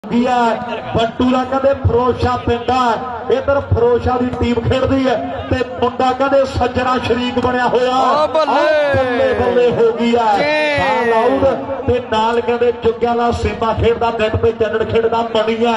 बट्टूरा कहते फरोशा पिंड है इधर फरोशा की टीम खेलती है ते मुंडा कहते सज्जना शरीक बनया होया बल्ले बल्ले हो गई है ते नाल कहते चुग्या दा सीमा खेलदा नेट पे चन्नड़ खेलदा बनी है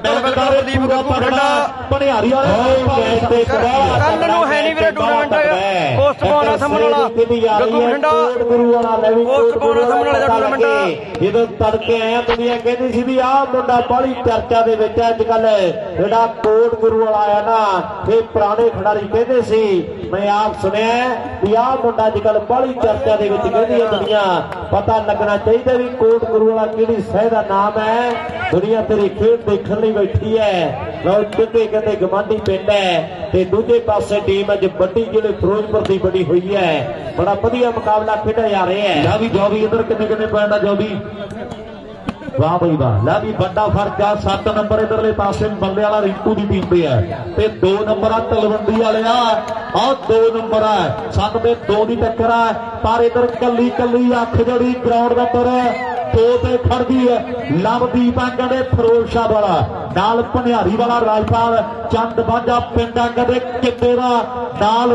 भनियारी वाले कल नूं है नहीं वीरे टूर्नामेंट पोस्टपोन आ समझ वाला गग्गू बठिंडा पोस्टपोन आ समझ वाला टूर्नामेंट जदों तड़के आया दुनिया कहती सी भी आ मुंडा बड़ी चर्चा दे विच अजकल जिहड़ा कोट गुरु वाला आया ना ये पुराने खिडारी कहते सी मैं आप सुनिया भी आ मुंडा अजकल बड़ी चर्चा दे विच कहदी है दुनिया पता लगना चाहिए भी कोट गुरु वाला किहड़ी शह दा नाम है दुनिया तेरी खेल देखण लई बैठी है लो चिट्टे कहते गवांढी पिंड है ते दूजे पासे टीम अज बड़ी जिहड़े फिरोजपुर दी बड़ी हुई है बड़ा वधिया मुकाबला खेडा जा रहा है ला भी जो भी इधर किन्ने किन्ने पॉइंट आ जो भी वाह भाई वाह ला भी बड़ा फर्क आ 7 नंबर इधरले पासे बल्ले वाला रिंकू की टीम पे है ते 2 नंबर आ तलवंडी वाले आ 2 नंबर है 7 ते 2 की टक्कर है पर इधर कली कली अख जड़ी ग्राउंड नंबर 2 ते खड़ गई है लवदीप कहते फरोशा वाला नाल भनियारी वाला राजपाल चंद बांझा पिंडा कहते किन्ने दा नाल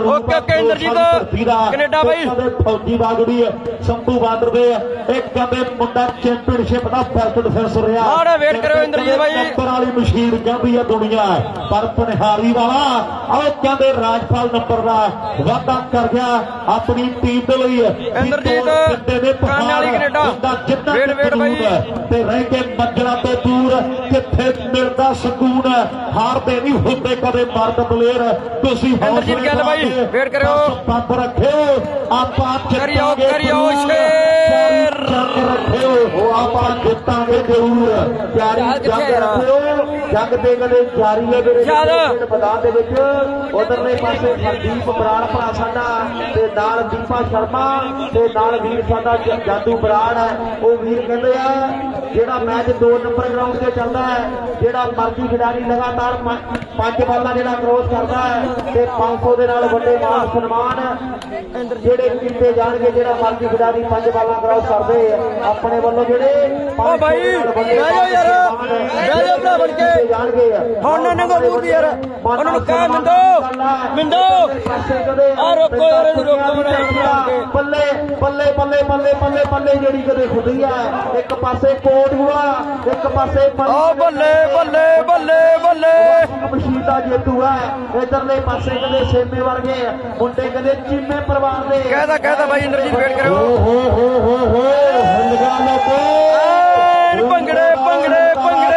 कनेडा भाई फौजी बागड़ी संधू बादर दे एक कहते मुंडा चैंपीयनशिप दा फर्स्ट डिफेंस रहा वेट करो इंद्रजीत भाई नंबर वाली मशीन कहती है दुनिया पर भनियारी वाला और कहते राजपाल नंबर का वादा कर गया अपनी टीम के लिए इंद्रजीत कनेडा वेट भाई ते रह के मंजिला तो दूर किथे मिलता सकून हारते नहीं होते कदे मर्द दलेर तुसी हौसला भाई वेट करो पंप रखियो आपां करियो शेर रखियो आपां जितांगे जरूर प्यारी जंग रखियो जंग दे गले जारी है मेरे मैदान दे विच उधरले पासे संदीप बराड़ भरा साडा ते नाल दीपा शर्मा ते नाल वीर साडा जादू बराड़ है वो वीर कहते हैं जेड़ा मैच 2 नंबर ग्राउंड से चलता है जेड़ा मर्जी खिडारी लगातार 5 बाला जेड़ा क्रॉस करता है ते 500 दे नाल वड्डे मान सन्मान जेड़े कीते जाणगे जेड़ा मर्जी खिडारी 5 बाला क्रॉस करदे अपने वल्लों जेड़े ओ भाई बह जाओ यार बह जाओ भरा बन के जाणगे हुण ना नंगो दूर दी यार उन्हां नूं कह मिंदो आ रोको यार इहनूं रोको बल्ले बल्ले बल्ले बल्ले बल्ले बल्ले जेड़ी कदे खुदी है एक पासे कोट हुआ एक पासे बल्ले बल्ले बल्ले बल्ले मशीदा जेतू है इधरले पासे कदे सेमे वर्गे मुंडे कदे चीमे परिवार दे कहता भाई इंद्रजीत वेट करो हलगा लोको भंगड़े भंगड़े भंगड़े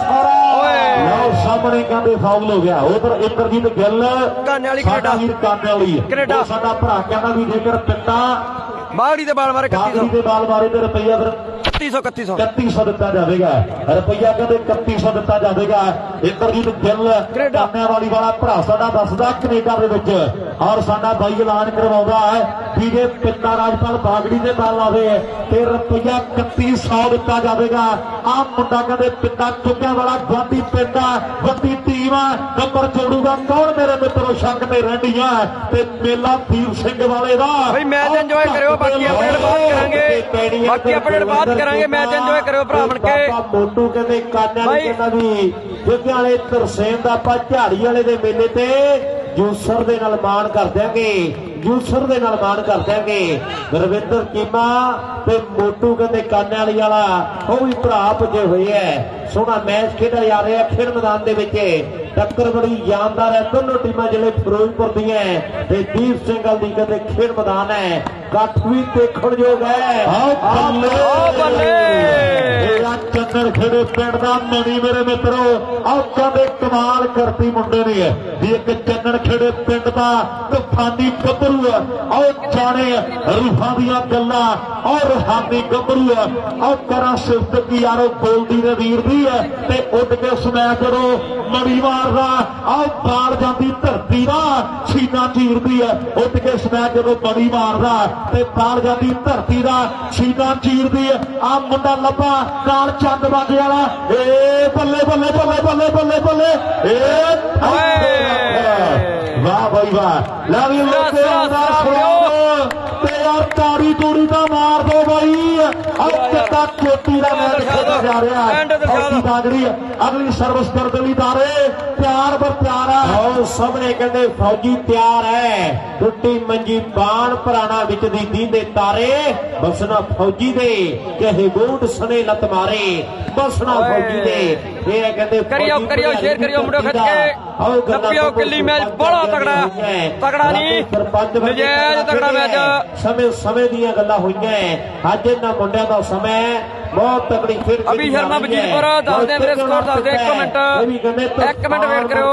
सामने कहते फाउल हो गया उधर इंद्रजीत गिल काने वाली कनेडा साडा भरा कहता भी जेकर पिंडा बागड़ी दे बाल मारे 3100 रुपया फिर 3100 दिता जाएगा रुपया कहते 3100 दिता जाएगा इंद्रजीत गिल काने वाला भरा साडा दसदा कनेडा दे विच और साडा भाई ऐलान करवाउंदा है कि जे पिंडा राजपाल बागड़ी दे नाल आवे ते रुपया 3100 दिता जाएगा आ मुंडा कहते पिंडा चुग्या वाला गवांढी पिंडा वड्डी टीम नंबर जोड़ूगा कौन मेरे मित्रों शक ते रहंदियां ते मेला दीप सिंह वाले दा भाई मैच एंजॉय करियो बाकी अपडेट बात करांगे मैच एंजॉय करियो भरा बन के मोटू कहते कान्या कहना भी जुग्गे वाले तरसेम दा आपां झाड़ी वाले दे मेले ते जूसर दे नाल मान कर देंगे जूसर दे नाल मान कर देंगे गुरविंदर चीमा ते मोटू कहते कान्या वाला वो भी भरा भजे हुए है सोहना मैच खेडा जा रहा है खेड मैदान दे विच टक्कर बड़ी जानदार है दोनों टीमां जिहड़े फिरोजपुर दी है ते दीप सिंघल दी कहते खेड मैदान है कट भी देखण योग है चंदन खेड़े पिंड दा मणि मेरे मित्रों आओ कहते कमाल करती मुंडे ने भी एक चंदन खेड़े पिंड दा तूफानी गभरू आओ जाने रूहां दियां गल्लां और रूहानी गभरू आओ करा सिफत की यारो बोलदी ने वीर दी है ते उड़ के सुनाया करो मणि मारदा आओ बाल जाती धरती दा सीना चीरदी है उड़ के सुनाया करो मणि मारदा ते बाल जाती धरती दा सीना चीरदी है आ मुंडा लब्बा नाल चंद बाजे वाला ए बल्ले बल्ले बल्ले बल्ले बल्ले बल्ले वाह भाई वाह ला भी यार तारी तूड़ी दा मार दो भाई ਕਿੱਦਾਂ ਚੋਟੀ ਦਾ ਮੈਚ ਖੇਡਿਆ ਜਾ ਰਿਹਾ ਹੈ। ਅਗਲੀ ਸਰਵਿਸ ਕਰਨ ਦੇ ਲਈ ਦਾਰੇ ਤਿਆਰ ਬਰ ਤਿਆਰ ਹੈ। ਸਾਹਮਣੇ ਕਹਿੰਦੇ ਫੌਜੀ ਤਿਆਰ ਹੈ। ਟੁੱਟੀ ਮੰਜੀ ਬਾਣ ਪੁਰਾਣਾ ਵਿੱਚ ਦੀ ਦੀਂਦੇ ਤਾਰੇ ਬਸਣਾ ਫੌਜੀ ਦੇ ਕਹੇ ਬੂਟ ਸਣੇ ਲੱਤ ਮਾਰੇ ਬਸਣਾ ਫੌਜੀ ਦੇ। ਇਹ ਕਹਿੰਦੇ ਕਰਿਓ ਸ਼ੇਅਰ ਕਰਿਓ ਮੁੰਡੋ ਖਿੱਚ ਕੇ ਨੱਪਿਓ ਕਿੱਲੀ ਮੈਚ ਬੜਾ ਤਗੜਾ ਨਹੀਂ ਨਜਾਇਜ਼ ਤਗੜਾ ਮੈਚ। ਸਮੇਂ ਦੀਆਂ ਗੱਲਾਂ ਹੋਈਆਂ ਅੱਜ ਇਹਨਾਂ ਮੁੰਡਿਆਂ ਦਾ ਸਮਾਂ ਬਹੁਤ ਤਕੜੀ ਖੇਡ। ਅਭੀ ਸ਼ਰਮਾ ਵਜੀਦਪੁਰ ਦੱਸਦੇ ਮੇਰੇ ਸਕੋਰ ਦੱਸਦੇ 1 ਮਿੰਟ ਵੇਟ ਕਰਿਓ।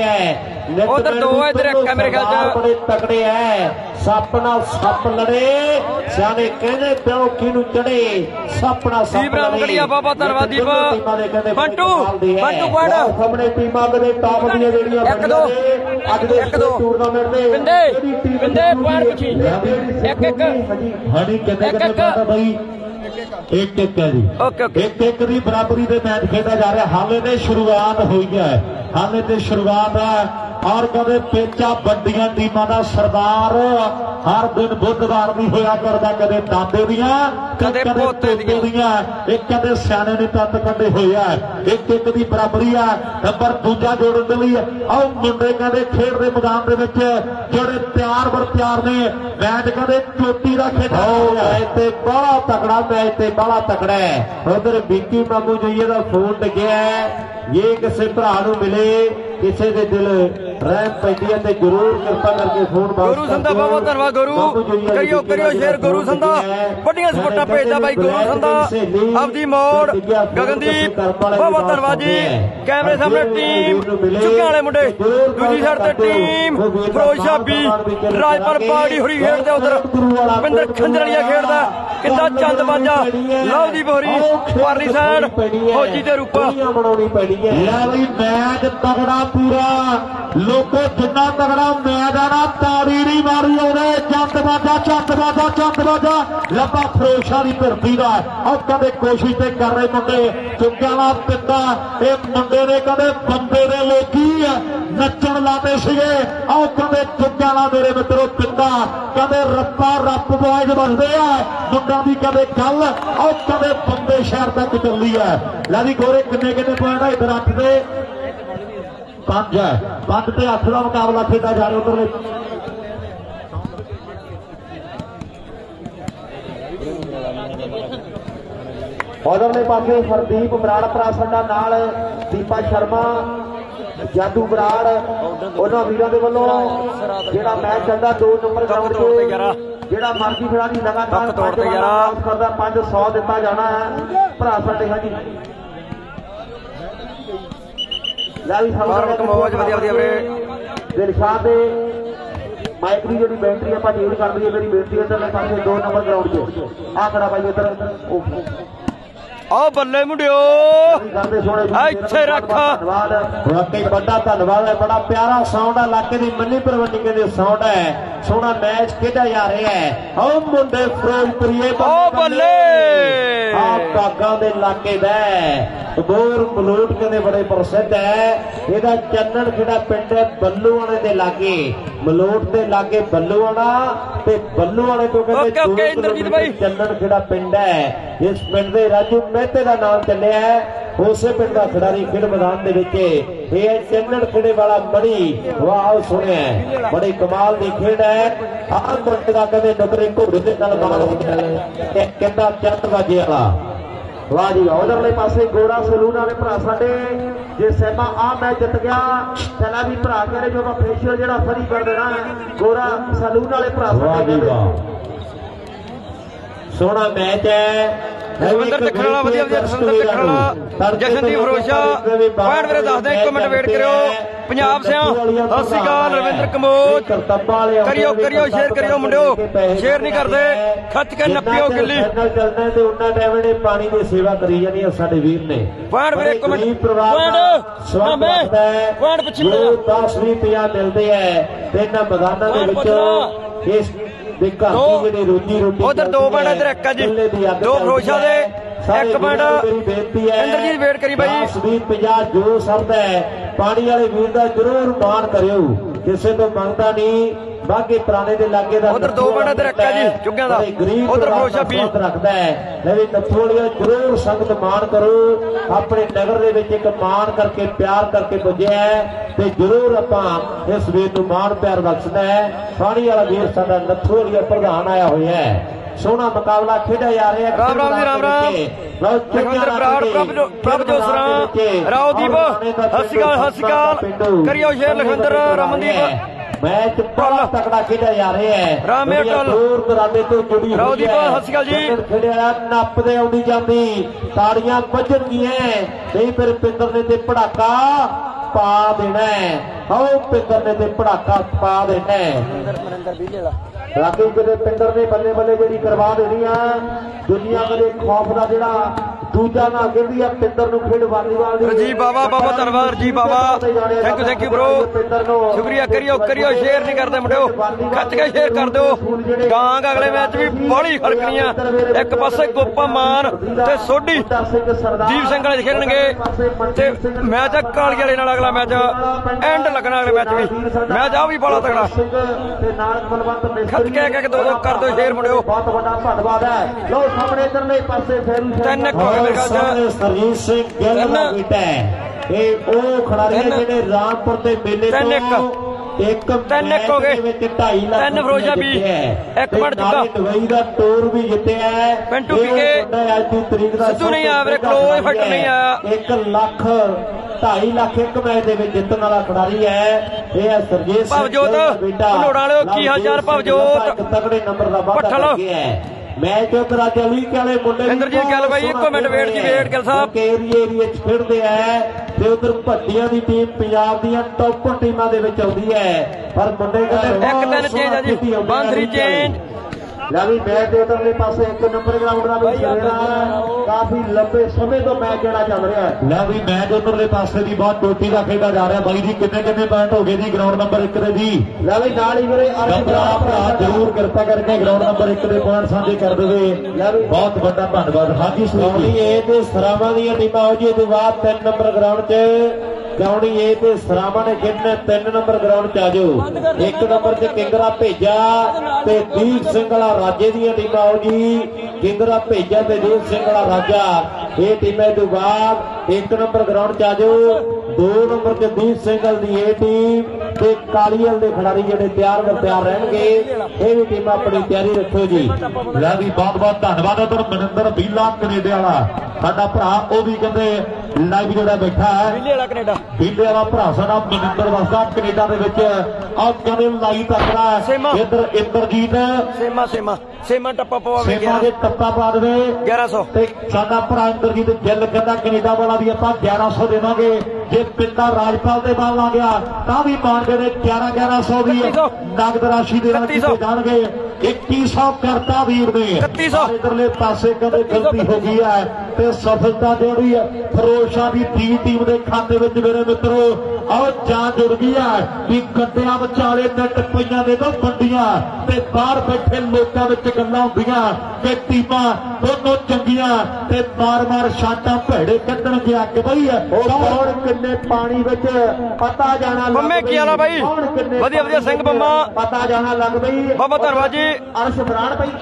ਉਧਰ 2 ਇੱਧਰ 1 ਹੈ ਮੇਰੇ ਖਿਆਲ ਚ। ਬੜੇ ਤਕੜੇ ਐ ਸੱਪ ਨਾਲ ਸੱਪ ਲੜੇ ਸਿਆਣੇ ਕਹਿੰਦੇ ਪਿਓ ਕਿਹਨੂੰ ਚੜੇ ਸੱਪ ਨਾਲ ਸੱਪ ਲੜੇ। ਬਾਬਾ ਧੰਨਵਾਦੀ ਬੰਟੂ ਪੁਆਇੰਟ ਸਾਹਮਣੇ ਟੀਮਾਂ ਕਦੇ ਟਾਪ ਦੀਆਂ ਜਿਹੜੀਆਂ ਅੱਜ ਦੇ ਟੂਰਨਾਮੈਂਟ ਦੇ ਬਿੰਦੇ ਪੁਆਇੰਟ ਪੁੱਛੀ 1-1 ਹਾਂਜੀ ਕਿੰਨੇ ਬਾਈ 1-1 ਹੈ ਜੀ। 1-1 ਦੀ ਬਰਾਬਰੀ ਦੇ ਮੈਚ ਖੇਡਿਆ ਜਾ ਰਿਹਾ। ਹਾਲੇ ਤੇ ਸ਼ੁਰੂਆਤ ਹੋਈ ਹੈ ਹਾਲੇ ਤੇ ਸ਼ੁਰੂਆਤ ਹੈ। ਔਰ ਕਦੇ ਪੇਚਾ ਵੱਡੀਆਂ ਟੀਮਾਂ ਦਾ ਸਰਦਾਰ ਹਰ ਦਿਨ ਬੁੱਧਵਾਰ ਵੀ ਹੋਇਆ ਕਰਦਾ ਕਦੇ ਦਾਦੇ ਦੀਆਂ ਕਦੇ ਪੋਤੇ ਦੀਆਂ। ਇੱਕ ਕਦੇ ਸਿਆਣੇ ਨੇ ਤੱਤ ਕੱਢੇ ਹੋਏ ਆ। 1-1 ਦੀ ਬਰਾਬਰੀ ਆ। ਨੰਬਰ ਦੂਜਾ ਜੋੜਨ ਦੇ ਲਈ ਆਓ ਮੁੰਡੇ ਕਹਿੰਦੇ ਖੇਡ ਦੇ ਮੈਦਾਨ ਦੇ ਵਿੱਚ ਜਿਹੜੇ ਤਿਆਰ ਬਰ ਤਿਆਰ ਨੇ। ਮੈਚ ਕਹਿੰਦੇ ਚੋਟੀ ਦਾ ਖੇਡਿਆ ਮੈਚ ਤੇ ਬੜਾ ਤਕੜਾ ਮੈਚ ਤੇ ਬੜਾ ਤਕੜਾ ਹੈ। ਉਧਰ ਵਿੱਕੀ ਮਾਮੂ ਜੀ ਦਾ ਫੋਨ ਲੱਗਿਆ ਇਹ ਕਿਸੇ ਭਰਾ ਨੂੰ ਮਿਲੇ ਕਿਸੇ ਦੇ ਦਿਲ ਰਹਿਮ ਪੈਂਦੀ ਹੈ ਤੇ ਜ਼ਰੂਰ ਕਿਰਪਾ ਕਰਕੇ ਫੋਨ ਗੁਰੂ ਸੰਧਾ ਬਹੁਤ ਧੰਨਵਾਦ ਗੁਰੂ ਕਰਿਓ ਸ਼ੇਰ ਗੁਰੂ ਸੰਧਾ ਵੱਡੀਆਂ ਸਪੋਰਟਾਂ ਭੇਜਦਾ ਬਾਈ ਗੁਰੂ ਸੰਧਾ ਆਪਦੀ ਮੋੜ ਗਗਨਦੀਪ ਬਹੁਤ ਧੰਨਵਾਦ ਜੀ। ਕੈਮਰੇ ਸਾਹਮਣੇ ਟੀਮ ਚੁੱਕਿਆਂ ਵਾਲੇ ਮੁੰਡੇ ਦੂਜੀ ਸਾਈਡ ਤੇ ਟੀਮ ਫਿਰੋਜ਼ ਸ਼ਾਬੀ ਰਾਜਪਾਲ ਪਾਰਟੀ ਹੋਰੀ ਖੇਡਦੇ ਉਧਰ ਰਵਿੰਦਰ ਖੰਜਰੀਆ ਖੇਡਦਾ ਕਿੱਦਾਂ ਚੰਦ ਬਾਜਾ ਲਵਦੀਪ ਹੋਰੀ ਪਰਲੀ ਸਾਈਡ ਫੌਜੀ ਤੇ ਰੂਪਾ ਬਣਾਉਣੀ ਪੈਣੀ ਹੈ। ਲੈ ਬਈ ਮੈਚ ਤਗੜਾ ਪੂਰਾ ਲੋਕੋ ਜਿੰਨਾ ਤਗੜਾ ਮੈਚ ਆ ਨਾ ਤਾੜੀ ਨਹੀਂ ਮਾਰੀ ਉਹਨੇ ਚੰਦ ਬਾਜਾ ਲੱਭਾ ਫਰੋਸ਼ਾਂ ਦੀ ਧਰਤੀ ਦਾ। ਉਹ ਕਦੇ ਕੋਸ਼ਿਸ਼ ਤੇ ਕਰ ਰਹੇ ਮੁੰਡੇ ਚੁੱਕਿਆਂ ਵਾਲਾ ਪਿੱਤਾ ਇਹ ਮੁੰਡੇ ਨੇ ਕਦੇ ਬੰਦੇ ਦੇ ਲੋਕੀ ਨੱਚਣ ਲਾਦੇ ਸੀਗੇ। ਉਹ ਕਦੇ ਚੁੱਕਿਆਂ ਵਾਲਾ ਮੇਰੇ ਮਿੱਤਰੋ ਪਿੱਤਾ ਕਦੇ ਰੱਪ ਬੁਆਇਜ਼ ਬਣਦੇ ਆ ਮੁੰਡਿਆਂ ਦੀ ਕਦੇ ਗੱਲ ਉਹ ਕਦੇ ਬੰਦੇ ਸ਼ਹਿਰ ਤੱਕ ਚੱਲਦੀ ਹੈ। ਲੈ ਵੀ ਗੋਰੇ ਕਿੰਨੇ ਪੁਆਇੰਟ ਆ ਇੱਧਰ 8 ਤੇ 5 ਹੈ 5 ਤੇ 8 ਦਾ ਮੁਕਾਬਲਾ ਖੇਡਿਆ ਜਾ ਰਿਹਾ। ਉਧਰਲੇ ਉਧਰਲੇ ਪਾਸੇ ਹਰਦੀਪ ਬਰਾੜ ਭਰਾ ਸਾਡਾ ਨਾਲ ਦੀਪਾ ਸ਼ਰਮਾ ਜਾਦੂ ਬਰਾੜ ਉਹਨਾਂ ਵੀਰਾਂ ਦੇ ਵੱਲੋਂ ਜਿਹੜਾ ਮੈਚ ਚੱਲਦਾ 2 ਨੰਬਰ ਗਰਾਊਂਡ 'ਚ ਜਿਹੜਾ ਮਰਜ਼ੀ ਖਿਡਾਰੀ ਲਗਾਤਾਰ ਕਰਦਾ 500 ਦਿੱਤਾ ਜਾਣਾ ਹੈ ਭਰਾ ਸਾਡੇ। ਹਾਂਜੀ ਦਿਲਸ਼ਾਦ ਦੇ ਮਾਈਕ ਦੀ ਜਿਹੜੀ ਬੈਟਰੀ ਆਪਾਂ ਚੇਂਜ ਕਰ ਦਈਏ ਮੇਰੀ ਬੇਨਤੀ ਇੱਧਰਲੇ ਪਾਸੇ 2 ਨੰਬਰ ਗਰਾਊਂਡ 'ਚ ਆ ਖੜਾ ਬਾਈ ਇੱਧਰ ਆ ਬੱਲੇ ਮੁੰਡਿਓ ਇੱਥੇ ਰੱਖ। ਵਾਕਈ ਵੱਡਾ ਧੰਨਵਾਦ ਹੈ। ਬੜਾ ਪਿਆਰਾ ਸਾਊਂਡ ਹੈ ਇਲਾਕੇ ਦੀ ਮੰਨੀ ਪ੍ਰਵੰਡੀ ਕਹਿੰਦੇ ਸਾਊਂਡ ਹੈ। ਸੋਹਣਾ ਮੈਚ ਖੇਡਿਆ ਜਾ ਰਿਹਾ ਹੈ। ਆਹ ਮੁੰਡੇ ਫਿਰੋਜ਼ਪੁਰੀਏ ਬੱਲੇ ਆ ਬਾਗਾਂ ਦੇ ਇਲਾਕੇ ਦਾ ਬੋਰ ਮਲੂਟ ਕਹਿੰਦੇ ਬੜੇ ਪ੍ਰਸਿੱਧ ਹੈ। ਇਹਦਾ ਚੰਨਣ ਖੇੜਾ ਪਿੰਡ ਹੈ ਬੱਲੂਆਣੇ ਦੇ ਲਾਗੇ ਮਲੋਟ ਦੇ ਲਾਗੇ ਬੱਲੂਆਣਾ ਤੇ ਬੱਲੂਆਣੇ ਤੋਂ ਕਹਿੰਦੇ ਇੰਦਰਜੀਤ ਬਾਈ ਚੰਨਣ ਖੇੜਾ ਪਿੰਡ ਹੈ। ਇਸ ਪਿੰਡ ਦੇ ਰਾਜੂ ਮਹਿਤੇ ਦਾ ਨਾਮ ਚੱਲਿਆ ਉਸੇ ਪਿੰਡ ਦਾ ਖਿਡਾਰੀ ਖੇਡ ਮੈਦਾਨ ਦੇ ਵਿੱਚ ਇਹ ਹੈ ਚੰਨਣ ਖੇੜੇ ਵਾਲਾ ਬੜੀ ਵਾਹ ਸੁਣਿਆ ਬੜੀ ਕਮਾਲ ਦੀ ਖੇਡ ਹੈ। ਆਹ ਪਿੰਡ ਦਾ ਕਹਿੰਦੇ ਨੁਕਰੇ ਘੋੜੇ ਦੇ ਨਾਲ ਬਾਲ ਤੇ ਕਿੰਦਾ ਚੱਤ ਵਾਜੇ ਵਾਲਾ ਵਾਹ ਜੀ। ਉਧਰਲੇ ਪਾਸੇ ਗੋਰਾ ਸਲੂਨ ਵਾਲੇ ਭਰਾ ਸਾਡੇ ਜੇ ਸਹਿਬਾ ਆ ਮੈਚ ਜਿੱਤ ਗਿਆ ਚਲਾ ਵੀ ਭਰਾ ਕਹਿੰਦੇ ਜੋ ਆਪਾਂ ਫੇਸ਼ੀਅਲ ਜਿਹੜਾ ਫਰੀ ਕਰ ਦੇਣਾ ਗੋਰਾ ਸਲੂਨ ਵਾਲੇ ਭਰਾ ਸਾਡੇ। ਸੋਹਣਾ ਮੈਚ ਹੈ। ਰਵਿੰਦਰ ਟੱਕਰ ਵਾਲਾ ਵਧੀਆ ਰਵਿੰਦਰ ਟੱਕਰ ਵਾਲਾ ਜਸ਼ਨਦੀਪ ਫਰੋਸ਼ਾ ਪੁਆਇੰਟ ਵੀਰੇ ਦੱਸਦੇ 1 ਮਿੰਟ ਵੇਟ ਕਰਿਓ। ਪੰਜਾਬ ਸਿਆਂ ਸਤਿ ਸ੍ਰੀ ਅਕਾਲ ਰਵਿੰਦਰ ਕੰਬੋਜ ਕਰਿਓ ਸ਼ੇਅਰ ਕਰਿਓ ਮੁੰਡਿਓ ਸ਼ੇਅਰ ਨਹੀਂ ਕਰਦੇ ਖੱਚ ਕੇ ਨੱਪਿਓ ਗਿੱਲੀ ਚੱਲਦਾ ਤੇ ਉਹਨਾਂ ਟਾਈਮ ਨੇ ਪਾਣੀ ਦੀ ਸੇਵਾ ਕਰੀ ਜਾਣੀ ਸਾਡੇ ਵੀਰ ਨੇ। ਪੁਆਇੰਟ ਵੀਰੇ 1 ਮਿੰਟ ਪੁਆਇੰਟ ਪਿੱਛੇ 10-20 ਰੁਪਇਆ ਮਿਲਦੇ ਹੈ ਤੇ ਇਹਨਾਂ ਮੈਦਾਨਾਂ ਦੇ ਵਿੱਚ ਇਸ ਉਧਰ 2 ਪੁਆਇੰਟ ਇੱਧਰ 1 ਹੈ ਜੀ 2 ਫਰੋਸ਼ਾ ਦੇ 1 ਪੁਆਇੰਟ ਇੰਦਰਜੀਤ ਵੇਟ ਕਰੀ ਬਾਈ 20-50 ਜੋ ਸਰਦਾ ਹੈ ਪਾਣੀ ਵਾਲੇ ਵੀਰ ਦਾ ਜ਼ਰੂਰ ਮਾਣ ਕਰਿਓ ਕਿਸੇ ਤੋਂ ਮੰਗਦਾ ਨਹੀਂ ਬਾਗੇ ਪੁਰਾਣੇ ਦੇ ਲਾਗੇ ਦਾ ਉਧਰ 2 ਮਿੰਟ ਤੇ ਰੱਖਿਆ ਜੀ ਚੁੱਗਿਆਂ ਦਾ, ਉਧਰ ਫਰੋਸ਼ਾ ਵੀ ਰੱਖਦਾ ਹੈ। ਲੈ ਵੀ ਨੱਥੋਲੀਆ ਜ਼ਰੂਰ ਸੰਗਤ ਮਾਣ ਕਰੋ, ਆਪਣੇ ਨਗਰ ਦੇ ਵਿੱਚ ਇੱਕ ਮਾਣ ਕਰਕੇ ਪਿਆਰ ਕਰਕੇ ਪੁੱਜਿਆ ਤੇ ਜ਼ਰੂਰ ਆਪਾਂ ਇਸ ਵੀਰ ਨੂੰ ਮਾਣ ਪਿਆਰ ਬਖਸ਼ਦਾ ਹੈ। ਪਾਣੀ ਵਾਲਾ ਵੀਰ ਸਾਡਾ ਨੱਥੋਲੀਆ ਪ੍ਰਧਾਨ ਆਇਆ ਹੋਇਆ ਹੈ। ਸੋਹਣਾ ਮੁਕਾਬਲਾ ਖੇਡਿਆ ਜਾ ਰਿਹਾ ਹੈ। ਰਾਮ ਰਾਮ ਜੀ, ਰਾਮ ਰਾਮ। ਲਖਵਿੰਦਰ ਬਰਾੜ ਪ੍ਰਭਜੋਤ ਸਰਾਂ ਰਾਉਦੀਪ, ਸਤਿ ਸ਼੍ਰੀ ਅਕਾਲ ਕਰਿਓ ਸ਼ੇਰ ਲਖਵਿੰਦਰ ਰਮਨਦੀਪ। ਮੈਚ ਬੜਾ ਤਕੜਾ ਖੇਡਿਆ ਜਾ ਰਿਹਾ ਹੈ। ਰਾਮੇ ਟਲ ਦੂਰ ਦਰਾਡੇ ਤੋਂ ਜੁੜੀ ਰਾਉਦੀਪ, ਸਤਿ ਸ਼੍ਰੀ ਅਕਾਲ ਜੀ। ਖੇਡਿਆ ਨੱਪਦੇ ਆਉਂਦੀ ਜਾਂਦੀ, ਤਾੜੀਆਂ ਵੱਜਣਗੀਆਂ ਨਹੀਂ ਫਿਰ ਪਿੰਦਰ ਨੇ ਤੇ ਪੜਾਕਾ ਪਾ ਦੇਣਾ। ਆਓ ਪਿੰਦਰ ਨੇ ਤੇ ਪੜਾਕਾ ਪਾ ਦੇਣਾ। ਰਾਕੀ ਕਦੇ ਪਿੰਦਰ ਨੇ ਬੱਲੇ ਬੱਲੇ ਜਿਹੜੀ ਕਰਵਾ ਦੇਣੀ ਆ। ਦੁਨੀਆ ਕਦੇ ਖੌਫ ਦਾ ਜਿਹੜਾ ਦੂਜਾ ਨਾ ਕਹਿੰਦੀ ਆ ਪਿੰਦਰ ਨੂੰ ਖੇਡ ਵਾਲੀਬਾਲ ਦੀ। ਰਜੀਵ ਬਾਬਾ, ਬਹੁਤ ਧੰਨਵਾਦ Rajiv Baba, thank you bro. ਸ਼ੁਕਰੀਆ, ਕਰਿਓ ਸ਼ੇਅਰ ਨਹੀਂ ਕਰਦੇ ਮੁੰਡਿਓ, ਖੱਚ ਕੇ ਸ਼ੇਅਰ ਕਰ ਦਿਓ। ਡਾਂਗ ਅਗਲੇ ਮੈਚ ਵੀ ਬੜੀ ਖੜਕਣੀ ਆ। ਇੱਕ ਪਾਸੇ ਗੋਪਾ ਮਾਨ ਤੇ ਸੋਢੀ ਦੀਪ ਸਿੰਘ ਵਾਲੇ ਖੇਡਣਗੇ ਤੇ ਮੈਚ ਕਾਲੀ ਵਾਲੇ ਨਾਲ ਅਗਲਾ ਮੈਚ ਐਂਡ ਲੱਗਣਾ। ਅਗਲੇ ਮੈਚ ਵੀ ਮੈਚ ਆ ਵੀ ਬੜਾ ਤਗੜਾ। ਖੱਚ ਕੇ ਦੋ ਕਰ ਦਿਓ ਸ਼ੇਅਰ ਮੁੰਡਿਓ। ਬਹੁਤ ਵੱਡਾ ਧੰਨਵਾਦ ਹੈ। ਲੋ ਸਾਹਮਣੇ ਇਧਰਲੇ ਪਾਸੇ ਸਰਜੀਤ ਸਿੰਘ ਗਿੱਲ ਦਾ ਬੇਟਾ ਹੈ। ਇਹ ਉਹ ਖਿਡਾਰੀ ਜਿਹੜੇ ਰਾਮਪੁਰ ਦੇ ਮੇਲੇ ਤੋਂ ਇੱਕ ਮੈਚ ਦੇ ਵਿੱਚ 2.5 ਲੱਖ 3 ਫਰੋਸ਼ਾ ਵੀ 1 ਮਿੰਟ ਚੁੱਕਾ ਦੁਬਈ ਦਾ ਟੂਰ ਵੀ ਜਿੱਤਿਆ ਹੈ। ਪਿੰਟੂ ਪੀਕੇ ਅੱਜ ਦੀ ਤਰੀਕ ਦਾ ਸਿੱਧੂ ਨਹੀਂ ਆਇਆ ਵੀਰੇ, ਕਲੋਜ਼ ਫੈਕਟਰ ਨਹੀਂ ਆਇਆ। 1 ਲੱਖ 2.5 ਲੱਖ ਇੱਕ ਮੈਚ ਦੇ ਵਿੱਚ ਜਿੱਤਣ ਵਾਲਾ ਖਿਡਾਰੀ ਹੈ। ਇਹ ਹੈ ਸਰਜੀਤ ਸਿੰਘ ਭਵਜੋਤ ਭਨੋੜਾ ਵਾਲਿਓ, ਕੀ ਹਾਲ ਚਾਲ ਭਵਜੋਤ? ਤਕੜੇ ਨੰਬਰ ਦਾ ਵਾਅਦਾ ਲੱਗਿਆ ਹੈ। ਮੈਚ ਉਧਰ ਅੱਜ ਅਲੀਕ ਵਾਲੇ ਮੁੰਡੇ ਇੰਦਰਜੀਤ ਗੱਲ ਬਾਈ, 1 ਮਿੰਟ ਵੇਟ ਜੀ, ਵੇਟ ਗਿੱਲ ਸਾਹਿਬ ਏਰੀਏ ਚ ਖੇਡਦੇ ਆ ਤੇ ਉਧਰ ਭੱਟੀਆਂ ਦੀ ਟੀਮ ਪੰਜਾਬ ਦੀਆਂ ਟੌਪ ਟੀਮਾਂ ਦੇ ਵਿੱਚ ਆਉਂਦੀ ਹੈ। ਪਰ ਮੁੰਡੇ ਕਹਿੰਦੇ 1-3 ਚੇਂਜ ਆ ਜੀ, 1-3 ਚੇਂਜ। ਲੈ ਵੀ ਮੈਚ ਦੇ ਉਧਰਲੇ ਪਾਸੇ 1 ਨੰਬਰ ਗਰਾਊਂਡ ਦਾ ਵੀ ਕਾਫੀ ਲੰਬੇ ਸਮੇਂ ਤੋਂ ਮੈਚ ਜਿਹੜਾ ਚੱਲ ਰਿਹਾ ਹੈ। ਲੈ ਵੀ ਮੈਚ ਉਧਰਲੇ ਪਾਸੇ ਦੀ ਬਹੁਤ ਟੋਟੀ ਦਾ ਖੇਡਾ ਜਾ ਰਿਹਾ। ਬਾਈ ਜੀ ਕਿੰਨੇ ਪੁਆਇੰਟ ਹੋ ਗਏ ਜੀ ਗਰਾਊਂਡ ਨੰਬਰ 1 ਦੇ ਜੀ? ਲੈ ਵੀ ਨਾਲ ਹੀ ਵੀਰੇ ਭਰਾ ਜ਼ਰੂਰ ਕਿਰਪਾ ਕਰਕੇ ਗਰਾਊਂਡ ਨੰਬਰ 1 ਦੇ ਪੁਆਇੰਟ ਸਾਂਝੇ ਕਰ ਦੇਵੇ। ਲੈ ਵੀ ਬਹੁਤ ਵੱਡਾ ਧੰਨਵਾਦ। ਹਾਜੀ ਸੋਨੀ ਇਹ ਤੇ ਸਰਾਵਾਂ ਦੀਆਂ ਟੀਮਾਂ ਹੋ ਜੀ। ਇਹ ਤੋਂ ਬਾਅਦ 3 ਨੰਬਰ ਗਰਾਊਂਡ 'ਚ ਗਾਉਣੀ ਇਹ ਤੇ ਸਰਾਵਾਂ ਨੇ ਖੇਡਣਾ। 3 ਨੰਬਰ ਗਰਾਊਂਡ 'ਚ ਆ ਜਾਓ। 1 ਨੰਬਰ 'ਚ ਕਿੰਗਰਾ ਭੇਜਾ ਤੇ ਦੀਪ ਸਿੰਘ ਵਾਲਾ ਰਾਜੇ ਦੀਆਂ ਟੀਮਾਂ ਆਓ ਜੀ। ਕਿੰਗਰਾ ਭੇਜਾ ਤੇ ਦੀਪ ਸਿੰਘ ਵਾਲਾ ਰਾਜਾ ਇਹ ਟੀਮਾਂ ਤੋਂ ਬਾਅਦ 1 ਨੰਬਰ ਗਰਾਊਂਡ 'ਚ ਆ ਜਾਓ। 2 ਨੰਬਰ 'ਤੇ ਦੀਪ ਸਿੰਘ ਦੀ ਇਹ ਟੀਮ ਤੇ ਕਾਲੀਅਲ ਦੇ ਖਿਡਾਰੀ ਜਿਹੜੇ ਤਿਆਰ ਰਹਿਣਗੇ। ਇਹ ਵੀ ਟੀਮ ਆਪਣੀ ਤਿਆਰੀ ਰੱਖੋ ਜੀ। ਲੈ ਵੀ ਬਹੁਤ ਧੰਨਵਾਦ। ਉਧਰ ਮਨਿੰਦਰ ਬੀਲਾ ਕੈਨੇਡਾ ਵਾਲਾ ਸਾਡਾ ਭਰਾ, ਉਹ ਵੀ ਕਹਿੰਦੇ ਲਾਈਵ ਜਿਹੜਾ ਬੈਠਾ ਹੈ ਬੀਲੇ ਵਾਲਾ ਭਰਾ ਸਾਡਾ ਮਨਿੰਦਰ ਵਸਦਾ ਕੈਨੇਡਾ ਦੇ ਵਿੱਚ। ਆਹ ਕਹਿੰਦੇ ਲਾਈ ਤੱਕਦਾ ਇੱਧਰ ਇੰਦਰਜੀਤ ਸੇਮਾ ਟੱਪਾ ਪਵਾਵੇ ਦੇ ਟੱਪਾ ਪਾ ਦੇਵੇ 1100 ਤੇ ਸਾਡਾ ਭਰਾ ਇੰਦਰਜੀਤ ਗਿੱਲ ਕਹਿੰਦਾ ਕੈਨੇਡਾ ਵਾਲਾ ਵੀ ਆਪਾਂ 1100 ਦੇਵਾਂਗੇ। ਜੇ ਪਿੰਡਾ ਰਾਜਪਾਲ ਦੇ ਬਾਲ ਆ ਗਿਆ ਤਾਂ ਵੀ ਮਾਨਗੇ ਦੇ 1100 ਦੀ ਨਗਦ ਰਾਸ਼ੀ ਦੇ ਨਾਲ ਕੀਤੇ ਜਾਣਗੇ। 2100 ਕਰਤਾ ਵੀਰ ਨੇ। 3100 ਇਧਰਲੇ ਪਾਸੇ ਕਦੇ ਗਲਤੀ ਹੋ ਗਈ ਹੈ ਤੇ ਸਫਲਤਾ ਜਿਹੜੀ ਹੈ ਫਰੋਸ਼ਾ ਦੀ ਟੀਮ ਦੇ ਖਾਤੇ ਵਿੱਚ ਮੇਰੇ ਮਿੱਤਰੋ ਆਓ ਜਾਨ ਜੁੜ ਗਈ ਹੈ ਵੀ ਗੱਡਿਆਂ ਵਿਚਾਲੇ ਨੱਟ ਪਈਆਂ ਦੇ ਤੋਂ ਵੰਡੀਆਂ ਤੇ ਬਾਹਰ ਬੈਠੇ ਲੋਕਾਂ ਵਿੱਚ ਗੱਲਾਂ ਹੁੰਦੀਆਂ ਕਿ ਟੀਮਾਂ ਦੋਨੋਂ ਚੰਗੀਆਂ ਤੇ ਮਾਰ ਸ਼ਾਟਾਂ ਭੇੜੇ ਕੱਢਣਗੇ। ਅੱਗ ਬਈ ਕੌਣ ਕਿੰਨੇ ਪਾਣੀ ਵਿੱਚ ਪਤਾ ਜਾਣਾ ਬੰਮੇ ਕੀ ਵਾਲਾ ਬਾਈ, ਵਧੀਆ ਸਿੰਘ ਬੰਮਾ ਪਤਾ ਜਾਣਾ ਲੱਗ ਬਈ। ਬਹੁਤ ਧੰਨਵਾਦ ਜੀ। ਅਰਸ਼ ਬਰਾੜ ਬਾਈ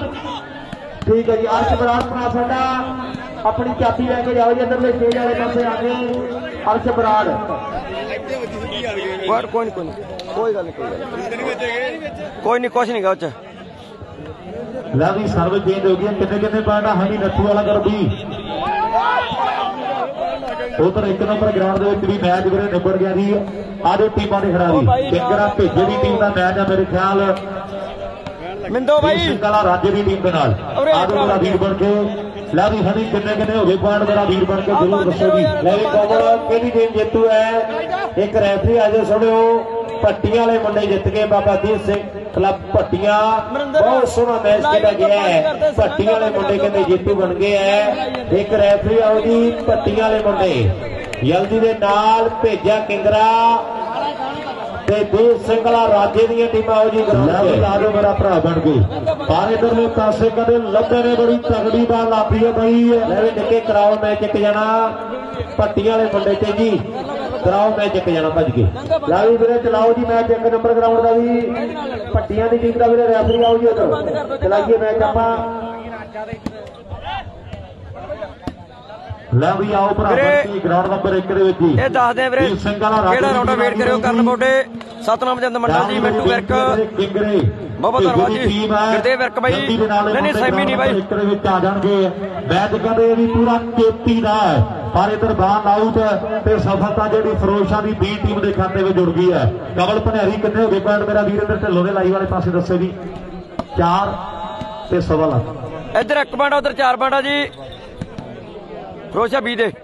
ਠੀਕ ਹੈ ਜੀ। ਅਰਸ਼ ਬਰਾੜ ਭਰਾ ਸਾਡਾ ਆਪਣੀ ਚਾਬੀ ਲੈ ਕੇ ਜਾਓ ਜੀ ਇੱਧਰਲੇ ਸਟੇਜ ਵਾਲੇ ਪਾਸੇ ਆ ਕੇ। ਅਰਸ਼ ਬਰਾੜ ਕੋਈ ਗੱਲ ਨਹੀਂ ਕੋਈ ਨਹੀਂ ਕੁਛ ਨਹੀਂ ਗਾ ਉਹ 'ਚ। ਲੈ ਵੀ ਸਰਵ ਚੇਂਜ ਹੋ ਗਈ। ਕਿੰਨੇ ਪੁਆਇੰਟ ਆ? ਹਣੀ ਨੱਥੂ ਵਾਲਾ ਕਰ ਵੀ ਉਧਰ 1 ਨੰਬਰ ਗਰਾਊਂਡ ਦੇ ਵਿੱਚ ਵੀ ਮੈਚ ਵੀਰੇ ਨਿਬੜ ਗਿਆ ਜੀ। ਆਜੋ ਟੀਮਾਂ ਦੇ ਖਿਡਾਰੀ ਕਿੰਗਰਾ ਭੇਜੇ ਦੀ ਟੀਮ ਦਾ ਮੈਚ ਆ ਮੇਰੇ ਖਿਆਲ ਮਿੰਦੋ ਬਾਈ ਸਿੰਘਾਲਾ ਰਾਜੇ ਦੀ ਟੀਮ ਦੇ ਨਾਲ। ਆਜੋ ਮੇਰਾ ਵੀਰ ਬਣ ਕੇ। ਲੈ ਵੀ ਹਣੀ ਕਿੰਨੇ ਹੋ ਗਏ ਪੁਆਇੰਟ ਮੇਰਾ ਵੀਰ ਬਣ ਕੇ ਜ਼ਰੂਰ ਦੱਸੋ ਜੀ। ਲੈ ਵੀ ਕੋਮਲ ਕਿਹੜੀ ਟੀਮ ਜੇਤੂ ਹੈ? ਇੱਕ ਰੈਫਰੀ ਆਜੋ ਸੁਣਿਓ। ਭੱਟੀਆਂ ਵਾਲੇ ਮੁੰਡੇ ਜਿੱਤ ਗਏ। ਬਾਬਾ ਦੀਪ ਸਿੰਘ ਕਲੱਬ ਭੱਟੀਆਂ ਬਹੁਤ ਸੋਹਣਾ ਮੈਚ ਖੇਡਿਆ ਗਿਆ ਹੈ। ਭੱਟੀਆਂ ਵਾਲੇ ਮੁੰਡੇ ਕਹਿੰਦੇ ਜੇਤੂ ਬਣ ਗਏ ਹੈ। ਇੱਕ ਰੈਫਰੀ ਆਓ ਜੀ ਭੱਟੀਆਂ ਵਾਲੇ ਮੁੰਡੇ ਜਲਦੀ ਦੇ ਨਾਲ ਭੇਜਿਆ ਕਿੰਗਰਾ ਤੇ ਦੀਪ ਸਿੰਘ ਵਾਲਾ ਰਾਜੇ ਦੀਆਂ ਟੀਮਾਂ ਆਓ ਜੀ। ਲਾਜੋ ਮੇਰਾ ਭਰਾ ਬਣ ਗਏ। ਪਰ ਇਧਰਲੇ ਪਾਸੇ ਕਦੇ ਲੱਭੇ ਨੇ ਬੜੀ ਤਗੜੀ ਬਾਲ ਲਾਪੀ ਹੈ ਬਈ। ਲੈ ਵੀ ਨਿੱਕੇ ਕਰਾਓ ਮੈਚ ਇੱਕ ਜਣਾ ਭੱਟੀਆਂ ਵਾਲੇ ਮੁੰਡੇ ਤੇ ਜੀ। ਕਰਾਓ ਮੈਚ ਇੱਕ ਜਾਣਾ ਭੱਜ ਕੇ। ਲੈ ਵੀ ਵੀਰੇ ਚਲਾਓ ਜੀ ਮੈਚ 1 ਨੰਬਰ ਗਰਾਊਂਡ ਦਾ ਵੀ ਭੱਟੀਆਂ ਦੀ ਟੀਮ ਦਾ ਵੀਰੇ ਰੈਫਰੀ ਆਓ ਜੀ ਉਧਰ ਚਲਾਈਏ ਮੈਚ ਆਪਾਂ। ਲੈ ਵੀ ਆਓ ਭਰਾ ਗਰਾਊਂਡ ਨੰਬਰ 1 ਦੇ ਵਿੱਚ ਇਹ ਦੱਸਦੇ ਵੀਰੇ ਕਿਹੜਾ ਰਾਉਂਡ ਵੇਟ ਕਰਿਓ ਕਰਨ ਮੋਢੇ ਸਤਨਾਮ ਚੰਦ ਮੰਡਲ ਜੀ ਮਿੱਟੂ ਵਿਰਕ ਬਾਬਾ ਧਰਵਾਜ ਜੀ ਗੁਰਦੇਵ ਵਿਰਕ ਬਾਈ ਨਹੀਂ ਸੈਮੀ ਨਹੀਂ ਬਾਈ ਇੱਕ ਦੇ ਵਿੱਚ ਆ ਜਾਣਗੇ। ਮੈਚ ਕਹਿੰਦੇ ਇਹ ਵੀ ਪੂਰਾ ਚੇਤੀ ਦਾ ਹੈ ਪਰ ਇਧਰ ਬਾਹਰ ਆਊਟ ਤੇ ਸਫਲਤਾ ਜਿਹੜੀ ਫਿਰੋਜ਼ਸ਼ਾਹ ਦੀ B ਟੀਮ ਦੇ ਖਾਤੇ ਵਿੱਚ ਜੁੜ ਗਈ ਹੈ। ਕਮਲ ਭਨਿਆਰੀ ਕਿੰਨੇ ਹੋ ਗਏ ਪੁਆਇੰਟ ਮੇਰਾ ਵੀਰ ਇਧਰ ਢਿੱਲੋਂ ਦੇ ਲਾਈਵ ਵਾਲੇ ਪਾਸੇ ਦੱਸੇ ਵੀ 4 ਤੇ 1.5 ਲੱਖ ਇੱਧਰ 1 ਪੁਆਇੰਟ ਉਧਰ 4 ਪੁਆਇੰਟ ਆ ਜੀ ਫਿਰੋਜ਼ਸ਼ਾਹ B ਦੇ।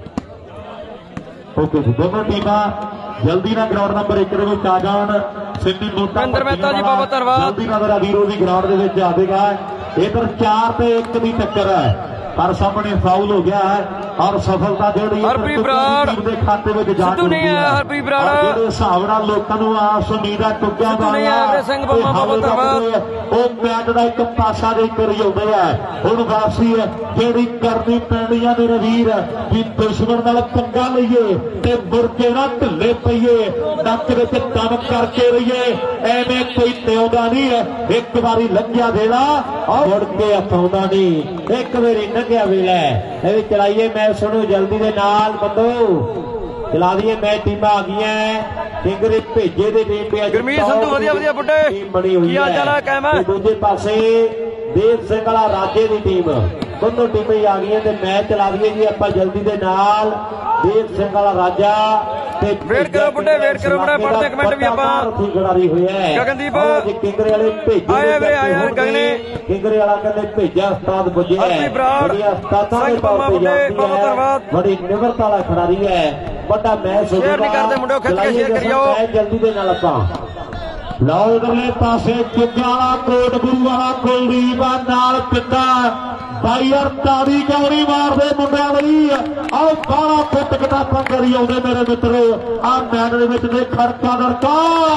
ਓਕੇ ਜੀ ਦੋਨੋਂ ਟੀਮਾਂ ਜਲਦੀ ਨਾਲ ਗਰਾਊਂਡ ਨੰਬਰ 1 ਦੇ ਵਿੱਚ ਆ ਜਾਣ। ਸਿੰਧੀ ਮੋਟਾ ਮਹਿੰਦਰ ਮਹਿਤਾ ਜੀ ਬਾਬਾ ਧੰਨਵਾਦ ਜਲਦੀ ਨਾਲ ਮੇਰਾ ਵੀਰੋ ਦੀ ਗਰਾਊਂਡ ਦੇ ਵਿੱਚ ਆਵੇਗਾ। ਇਧਰ 4 ਤੇ 1 ਦੀ ਟੱਕਰ ਹੈ ਪਰ ਸਾਹਮਣੇ ਫਾਉਲ ਹੋ ਗਿਆ ਹੈ ਔਰ ਸਫਲਤਾ ਜਿਹੜੀ ਹਰਪ੍ਰੀਤ ਬਰਾੜ ਦੇ ਖਾਤੇ ਵਿੱਚ ਜਾ ਸਿੱਧੂ ਨਹੀਂ ਆਇਆ। ਹਰਪ੍ਰੀਤ ਬਰਾੜ ਜਿਹੜੇ ਹਿਸਾਬ ਨਾਲ ਲੋਕਾਂ ਨੂੰ ਆਸ ਉਮੀਦ ਆ ਟੁੱਟਿਆ ਸਿੰਘ ਬਾਬਾ ਬਾਬਾ ਧੰਨਵਾਦ ਉਹ ਮੈਚ ਦਾ ਇੱਕ ਪਾਸਾ ਦੇ ਕਰੀ ਆਉਂਦੇ ਆ। ਹੁਣ ਵਾਪਸੀ ਜਿਹੜੀ ਕਰਨੀ ਪੈਣੀ ਆ ਮੇਰੇ ਵੀਰ ਵੀ ਦੁਸ਼ਮਣ ਨਾਲ ਪੰਗਾ ਲਈਏ ਤੇ ਮੁਰਕੇ ਨਾਲ ਢਿੱਲੇ ਪਈਏ ਨੱਕ ਵਿੱਚ ਦਮ ਕਰਕੇ ਰਹੀਏ ਐਵੇਂ ਕੋਈ ਤਿਉਂਦਾ ਨਹੀਂ ਹੈ। ਇੱਕ ਵਾਰੀ ਲੰਘਿਆ ਵੇਲਾ ਔਰ ਮੁੜ ਕੇ ਆਉਂਦਾ ਨਹੀਂ। ਇੱਕ ਵਾਰੀ ਲੰਘਿਆ ਵੇਲਾ ਇਹ ਵੀ ਚਲਾਈਏ ਮੈਚ ਸੁਣੋ ਜਲਦੀ ਦੇ ਨਾਲ ਬੰਦੋ ਚਲਾ ਦਈਏ ਮੈਚ ਟੀਮਾਂ ਆ ਗਈਆਂ ਕਿੰਗਰੇ ਭੇਜੇ ਦੇ ਟੀਮ ਤੇ ਗੁਰਮੀਤ ਸੰਧੂ ਵਧੀਆ ਵਧੀਆ ਬੁੱਢੇ ਕੀ ਹਾਲ ਚਾਲ ਹੈ ਕਾਇਮ ਹੈ। ਦੂਜੇ ਪਾਸੇ ਦੇਵ ਸਿੰਘ ਵਾਲਾ ਰਾਜੇ ਦੀ ਟੀਮ ਦੋਨੋਂ ਟੀਮਾਂ ਆ ਗਈਆਂ ਤੇ ਮੈਚ ਚਲਾ ਦਈਏ ਜੀ ਆਪਾਂ ਜਲਦੀ ਦੇ ਨਾਲ ਦੇਵ ਸਿੰਘ ਵਾਲਾ ਰਾਜਾ ਤੇ ਵੇਟ ਕਰੋ ਬੁੱਢੇ ਵੇਟ ਕਰੋ ਬੜਾ ਪੜਦੇ ਕਮੈਂਟ ਵੀ ਆਪਾਂ ਖਿਡਾਰੀ ਹੋਇਆ ਗਗਨਦੀਪ ਕਿੰਗਰੇ ਵਾਲੇ ਭੇਜੇ ਆਏ ਵੀਰੇ ਆਇਆ ਗਗਨੇ ਕਿੰਗਰੇ ਵਾਲਾ ਕਹਿੰਦੇ ਭੇਜਿਆ ਉਸਤਾਦ ਪੁੱਜਿਆ ਉਸਤਾਦਾਂ ਦੇ ਤੌਰ ਤੇ ਜਾਂਦੀ ਬੜੀ ਨਿਮਰਤਾ ਵਾਲਾ ਖਿਡਾਰੀ ਹੈ ਵੱਡਾ ਮੈਚ ਹੋ ਸ਼ੇਅਰ ਨਹੀਂ ਕਰਦੇ ਮੁੰਡਿਓ ਖਿੱਚ ਕੇ ਸ਼ੇਅਰ ਕਰਿਓ ਜਲਦੀ ਦੇ ਨਾਲ ਆਪਾਂ। ਲਓ ਇਧਰਲੇ ਪਾਸੇ ਚੁੱਕਿਆ ਵਾਲਾ ਕੋਟ ਗੁਰੂ ਵਾਲਾ ਕੁਲਦੀਪ ਨਾਲ ਪਿੱਤਾ ਬਾਈ ਯਾਰ ਤਾੜੀ ਗੌਰੀ ਮਾਰਦੇ ਮੁੰਡਿਆਂ ਲਈ ਆਹ 12 ਫੁੱਟ ਕਿਤਾਬਾਂ ਕਰੀ ਆਉਂਦੇ ਮੇਰੇ ਮਿੱਤਰੋ। ਆਹ ਮੈਚ ਦੇ ਵਿੱਚ ਦੇ ਖੜਕਾ ਦਰਕਾ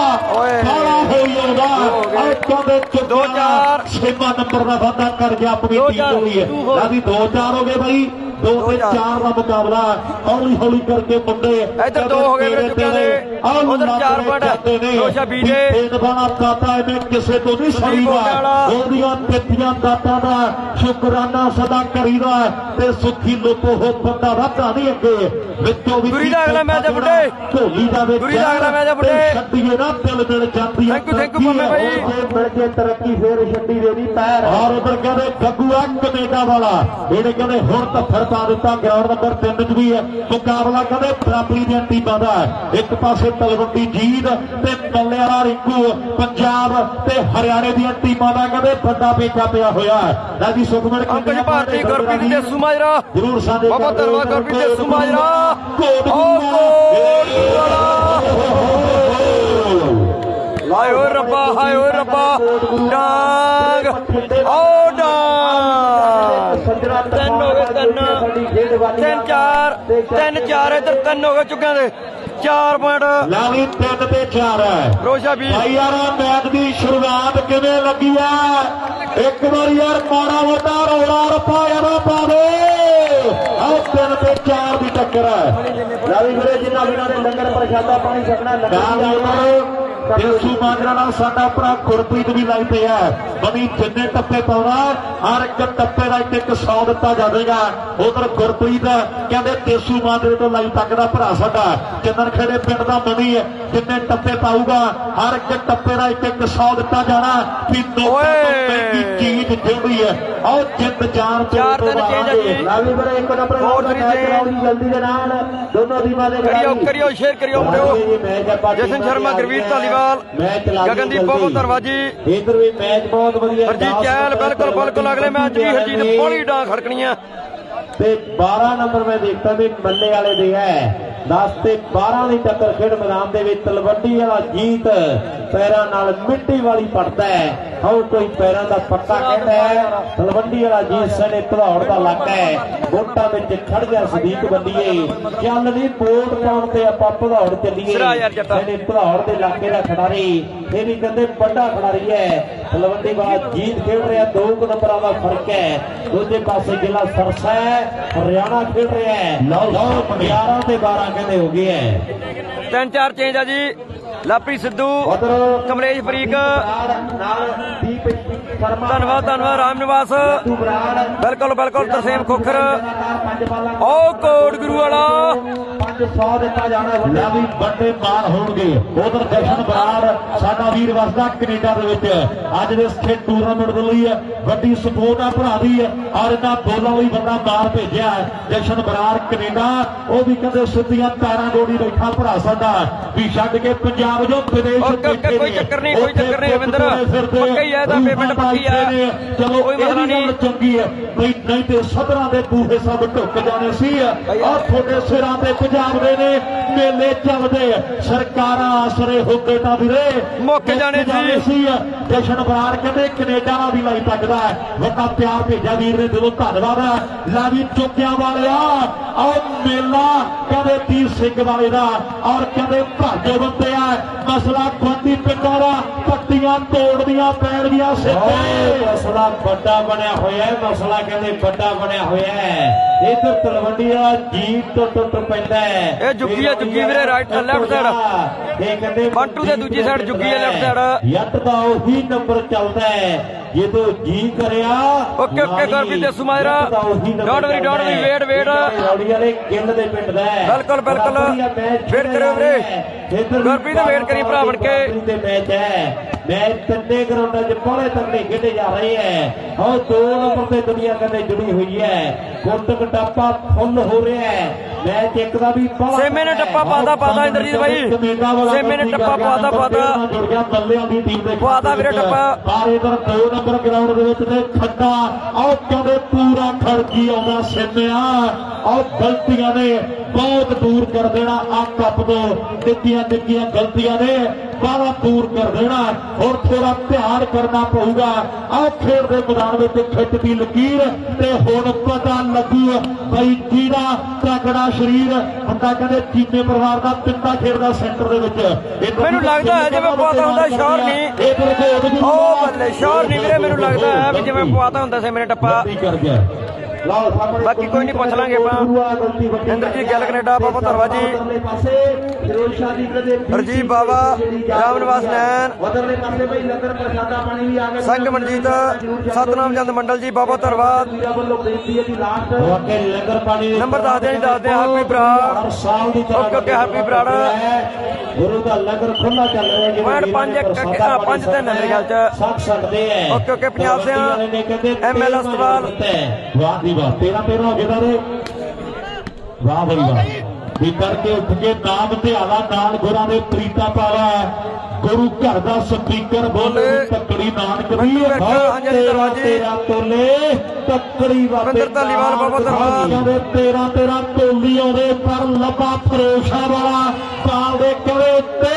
ਬਾਲਾ ਹੋਈ ਆਉਂਦਾ ਆਹ ਕਹਿੰਦੇ 2-4 6ਵਾਂ ਨੰਬਰ ਦਾ ਵਾਧਾ ਕਰ ਗਿਆ ਆਪਣੀ ਟੀਮ ਲਈ ਹੈ। ਆਦੀ 2-4 ਹੋ ਗਏ ਬਾਈ 2 ਤੇ 4 ਦਾ ਮੁਕਾਬਲਾ ਹੌਲੀ ਹੌਲੀ ਕਰਕੇ ਮੁੰਡੇ ਇੱਧਰ 2 ਹੋ ਗਏ ਮੇਰੇ ਚੁੱਕਿਆਂ ਦੇ ਉਧਰ 4 ਪੁਆਇੰਟ ਫਿਰੋਜ਼ਸ਼ਾਹ B ਦੇ ਬਣਾ ਦਾਤਾ ਐਵੇਂ ਕਿਸੇ ਤੋਂ ਨਹੀਂ ਸੜੀਦਾ ਉਹਦੀਆਂ ਦਿੱਤੀਆਂ ਦਾਤਾਂ ਦਾ ਸ਼ੁਕਰਾਨਾ ਸਦਾ ਕਰੀਦਾ ਤੇ ਸੁੱਖੀ ਲੋਕੋ ਹੋ ਬੰਦਾ ਵਾਧਾ ਨਹੀਂ ਅੱਗੇ ਵਿੱਚੋਂ ਵੀ ਗੁਰੀ ਦਾ ਅਗਲਾ ਮੈਚ ਆ ਬੁੱਢੇ ਢੋਲੀ ਦਾ ਗੁਰੀ ਦਾ ਅਗਲਾ ਮੈਚ ਆ ਬੁੱਢੇ ਛੱਡੀਏ ਨਾ ਦਿਲ ਦਿਲ ਜਾਂਦੀ ਹੈ ਥੈਂਕ ਯੂ ਪੰਮੇ ਬਾਈ ਮਿਲ ਕੇ ਤਰੱਕੀ ਫੇਰ ਛੱਡੀ ਦੇ ਨਹੀਂ ਪੈਰ ਔਰ ਉਧਰ ਕਹਿੰਦੇ ਗੱਗੂਆ ਕੈਨੇਡਾ ਵਾਲਾ ਇਹਨੇ ਕਹਿੰਦੇ ਹੁਣ ਤਾਂ ਫਿਰ ਪਾ ਦਿੱਤਾ ਗਰਾਊਂਡ ਨੰਬਰ 3 ਚ ਵੀ ਹੈ ਮੁਕਾਬਲਾ ਕਹਿੰਦੇ ਬਰਾਬਰੀ ਦੀਆਂ ਟੀਮਾਂ ਦਾ ਇੱਕ ਪਾਸੇ ਤਲਵੰਡੀ ਜੀਤ ਤੇ ਬੱਲੇ ਵਾਲਾ ਰਿੰਕੂ ਪੰਜਾਬ ਤੇ ਹਰਿਆਣੇ ਦੀਆਂ ਟੀਮਾਂ ਦਾ ਕਹਿੰਦੇ ਵੱਡਾ ਪੇਚਾ ਪਿਆ ਹੋਇਆ ਹੈ। ਰਾਜੀ ਸੁਖਮਨ ਅੰਕਲ ਭਾਰਤੀ ਗੁਰਪ੍ਰੀਤ ਦੇ ਸੁਮਾਜਰਾ ਜ਼ਰੂਰ ਸਾਡੇ ਬਾਬਾ ਧਰਵਾ ਗੁਰਪ੍ਰੀਤ ਦੇ ਸੁਮਾਜਰਾ ਹਾਏ ਓਏ ਰੱਬਾ ਹਾਏ ਓਏ ਰੱਬਾ ਡਾਂਗ ਓ ਡਾਂਗ 3 ਹੋ ਗਏ 3 4 ਇੱਧਰ 3 ਹੋ ਗਏ ਚੁੱਕਿਆਂ ਦੇ 4 ਪੁਆਇੰਟ ਲਾਵੀ 3 ਤੇ 4 ਹੈ ਫਿਰੋਜ਼ਸ਼ਾਹ B ਭਾਈ ਯਾਰ ਮੈਚ ਦੀ ਸ਼ੁਰੂਆਤ ਕਿਵੇਂ ਲੱਗੀ ਆ ਇੱਕ ਵਾਰ ਯਾਰ ਮਾੜਾ ਮੋਟਾ ਰੌਲਾ ਰੱਪਾ ਯਾਰ ਪਾ ਦੇ ਆਹ 3 ਤੇ 4 ਦੀ ਟੱਕਰ ਹੈ। ਲਾਵੀ ਵੀਰੇ ਜਿਨ੍ਹਾਂ ਵੀਰਾਂ ਨੇ ਲੰਗਰ ਪ੍ਰਸ਼ਾਦਾ ਪਾਣੀ ਛਕਣਾ ਲੱਗਾ ਦੇਸੂ ਮਾਜਰਾ ਨਾਲ ਸਾਡਾ ਭਰਾ ਗੁਰਪ੍ਰੀਤ ਵੀ ਲਾਈ ਪਿਆ ਬਣੀ ਜਿੰਨੇ ਟੱਪੇ ਪਾਉਣਾ ਹਰ ਇੱਕ ਟੱਪੇ ਦਾ ਇੱਕ 100 ਦਿੱਤਾ ਜਾਵੇਗਾ। ਉਧਰ ਗੁਰਪ੍ਰੀਤ ਕਹਿੰਦੇ ਦੇਸੂ ਮਾਜਰੇ ਤੋਂ ਲਾਈ ਤੱਕ ਦਾ ਭਰਾ ਸਾਡਾ ਚੰਦਨ ਖੇੜੇ ਪਿੰਡ ਦਾ ਬਣੀ ਜਿੰਨੇ ਟੱਪੇ ਪਾਊਗਾ ਹਰ ਇੱਕ ਟੱਪੇ ਦਾ ਇੱਕ 100 ਦਿੱਤਾ ਜਾਣਾ ਵੀ ਮਹਿੰਗੀ ਚੀਜ਼ ਜਿਹੜੀ ਹੈ ਆਹ ਜਿੰਦ ਜਾਨ ਤੋਂ ਲਾਵੀ ਬਰੇ ਇੱਕ ਨੰਬਰ ਜਲਦੀ ਦੇ ਨਾਲ ਦੋਨੋਂ ਟੀਮਾਂ ਦੇ ਕਰਿਓ ਸ਼ੇਅਰ ਕਰਿਓ ਜਸ਼ਨ ਸ਼ਰਮਾ ਗੁਰਵੀਰ ਧਾਲੀਵਾਲ ਗਗਨਦੀਪ ਬਾਬਾ ਧਰਵਾਜੀ ਇਧਰ ਵੀ ਮੈਚ ਬਹੁਤ ਵਧੀਆ ਹਰਜੀਤ ਚਹਿਲ ਬਿਲਕੁਲ ਅਗਲੇ ਮੈਚ ਵੀ ਹਰਜੀਤ ਬੜੀ ਡਾਂ ਖੜਕਣੀਆਂ ਤੇ 12 ਨੰਬਰ ਮੈਂ ਦੇਖਦਾ ਵੀ ਮੱਲੇ ਵਾਲੇ ਦੇ ਹੈ 10 ਤੇ 12 ਦੀ ਟੱਕਰ ਖੇਡ ਮੈਦਾਨ ਦੇ ਵਿੱਚ ਤਲਵੰਡੀ ਵਾਲਾ ਜੀਤ ਪੈਰਾਂ ਨਾਲ ਮਿੱਟੀ ਵਾਲੀ ਪੜਦਾ ਹੈ ਹਉ ਕੋਈ ਪੈਰਾਂ ਦਾ ਪੱਕਾ ਕਹਿੰਦਾ ਹੈ ਤਲਵੰਡੀ ਵਾਲਾ ਜੀਤ ਸਾਡੇ ਭਦੌੜ ਦਾ ਇਲਾਕਾ ਹੈ ਵੋਟਾਂ ਵਿੱਚ ਖੜ ਗਿਆ ਸਦੀਕ ਬੰਦੀਏ ਚੱਲ ਨਹੀਂ ਵੋਟ ਪਾਉਣ ਤੇ ਆਪਾਂ ਭਦੌੜ ਚੱਲੀਏ ਸਾਡੇ ਭਦੌੜ ਦੇ ਇਲਾਕੇ ਦਾ ਖਿਡਾਰੀ ਇਹ ਵੀ ਕਹਿੰਦੇ ਵੱਡਾ ਖਿਡਾਰੀ ਹੈ ਤਲਵੰਡੀ ਵਾਲਾ ਜੀਤ ਖੇਡ ਰਿਹਾ 2 ਨੰਬਰਾਂ ਦਾ ਫਰਕ ਹੈ। ਦੂਜੇ ਪਾਸੇ ਜ਼ਿਲ੍ਹਾ ਸਰਸਾ ਹਰਿਆਣਾ ਖੇਡ ਰਿਹਾ ਹੈ। ਲਓ 11 ਤੇ 12 ਕਹਿੰਦੇ ਹੋ ਗਏ ਹੈ। 3-4 ਚੇਂਜ ਆ ਜੀ। ਲਾਪੀ ਸਿੱਧੂ, ਕਮਲੇਸ਼ ਫਰੀਕ, ਧੰਨਵਾਦ ਰਾਮ ਨਿਵਾਸ, ਬਿਲਕੁਲ ਤਰਸੇਮ ਖੋਖਰ। ਉਹ ਕੋਟ ਗੁਰੂ ਵਾਲਾ 500 ਦਿੱਤਾ ਜਾਣਾ ਵੀ ਵੱਡੇ ਮਾਰ ਹੋਣਗੇ। ਉਧਰ ਜਸ਼ਨ ਬਰਾੜ ਸਾਡਾ ਵੀਰ ਵਸਦਾ ਕੈਨੇਡਾ ਦੇ ਵਿੱਚ ਅੱਜ ਦੇ ਇਸ ਟੂਰਨਾਮੈਂਟ ਦੇ ਲਈ ਵੱਡੀ ਸਪੋਰਟ ਆ ਭਰਾ ਦੀ ਔਰ ਇਹਨਾਂ ਬੋਲਾਂ ਲਈ ਬੰਦਾ ਮਾਰ ਭੇਜਿਆ ਜਸ਼ਨ ਬਰਾੜ ਕੈਨੇਡਾ। ਉਹ ਵੀ ਕਹਿੰਦੇ ਸਿੱਧੀਆਂ ਤਾਰਾਂ ਜੋੜੀ ਬੈਠਾ ਭਰਾ ਸਾਡਾ ਵੀ ਛੱਡ ਕੇ ਪੰਜਾਬ ਜੋ ਵਿਦੇਸ਼ ਕੋਈ ਚੱਕਰ ਨਹੀਂ ਰਵਿੰਦਰ, ਪੱਕੀ ਹੈ ਤਾਂ ਪੇਮੈਂਟ ਪੱਕੀ ਹੈ। ਚਲੋ ਕੋਈ ਮਸਲਾ ਨਹੀਂ, ਚੰਗੀ ਹੈ ਨਹੀਂ ਤੇ ਸਦਰਾਂ ਦੇ ਬੂਹੇ ਸਭ ਢੁੱਕ ਜਾਣੇ ਸੀ ਔਰ ਤੁਹਾਡੇ ਸਿਰਾਂ ਤੇ ਪੰਜਾਬ ਦੇ ਨੇ ਮੇਲੇ ਚੱਲਦੇ ਸਰਕਾਰਾਂ ਆਸਰੇ ਹੁੰਦੇ ਤਾਂ ਵੀਰੇ ਮੁੱਕ ਜਾਣੇ ਸੀ। ਜਸ਼ਨ ਬਰਾੜ ਕਹਿੰਦੇ ਕੈਨੇਡਾ ਨਾਲ ਵੀ ਲਾਈ ਤੱਕਦਾ ਵੱਡਾ ਪਿਆਰ ਭੇਜਿਆ ਵੀਰ ਨੇ, ਦਿਲੋਂ ਧੰਨਵਾਦ ਹੈ। ਲਾ ਵੀ ਚੁੱਕਿਆ ਵਾਲਿਆ ਔਰ ਮੇਲਾ ਕਹਿੰਦੇ ਤੀਰ ਸਿੰਘ ਵਾਲੇ ਦਾ ਔਰ ਕਹਿੰਦੇ ਭਾਜੋ ਬੰਦੇ ਆ ਮਸਲਾ ਗੁਆਂਢੀ ਪਿੰਡਾਂ ਦਾ ਪੱਟੀਆਂ ਤੋੜਦੀਆਂ ਪੈਣਗੀਆਂ ਸਿੱਧੇ। ਮਸਲਾ ਵੱਡਾ ਬਣਿਆ ਹੋਇਆ ਹੈ, ਮਸਲਾ ਕਹਿੰਦੇ ਵੱਡਾ ਬਣਿਆ ਹੋਇਆ ਹੈ। ਇਧਰ ਤਲਵੰਡੀ ਵਾਲਾ ਜੀਤ ਤੋਂ ਟੁੱਟ ਪੈਂਦਾ ਹੈ। ਇਹ ਜੁੱਗੀ ਆ ਜੁੱਗੀ ਵੀਰੇ ਰਾਈਟ ਲੈਫਟ ਸਾਈਡ ਇਹ ਕਹਿੰਦੇ ਬੰਟੂ ਦੇ ਦੂਜੀ ਸਾਈਡ ਜੁੱਗੀ ਆ ਲੈਫਟ ਸਾਈਡ। ਜੱਟ ਦਾ ਉਹੀ ਨੰਬਰ ਚੱਲਦਾ ਹੈ ਜਦੋਂ ਜੀ ਕਰਿਆ। ਓਕੇ ਗੁਰਪ੍ਰੀਤ ਦੇ ਸੁਮਾਇਰਾ ਡੋਂਟ ਵਰੀ ਵੇਟ ਰੌੜੀ ਵਾਲੇ ਗਿੱਲ ਦੇ ਪਿੰਡ ਦਾ ਬਿਲਕੁਲ ਵੇਟ ਕਰਿਓ ਵੀਰੇ। ਗੁਰਪ੍ਰੀਤ ਵੇਟ ਕਰੀ ਭਰਾ ਬਣ ਕੇ। ਮੈਚ ਹੈ, ਮੈਚ ਤਿੰਨੇ ਗਰਾਊਂਡਾਂ 'ਚ ਬੜੇ ਤਕੜੇ ਖੇਡੇ ਜਾ ਰਹੇ ਹੈ। ਉਹ 2 ਨੰਬਰ ਤੇ ਦੁਨੀਆ ਕਹਿੰਦੇ ਜੁੜੀ ਹੋਈ ਹੈ। ਕੁੱਟ ਕਟਾਪਾ ਫੁੱਲ ਹੋ ਰਿਹਾ ਹੈ। ਮੈਚ ਇੱਕ ਦਾ ਵੀ ਸੇਮੇ ਨੇ ਟੱਪਾ ਪਾਦਾ ਇੰਦਰਜੀਤ ਬਾਈ, ਸੇਮੇ ਨੇ ਟੱਪਾ ਪਾਦਾ ਜੁੜ ਗਿਆ ਬੱਲਿਆਂ ਦੀ ਟੀਮ ਦੇ ਪਾਦਾ ਵੀਰੇ ਟੱਪਾ। ਪਰ ਇਧਰ 2 ਨੰਬਰ ਗਰਾਊਂਡ ਦੇ ਵਿੱਚ ਤੇ ਖੱਡਾ ਉਹ ਕਹਿੰਦੇ ਪੂਰਾ ਖੜਕੀ ਆਉਂਦਾ ਸੇਮਿਆ ਔਰ ਗਲਤੀਆਂ ਨੇ ਬਹੁਤ ਦੂਰ ਕਰ ਦੇਣਾ। ਆ ਕੱਪ ਤੋਂ ਨਿੱਕੀਆਂ ਗਲਤੀਆਂ ਨੇ ਬਾਹਲਾ ਦੂਰ ਕਰ ਦੇਣਾ। ਹੋਰ ਥੋੜਾ ਧਿਆਨ ਕਰਨਾ ਪਊਗਾ। ਆਹ ਖੇਡ ਦੇ ਮੈਦਾਨ ਵਿੱਚ ਖਿੱਚਦੀ ਲਕੀਰ ਤੇ ਹੁਣ ਪਤਾ ਲੱਗੂ ਬਈ ਜਿਹੜਾ ਤਕੜਾ ਸਰੀਰ ਹੁੰਦਾ ਕਹਿੰਦੇ ਚੀਮੇ ਪਰਿਵਾਰ ਦਾ ਪਿੰਡਾ ਖੇਡਦਾ ਸੈਂਟਰ ਦੇ ਵਿੱਚ। ਮੈਨੂੰ ਲੱਗਦਾ ਹੈ ਜਿਵੇਂ ਪਵਾਤਾ ਹੁੰਦਾ ਸ਼ੌਰ ਨਹੀਂ, ਉਹ ਬੱਲੇ ਸ਼ੌਰ ਨਹੀਂ ਵੀਰੇ। ਮੈਨੂੰ ਲੱਗਦਾ ਹੈ ਵੀ ਜਿਵੇਂ ਪਵਾਤਾ ਹੁੰਦਾ ਸੀ ਮੇਰੇ ਟੱਪਾ। ਬਾਕੀ ਕੋਈ ਨਹੀਂ ਪੁੱਛ ਲਾਂਗੇ ਆਪਾਂ। ਇੰਦਰਜੀਤ ਗੱਲ ਕੈਨੇਡਾ, ਬਾਬਾ ਧੰਨਵਾਦ ਜੀ। ਰਜੀਵ ਬਾਬਾ, ਰਾਮ ਨਿਵਾਸ ਨੈਣ, ਸੰਘ ਮਨਜੀਤ, ਸਤਨਾਮ ਚੰਦ ਮੰਡਲ ਜੀ, ਬਾਬਾ ਧੰਨਵਾਦ। ਨੰਬਰ ਦੱਸਦੇ ਹੈਪੀ ਬਰਾੜ। ਓਕੇ ਹੈਪੀ ਬਰਾੜ। ਗੁਰੂ ਦਾ ਲੰਗਰ ਖੁੱਲਾ ਚੱਲ ਰਿਹਾ। 5-3 ਮੇਰੇ ਖਿਆਲ ਚ। ਓਕੇ ਪੰਜਾਬ ਸੇ ML ਅਸਤਵਾਲ। ਵਾਹ ਦੀ ਵਾਹ 13 ਹੋ ਗਏ ਨੇ। ਵਾਹ ਬਈ ਵਾਹ ਵੀ ਕਰਕੇ ਉੱਠ ਕੇ ਨਾਮ ਧਿਆਵਾ ਨਾਲ ਗੁਰਾਂ ਦੇ ਪ੍ਰੀਤਾ ਪਾਵਾ। ਗੁਰੂ ਘਰ ਦਾ ਸਪੀਕਰ ਬੋਲੇ ਤੱਕੜੀ ਨਾਨਕ ਦੀ ਤੇਰਾ ਤੋਲੇ ਤੱਕੜੀ ਬਾਬੇ ਧਾਲੀਵਾਲ ਬਾਬਾ ਧੰਨਵਾਦ। 13 ਤੋਲੀ ਆਉਂਦੇ ਪਰ ਲੱਭਾ ਫਰੋਸ਼ਾ ਵਾਲਾ ਪਾਲ ਦੇ ਕੋਲੇ ਉੱਤੇ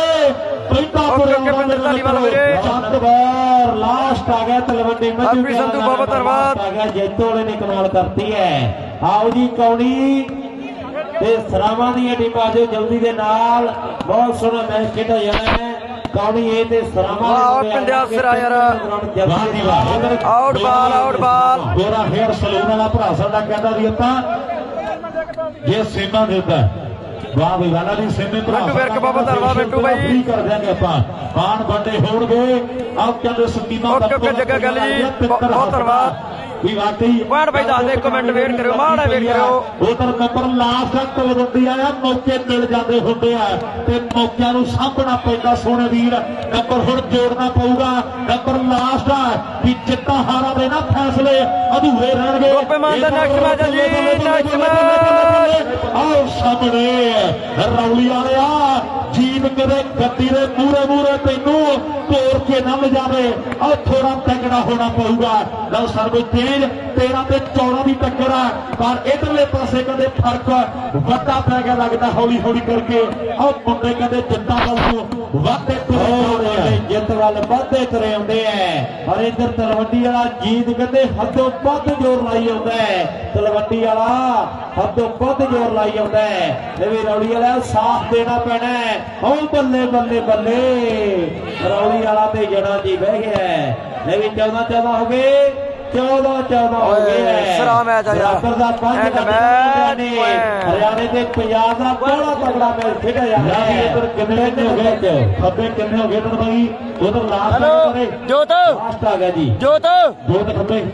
ਲਾਸਟ ਆ ਗਿਆ ਤਲਵੰਡੀ ਹਰਪ੍ਰੀਤ ਸੰਧੂ ਬਾਬਾ ਧੰਨਵਾਦ ਆ ਗਿਆ। ਜੈਤੋ ਵਾਲੇ ਨੇ ਕਮਾਲ ਕਰਤੀ ਹੈ। ਆਓ ਜੀ ਕੌੜੀ ਤੇ ਸਰਾਵਾਂ ਦੀਆਂ ਟੀਮਾਂ ਜੋ ਜਲਦੀ ਦੇ ਨਾਲ ਬਹੁਤ ਸੋਹਣਾ ਮੈਚ ਖੇਡਿਆ ਜਾਣਾ ਹੈ। ਕੌੜੀ ਇਹ ਤੇ ਸਰਾਵਾਂ ਪਿੰਡਿਆ ਸਿਰਾ ਯਾਰ ਆਊਟ ਬਾਲ ਗੋਰਾ ਹੇਅਰ ਸਲੂਨ ਵਾਲਾ ਭਰਾ ਸਾਡਾ ਕਹਿੰਦਾ ਵੀ ਆਪਾਂ ਜੇ ਸੇਮਾ ਦਿੱਤਾ। ਵਾਹ ਵੀ ਵਾਲਾ ਦੀ ਸੇਮੇ ਭਰਾ ਬਾਬਾ ਧੰਨਵਾਦ ਬਿੱਟੂ ਬਾਈ ਕਰ ਦਿਆਂਗੇ ਆਪਾਂ। ਬਾਣ ਵੱਡੇ ਹੋਣਗੇ ਆਪ ਕਹਿੰਦੇ ਸਕੀਮਾਂ ਜੱਗਾ ਗੱਲ ਜੀ ਬਹੁਤ ਧੰਨਵਾਦ ਵੀ ਵਾਕਈ ਪੁਆਇੰਟ ਭਾਈ ਦੱਸ ਦੇ। ਕਮੈਂਟ ਵੇਟ ਕਰਿਓ, ਮਾੜਾ ਵੇਟ ਕਰਿਓ। ਉਧਰ ਨੰਬਰ ਲਾਸਟ ਤਲਵੰਡੀ ਆਇਆ ਮੌਕੇ ਮਿਲ ਜਾਂਦੇ ਹੁੰਦੇ ਆ ਤੇ ਮੌਕਿਆਂ ਨੂੰ ਸਾਂਭਣਾ ਪੈਂਦਾ ਸੋਹਣੇ ਵੀਰ। ਨੰਬਰ ਹੁਣ ਜੋੜਨਾ ਪਊਗਾ। ਨੰਬਰ ਲਾਸਟ ਆ ਵੀ ਜਿੱਤਾਂ ਹਾਰਾਂ ਦੇ ਨਾ ਫੈਸਲੇ ਅਧੂਰੇ ਰਹਿਣਗੇ। ਨੈਕਸਟ ਮੈਚ ਜੀ, ਨੈਕਸਟ ਮੈਚ ਆਓ ਸਾਹਮਣੇ ਰੌਲੀ ਵਾਲਿਆ ਜੀਤ ਕਦੇ ਗੱਡੀ ਦੇ ਮੂਰੇ ਤੈਨੂੰ ਤੋੜ ਕੇ ਨਾ ਲਿਜਾਵੇ। ਆਹ ਥੋੜਾ ਤਗੜਾ ਹੋਣਾ ਪਊਗਾ। ਲਓ ਸਰਵਿਸ ਤੇਜ਼ 13 ਤੇ 14 ਦੀ ਟੱਕਰ ਆ ਪਰ ਇਧਰਲੇ ਪਾਸੇ ਕਹਿੰਦੇ ਫਰਕ ਵੱਡਾ ਪੈ ਗਿਆ ਲੱਗਦਾ ਹੌਲੀ ਕਰਕੇ। ਆਹ ਮੁੰਡੇ ਕਹਿੰਦੇ ਜਿੱਤਾਂ ਵੱਲ ਤੋਂ ਵਾਧੇ ਤੁਰੇ ਜਿੱਤ ਵੱਲ ਵਾਧੇ ਤੁਰੇ ਆਉਂਦੇ ਐ। ਪਰ ਇਧਰ ਤਲਵੰਡੀ ਵਾਲਾ ਜੀਤ ਕਹਿੰਦੇ ਹੱਦੋਂ ਵੱਧ ਜ਼ੋਰ ਲਾਈ ਆਉਂਦਾ ਹੈ। ਤਲਵੰਡੀ ਵਾਲਾ ਹੱਦੋਂ ਵੱਧ ਜ਼ੋਰ ਲਾਈ ਆਉਂਦਾ ਹੈ। ਇਹ ਵੀ ਰੌਲੀ ਵਾਲਾ ਸਾਥ ਦੇਣਾ ਪੈਣਾ ਹੈ। ਉਹ ਬੱਲੇ ਰੌਲੀ ਵਾਲਾ ਤੇ ਜਣਾ ਜੀ ਬਹਿ ਗਿਆ ਲੈ ਵੀ 14-14 ਹੋ ਗਏ 14-14 ਹੋ ਗਏ ਸਰਾ ਮੈਚ ਆ ਯਾਰ ਦਾ 5 ਹਰਿਆਣੇ ਤੇ ਪੰਜਾਬ ਦਾ ਬੜਾ ਤਗੜਾ ਮੈਚ ਖੇਡਿਆ ਜਾ ਰਿਹਾ ਹੈ ਇਧਰ ਕਿੰਨੇ ਹੋ ਗਏ ਖੱਬੇ ਕਿੰਨੇ ਹੋ ਗਏ ਤਾਂ ਭਾਈ ਉਧਰ ਲਾਸਟ ਜੋਤ ਲਾਸਟ ਆ ਗਿਆ ਜੀ ਜੋਤ ਖੱਬੇ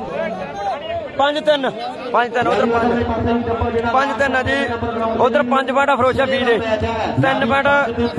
5-3 ਉਧਰ 5-3 ਜੀ ਉਧਰ 5 ਪੁਆਇੰਟ ਫਿਰੋਜ਼ਾ ਬੀ ਦੇ 3 ਪੁਆਇੰਟ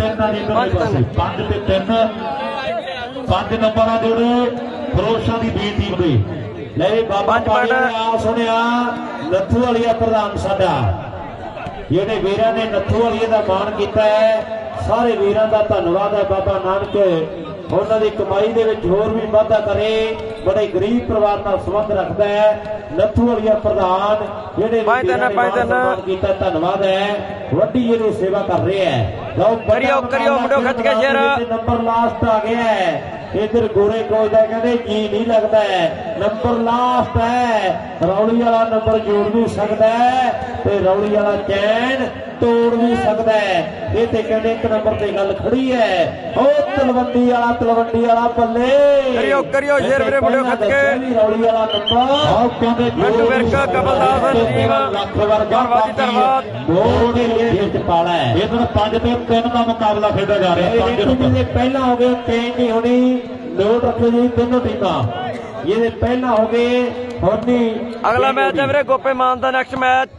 5 ਤੇ 3 5 ਨੰਬਰਾਂ ਜਿਹੜੇ ਫਿਰੋਜ਼ਾ ਦੀ ਬੀ ਟੀਮ ਦੇ ਲੈ ਬਾਬਾ ਪਾਣੀ ਆ ਸੁਣਿਆ ਨੱਥੂ ਵਾਲੀਆ ਪ੍ਰਧਾਨ ਸਾਡਾ ਜਿਹੜੇ ਵੀਰਾਂ ਨੇ ਨੱਥੂ ਵਾਲੀਏ ਦਾ ਮਾਣ ਕੀਤਾ ਹੈ ਸਾਰੇ ਵੀਰਾਂ ਦਾ ਧੰਨਵਾਦ ਹੈ ਬਾਬਾ ਨਾਨਕ ਉਹਨਾਂ ਦੀ ਕਮਾਈ ਦੇ ਵਿੱਚ ਹੋਰ ਵੀ ਵਾਧਾ ਕਰੇ ਬੜੇ ਗਰੀਬ ਪਰਿਵਾਰ ਨਾਲ ਸੰਬੰਧ ਰੱਖਦਾ ਹੈ ਨੱਥੂ ਵਾਲੀਆ ਪ੍ਰਧਾਨ ਜਿਹੜੇ ਕੀਤਾ ਧੰਨਵਾਦ ਹੈ ਵੱਡੀ ਜਿਹੜੀ ਸੇਵਾ ਕਰ ਰਿਹਾ ਹੈ ਕਰਿਓ ਮੁੰਡੋ ਖੱਚ ਕੇ ਸ਼ੇਰ ਨੰਬਰ ਲਾਸਟ ਆ ਗਿਆ ਹੈ ਇਧਰ ਗੋਰੇ ਕੋਚ ਦਾ ਕਹਿੰਦੇ ਜੀ ਨਹੀਂ ਲੱਗਦਾ ਨੰਬਰ ਲਾਸਟ ਹੈ ਰੌਲੀ ਵਾਲਾ ਨੰਬਰ ਜੋੜ ਵੀ ਸਕਦਾ ਤੇ ਰੌਲੀ ਵਾਲਾ ਚੈਨ ਤੋੜ ਵੀ ਸਕਦਾ ਇਹ ਤੇ ਕਹਿੰਦੇ ਇੱਕ ਨੰਬਰ ਤੇ ਗੱਲ ਖੜੀ ਹੈ ਉਹ ਤਲਵੰਡੀ ਵਾਲਾ ਬੱਲੇ ਕਰਿਓ ਸ਼ੇਰ ਵੀਰੇ ਮੁੰਡੋ ਖੱਚ ਕੇ ਰੌਲੀ ਵਾਲਾ ਨੰਬਰ ਕਹਿੰਦੇ ਮਿੰਟੂ ਵਿਰਕਾ ਕਮਲਦਾਸ ਟੀਮ ਧੰਨਵਾਦ ਬੋਰਡ ਦੇ ਵਿੱਚ ਪਾਲਾ ਹੈ ਇਧਰ 5 ਤੇ 3 ਦਾ ਮੁਕਾਬਲਾ ਖੇਡਿਆ ਜਾ ਰਿਹਾ 5 ਦੇ ਪਹਿਲਾਂ ਹੋ ਗਏ ਚੇਂਜ ਨਹੀਂ ਹੋਣੀ ਨੋਟ ਰੱਖੋ ਜੀ ਦੋਨੋਂ ਟੀਮਾਂ ਇਹਦੇ ਪਹਿਲਾਂ ਹੋ ਗਏ ਹੁਣ ਨਹੀਂ ਅਗਲਾ ਮੈਚ ਹੈ ਵੀਰੇ ਗੋਪੇ ਮਾਨ ਦਾ ਨੈਕਸਟ ਮੈਚ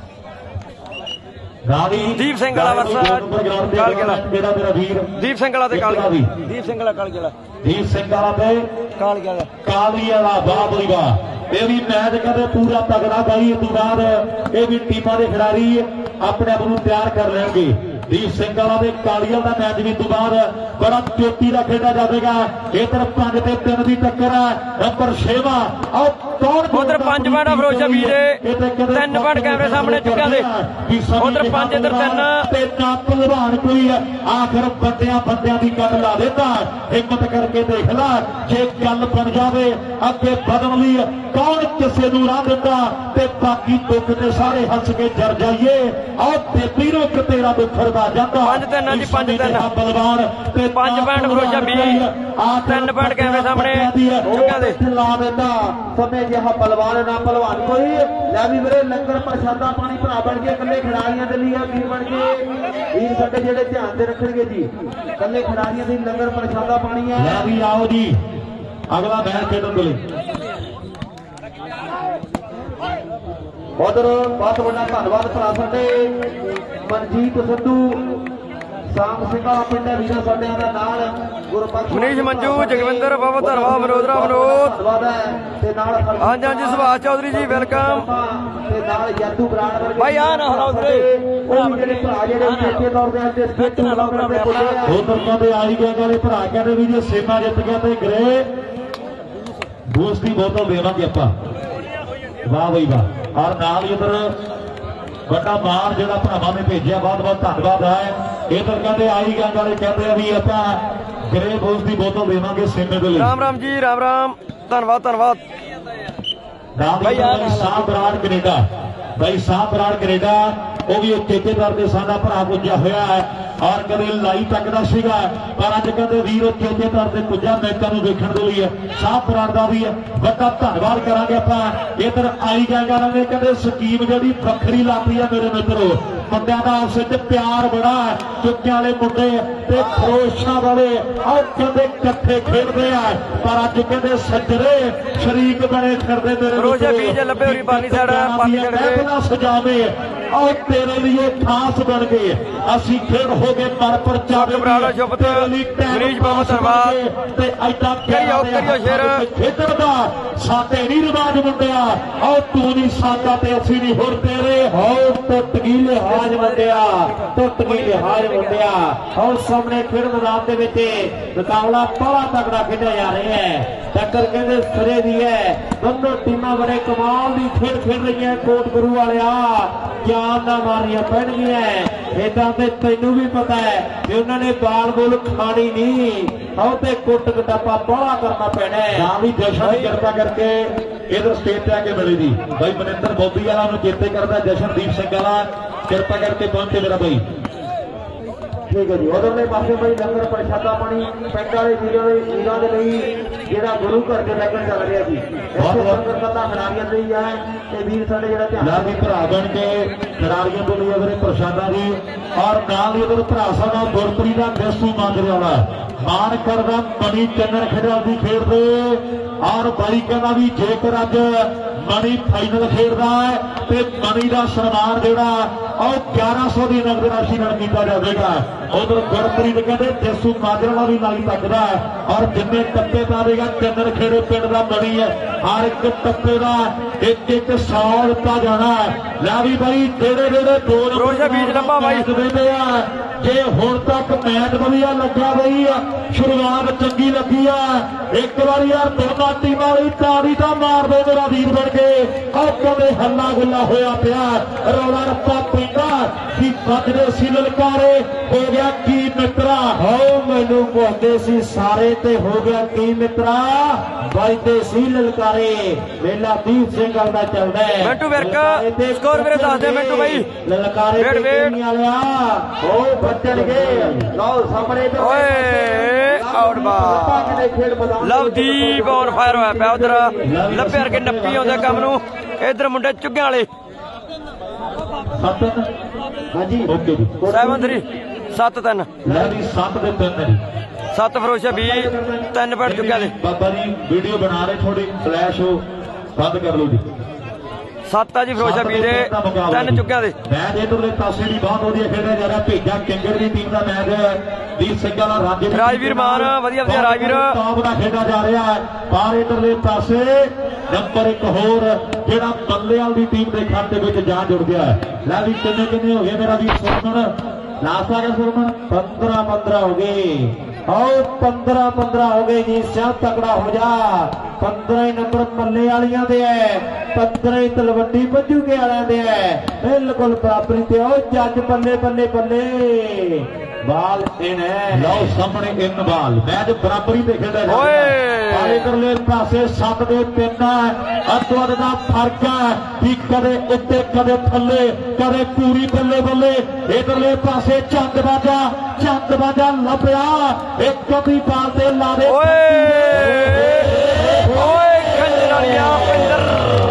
ਦੀਪ ਸਿੰਘ ਵਾਲਾ ਵਰਸਾ ਕਾਲਗੇਲਾ ਮੇਰਾ ਵੀਰ ਦੀਪ ਸਿੰਘ ਵਾਲਾ ਤੇ ਕਾਲਗੇਲਾ ਦੀਪ ਸਿੰਘ ਵਾਲਾ ਤੇ ਕਾਲੀ ਵਾਲਾ ਵਾਹ ਬਈ ਵਾਹ ਇਹ ਵੀ ਮੈਚ ਕਹਿੰਦੇ ਪੂਰਾ ਤਗੜਾ ਬਾਈ ਇਸ ਤੋਂ ਬਾਅਦ ਇਹ ਵੀ ਟੀਮਾਂ ਦੇ ਖਿਡਾਰੀ ਆਪਣੇ ਆਪ ਨੂੰ ਤਿਆਰ ਕਰ ਲੈਣਗੇ ਦੀਪ ਸਿੰਘ ਵਾਲਾ ਦੇ ਕਾਲੀਆਂ ਦਾ ਮੈਚ ਵੀ ਤੋਂ ਬਾਅਦ ਬੜਾ ਚੋਟੀ ਦਾ ਖੇਡਿਆ ਜਾਵੇਗਾ ਇਧਰ 5 ਤੇ 3 ਦੀ ਟੱਕਰ ਹੈ ਨੰਬਰ 6ਵਾਂ ਉਧਰ 5 ਪੁਆਇੰਟ ਫਿਰੋਜ਼ਾ ਬੀ ਦੇ 3 ਪੁਆਇੰਟ ਕੈਮਰੇ ਸਾਹਮਣੇ ਚੁੱਕਿਆ ਦੇ ਉਧਰ 5 ਇਧਰ 3 ਤੇ ਨਾ ਭਲਵਾਨ ਕੋਈ ਆਖਰ ਬੰਦਿਆਂ ਦੀ ਗੱਲ ਲਾ ਦੇਤਾ ਹਿੰਮਤ ਕਰਕੇ ਦੇਖ ਲੈ ਜੇ ਗੱਲ ਬਣ ਜਾਵੇ ਅੱਗੇ ਵਧਣ ਲਈ ਕੌਣ ਕਿਸੇ ਨੂੰ ਰਾਹ ਦਿੰਦਾ ਤੇ ਬਾਕੀ ਦੁੱਖ ਤੇ ਸਾਰੇ ਹੱਸ ਕੇ ਜਰ ਜਾਈਏ ਆਹ ਤੇ ਵੀਰੋ ਕਿ ਤੇਰਾ ਦੁੱਖ ਰਵਾ ਜਾਂਦਾ 5-3 ਜੀ 5-3 ਬਲਵਾਨ ਤੇ 5 ਪੁਆਇੰਟ ਫਿਰੋਜ਼ਾ ਬੀ 3 ਪੁਆਇੰਟ ਕੈਮਰੇ ਸਾਹਮਣੇ ਚੁੱਕਿਆ ਦੇ ਲਾ ਦਿੰਦਾ ਸਮੇਂ ਜਿਹਾ ਬਲਵਾਨ ਨਾ ਭਲਵਾਨ ਕੋਈ ਲੈ ਵੀ ਵੀਰੇ ਲੰਗਰ ਪ੍ਰਸ਼ਾਦਾ ਪਾਣੀ ਭਰਾ ਬਣ ਕੇ ਇਕੱਲੇ ਖਿਡਾਰੀਆਂ ਦੇ ਲਈ ਵੀਰ ਬਣ ਕੇ ਵੀਰ ਸਾਡੇ ਜਿਹੜੇ ਧਿਆਨ ਦੇ ਰੱਖਣਗੇ ਜੀ ਇਕੱਲੇ ਖਿਡਾਰੀਆਂ ਦੇ ਲੰਗਰ ਪ੍ਰਸ਼ਾਦਾ ਪਾਣੀ ਹੈ ਲੈ ਵੀ ਆਓ ਜੀ ਅਗਲਾ ਮੈਚ ਖੇਡਣ ਦੇ ਲਈ ਉਧਰ ਬਹੁਤ ਵੱਡਾ ਧੰਨਵਾਦ ਭਰਾ ਸਾਡੇ ਮਨਜੀਤ ਸੰਧੂ ਸਾਮ ਸਿੰਘ ਵਾਲਾ ਪਿੰਡ ਵੀਰਾਂ ਸਾਡਿਆਂ ਦਾ ਨਾਲ ਗੁਰਬਖਸ਼ ਮਨੀਸ਼ ਮੰਜੂ ਜਗਵਿੰਦਰ ਬਹੁਤ ਧੰਨਵਾਦ ਵਿਨੋਦਰਾ ਵਿਨੋਦ ਤੇ ਨਾਲ ਹਾਂਜੀ ਸੁਭਾਸ਼ ਚੌਧਰੀ ਜੀ ਵੈਲਕਮ ਤੇ ਨਾਲ ਯਾਦੂ ਬਰਾੜ ਵਰਗੇ ਭਾਈ ਆ ਨਾ ਹਰਾਓ ਵੀਰੇ ਉਹ ਜਿਹੜੇ ਭਰਾ ਜਿਹੜੇ ਚੇਤੇ ਤੌਰ ਤੇ ਅੱਜ ਸਟੇਟ ਟੂਰਨਾਮੈਂਟ ਦੇ ਪੁੱਜੇ ਉਹ ਤਰ੍ਹਾਂ ਦੇ ਆਈ ਗਏ ਵਾਲੇ ਭਰਾ ਕਹਿੰਦੇ ਵੀ ਜੇ ਸੇਮਾ ਜਿੱਤ ਗਿਆ ਤੇ ਗਰੇ ਬੂਸ ਦੀ ਬੋਤਲ ਦੇਵਾਂਗੇ ਆਪਾਂ ਵਾਹ ਬਈ ਵਾਹ ਔਰ ਨਾਲ ਹੀ ਉਧਰ ਵੱਡਾ ਮਾਨ ਜਿਹੜਾ ਭਰਾਵਾਂ ਨੇ ਭੇਜਿਆ ਬਹੁਤ ਬਹੁਤ ਧੰਨਵਾਦ ਹੈ ਇਹ ਤਾਂ ਕਹਿੰਦੇ ਆਈ ਗਏ ਵਾਲੇ ਕਹਿੰਦੇ ਆ ਵੀ ਆਪਾਂ ਗਰੇ ਬੂਸ ਦੀ ਬੋਤਲ ਦੇਵਾਂਗੇ ਸੇਮੇ ਦੇ ਲਈ ਰਾਮ ਜੀ ਰਾਮ ਧੰਨਵਾਦ ਬਾਈ ਸਾਹਿਬ ਬਰਾੜ ਕੈਨੇਡਾ ਉਹ ਵੀ ਠੇਕੇਦਾਰ ਦੇ ਸਾਡਾ ਭਰਾ ਪੁੱਜਿਆ ਹੋਇਆ ਹੈ ਔਰ ਕਦੇ ਲਾਈ ਤੱਕਦਾ ਸੀਗਾ ਪਰ ਅੱਜ ਕਹਿੰਦੇ ਵੀਰ ਠੇਕੇਦਾਰ ਦੇ ਪੁੱਜਾ ਮੈਚਾਂ ਨੂੰ ਦੇਖਣ ਦੇ ਲਈ ਸਾਹਿਬ ਬਰਾੜ ਦਾ ਵੀ ਵੱਡਾ ਧੰਨਵਾਦ ਕਰਾਂਗੇ ਆਪਾਂ ਇਧਰ ਆਈ ਜਾਏਗਾ ਕਹਿੰਦੇ ਸਕੀਮ ਜਿਹੜੀ ਵੱਖਰੀ ਲੱਗਦੀ ਆ ਮੇਰੇ ਮਿੱਤਰੋ ਮੁੰਡਿਆਂ ਦਾ ਆਪਸ ਵਿੱਚ ਪਿਆਰ ਬੜਾ ਚੁੱਕਿਆਂ ਵਾਲੇ ਮੁੰਡੇ ਤੇ ਖਰੋਸ਼ਾਂ ਵਾਲੇ ਆਹ ਕਹਿੰਦੇ ਇਕੱਠੇ ਖੇਡਦੇ ਆ ਪਰ ਅੱਜ ਕਹਿੰਦੇ ਸੱਜਰੇ ਸ਼ਰੀਕ ਬਣੇ ਫਿਰਦੇ ਫਿਰੋਜ਼ਾ ਬੀਜ ਲੱਭੇ ਹੋਰੀ ਬਾਨੀ ਸਾਈਡ ਸਜਾਵੇ ਆਹ ਤੇਰੇ ਲਈ ਖਾਸ ਬਣ ਗਏ ਅਸੀਂ ਖੇਡ ਹੋ ਗਏ ਪਰ ਚਾਵੇ ਮਰੀਜ਼ ਬਹੁਤ ਧੰਨਵਾਦ ਤੇ ਐਡਾ ਕਰਿਓ ਸ਼ੇਰ ਖੇਡਣ ਦਾ ਸਾਡੇ ਨਹੀਂ ਰਿਵਾਜ ਮੁੰਡਿਆ ਆਹ ਤੂੰ ਨਹੀਂ ਸਾਡਾ ਤੇ ਅਸੀਂ ਨਹੀਂ ਹੋਰ ਤੇਰੇ ਹੋ ਟੁੱਟ ਗਈ ਲਿਹਾਜ਼ ਮੁੰਡਿਆ ਔਰ ਸਾਹਮਣੇ ਖੇਡ ਮੈਦਾਨ ਦੇ ਵਿੱਚ ਮੁਕਾਬਲਾ ਬੜਾ ਤਕੜਾ ਖੇਡਿਆ ਜਾ ਰਿਹਾ ਹੈ ਟੱਕਰ ਕਹਿੰਦੇ ਸਿਰੇ ਦੀ ਹੈ ਦੋਨੋਂ ਟੀਮਾਂ ਬੜੇ ਕਮਾਲ ਦੀ ਖੇਡ ਖੇਡ ਰਹੀਆਂ ਕੋਟ ਗੁਰੂ ਵਾਲਿਆ ਜਾਨ ਨਾ ਮਾਰੀਆਂ ਪੈਣਗੀਆਂ ਇਦਾਂ ਤੇ ਤੈਨੂੰ ਵੀ ਪਤਾ ਹੈ ਕਿ ਉਹਨਾਂ ਨੇ ਬਾਲ ਬੋਲ ਖਾਣੀ ਨਹੀਂ ਆਹ ਤੇ ਕੁੱਟ ਕਟਾਪਾ ਬੜਾ ਕਰਨਾ ਪੈਣਾ ਹੈ ਨਾ ਵੀ ਜਸ਼ਨ ਦੀ ਕਿਰਪਾ ਕਰਕੇ ਇਧਰ ਸਟੇਜ ਤੇ ਆ ਕੇ ਮਿਲੇ ਦੀ ਬਾਈ ਮਨਿੰਦਰ ਬੋਬੀ ਵਾਲਾ ਨੂੰ ਚੇਤੇ ਕਰਦਾ ਜਸ਼ਨਦੀਪ ਸਿੰਘ ਵਾਲਾ ਕਿਰਪਾ ਕਰਕੇ ਪਹੁੰਚੇ ਮੇਰਾ ਬਾਈ ठीक है जी उधरले पासे भाई लंगर प्रशादा पानी पिंड वाले वीरों के लिए ਜਿਹੜਾ ਗੁਰੂ ਘਰ ਦੇ ਲੰਗਰ ਚੱਲ ਰਿਹਾ ਜੀ ਬਹੁਤ ਲੰਗਰ ਪਤਾ ਖਿਡਾਰੀਆਂ ਲਈ ਹੈ ਤੇ ਵੀਰ ਸਾਡੇ ਜਿਹੜਾ ਧਿਆਨ ਵੀ ਭਰਾ ਬਣ ਕੇ ਖਿਡਾਰੀਆਂ ਦੇ ਲਈ ਅਗਰੇ ਪ੍ਰਸ਼ਾਦਾ ਦੀ ਔਰ ਨਾਲ ਹੀ ਅਗਰ ਭਰਾ ਸਾਡਾ ਗੁਰਪ੍ਰੀਤ ਦਾ ਦਸਤੂ ਮੰਗ ਰਿਹਾ ਵਾ ਮਾਨ ਕਰਦਾ ਮਣੀ ਚੰਨਣ ਖੇਡਾਂ ਦੀ ਖੇਡਦੇ ਔਰ ਬਾਈ ਕਹਿੰਦਾ ਵੀ ਜੇਕਰ ਅੱਜ ਮਣੀ ਫਾਈਨਲ ਖੇਡਦਾ ਹੈ ਤੇ ਮਣੀ ਦਾ ਸਨਮਾਨ ਜਿਹੜਾ ਉਹ 1100 ਦੀ ਨਗਦ ਰਾਸ਼ੀ ਨਾਲ ਕੀਤਾ ਜਾਵੇਗਾ ਉਧਰ ਗੁਰਪ੍ਰੀਤ ਕਹਿੰਦੇ ਦਸਤੂ ਮਾਜਰਾ ਵੀ ਨਾਲ ਤੱਕਦਾ ਔਰ ਜਿੰਨੇ ਟੱਪੇ ਪਾਵੇਗਾ ਚੰਨਣ ਖੇੜੇ ਪਿੰਡ ਦਾ ਮਣੀ ਹੈ ਹਰ ਇੱਕ ਟੱਪੇ ਦਾ ਇੱਕ 100 ਦਿੱਤਾ ਜਾਣਾ ਲੈ ਵੀ ਬਾਈ ਜਿਹੜੇ ਦੋ ਰੋਸ਼ਾ ਬੀਜ ਲੰਬਾ ਬਾਈ ਦਿੰਦੇ ਆ ਜੇ ਹੁਣ ਤੱਕ ਮੈਚ ਵਧੀਆ ਲੱਗਾ ਬਈ ਸ਼ੁਰੂਆਤ ਚੰਗੀ ਲੱਗੀ ਆ ਇੱਕ ਵਾਰੀ ਯਾਰ ਦੋਨਾਂ ਟੀਮਾਂ ਵਾਲੀ ਤਾੜੀ ਤਾਂ ਮਾਰ ਦੋ ਮੇਰਾ ਵੀਰ ਬਣ ਕੇ ਆਹ ਦੇ ਹੱਲਾ ਗੁੱਲਾ ਹੋਇਆ ਪਿਆ ਰੌਲਾ ਰੱਪਾ ਪੈਂਦਾ ਕਿ ਵੱਜਦੇ ਸੀ ਲਲਕਾਰੇ ਹੋ ਗਿਆ ਕੀ ਮਿੱਤਰਾ ਹੋ ਮੈਨੂੰ ਪੁੱਛਦੇ ਸੀ ਸਾਰੇ ਤੇ ਹੋ ਗਿਆ ਕੀ ਮਿੱਤਰਾ ਵੱਜਦੇ ਸੀ ਲਲਕਾਰੇ ਮੇਲਾ ਦੀਪ ਸਿੰਘ ਗੱਲ ਦਾ ਚੱਲਦਾ ਹੈ ਮਿੰਟੂ ਵਿਰਕ ਸਕੋਰ ਵੀਰੇ ਦੱਸ ਦੇ ਮਿੰਟੂ ਬਾਈ ਲਲਕਾਰੇ ਤੇ ਵਾਲਿਆ ਹੋ ਵੱਜਣਗੇ ਲਓ ਸਾਹਮਣੇ ਓਏ out ball Lovedeep on fire ਹੋਇਆ ਪਿਆ ਉਧਰ ਲੱਭੇ ਵਰਗੇ ਨੱਪੀ ਆਉਂਦੇ ਕੰਮ ਨੂੰ ਇਧਰ ਮੁੰਡੇ ਚੁੱਗਿਆਂ ਵਾਲੇ ਹਾਂਜੀ ਓਕੇ ਜੀ 7-3 7-3 ਲੈ ਵੀ 7 ਦੇ 3 ਜੀ 7 ਫਰੋਸ਼ਾ 20 3 ਪੁਆਇੰਟ ਚੁੱਕਿਆ ਦੇ ਬਾਬਾ ਜੀ ਵੀਡੀਓ ਬਣਾ ਰਹੇ ਥੋੜੀ ਫਲੈਸ਼ ਹੋ ਬੰਦ ਕਰ ਲਓ ਜੀ 7 ਆ ਜੀ ਫਰੋਸ਼ਾ 20 ਦੇ 3 ਚੁੱਕਿਆ ਦੇ ਮੈਚ ਇਧਰਲੇ ਪਾਸੇ ਵੀ ਬਹੁਤ ਵਧੀਆ ਖੇਡਿਆ ਜਾ ਰਿਹਾ ਭੇਜਾ ਕਿੰਗੜ ਦੀ ਟੀਮ ਦਾ ਮੈਚ ਵੀਰ ਸਿੰਘ ਵਾਲਾ ਰਾਜਵੀਰ ਮਾਨ ਵਧੀਆ ਰਾਜਵੀਰ ਟੌਪ ਦਾ ਖੇਡਿਆ ਜਾ ਰਿਹਾ ਹੈ ਪਰ ਇਧਰਲੇ ਪਾਸੇ ਨੰਬਰ 1 ਹੋਰ ਜਿਹੜਾ ਬੱਲੇਵਾਲ ਦੀ ਟੀਮ ਦੇ ਖਾਤੇ ਵਿੱਚ ਜਾ ਜੁੜ ਗਿਆ ਹੈ ਲੈ ਵੀ ਕਿੰਨੇ ਹੋ ਗਏ ਮੇਰਾ ਵੀਰ ਸੁਰਮਨ ਲਾਸਟ ਆ ਗਿਆ ਸੁਰਮਨ 15 ਹੋ ਗਏ ਆਓ 15 ਹੋ ਗਏ ਜੀ ਸਿਆਹ ਤਕੜਾ ਹੋ ਜਾ 15 ਨੰਬਰ ਮੱਲੇ ਵਾਲੀਆਂ ਦੇ ਐ 15 ਤਲਵੰਡੀ ਬੱਜੂਗੇ ਵਾਲਿਆਂ ਦੇ ਐ ਬਿਲਕੁਲ ਬਰਾਬਰੀ ਤੇ ਉਹ ਜੱਜ ਬੱਲੇ ਬਾਲ ਇਨ ਹੈ ਲਓ ਸਾਹਮਣੇ ਇਨ ਬਾਲ ਮੈਚ ਬਰਾਬਰੀ ਤੇ ਖੇਡਿਆ ਜਾ ਰਿਹਾ ਹੈ ਇਧਰਲੇ ਪਾਸੇ 7 ਦੇ 3 ਅੱਧ ਦਾ ਫਰਕ ਹੈ ਵੀ ਕਦੇ ਉੱਤੇ ਕਦੇ ਥੱਲੇ ਕਦੇ ਪੂਰੀ ਬੱਲੇ ਇਧਰਲੇ ਪਾਸੇ ਚੰਦ ਬਾਜਾ ਲੱਭਿਆ ਇੱਕ ਦੀ ਬਾਲ ਤੇ ਲਾ ਦੇ ਓਏ ਖੰਜਰ ਵਾਲਿਆ ਪਿੰਦਰ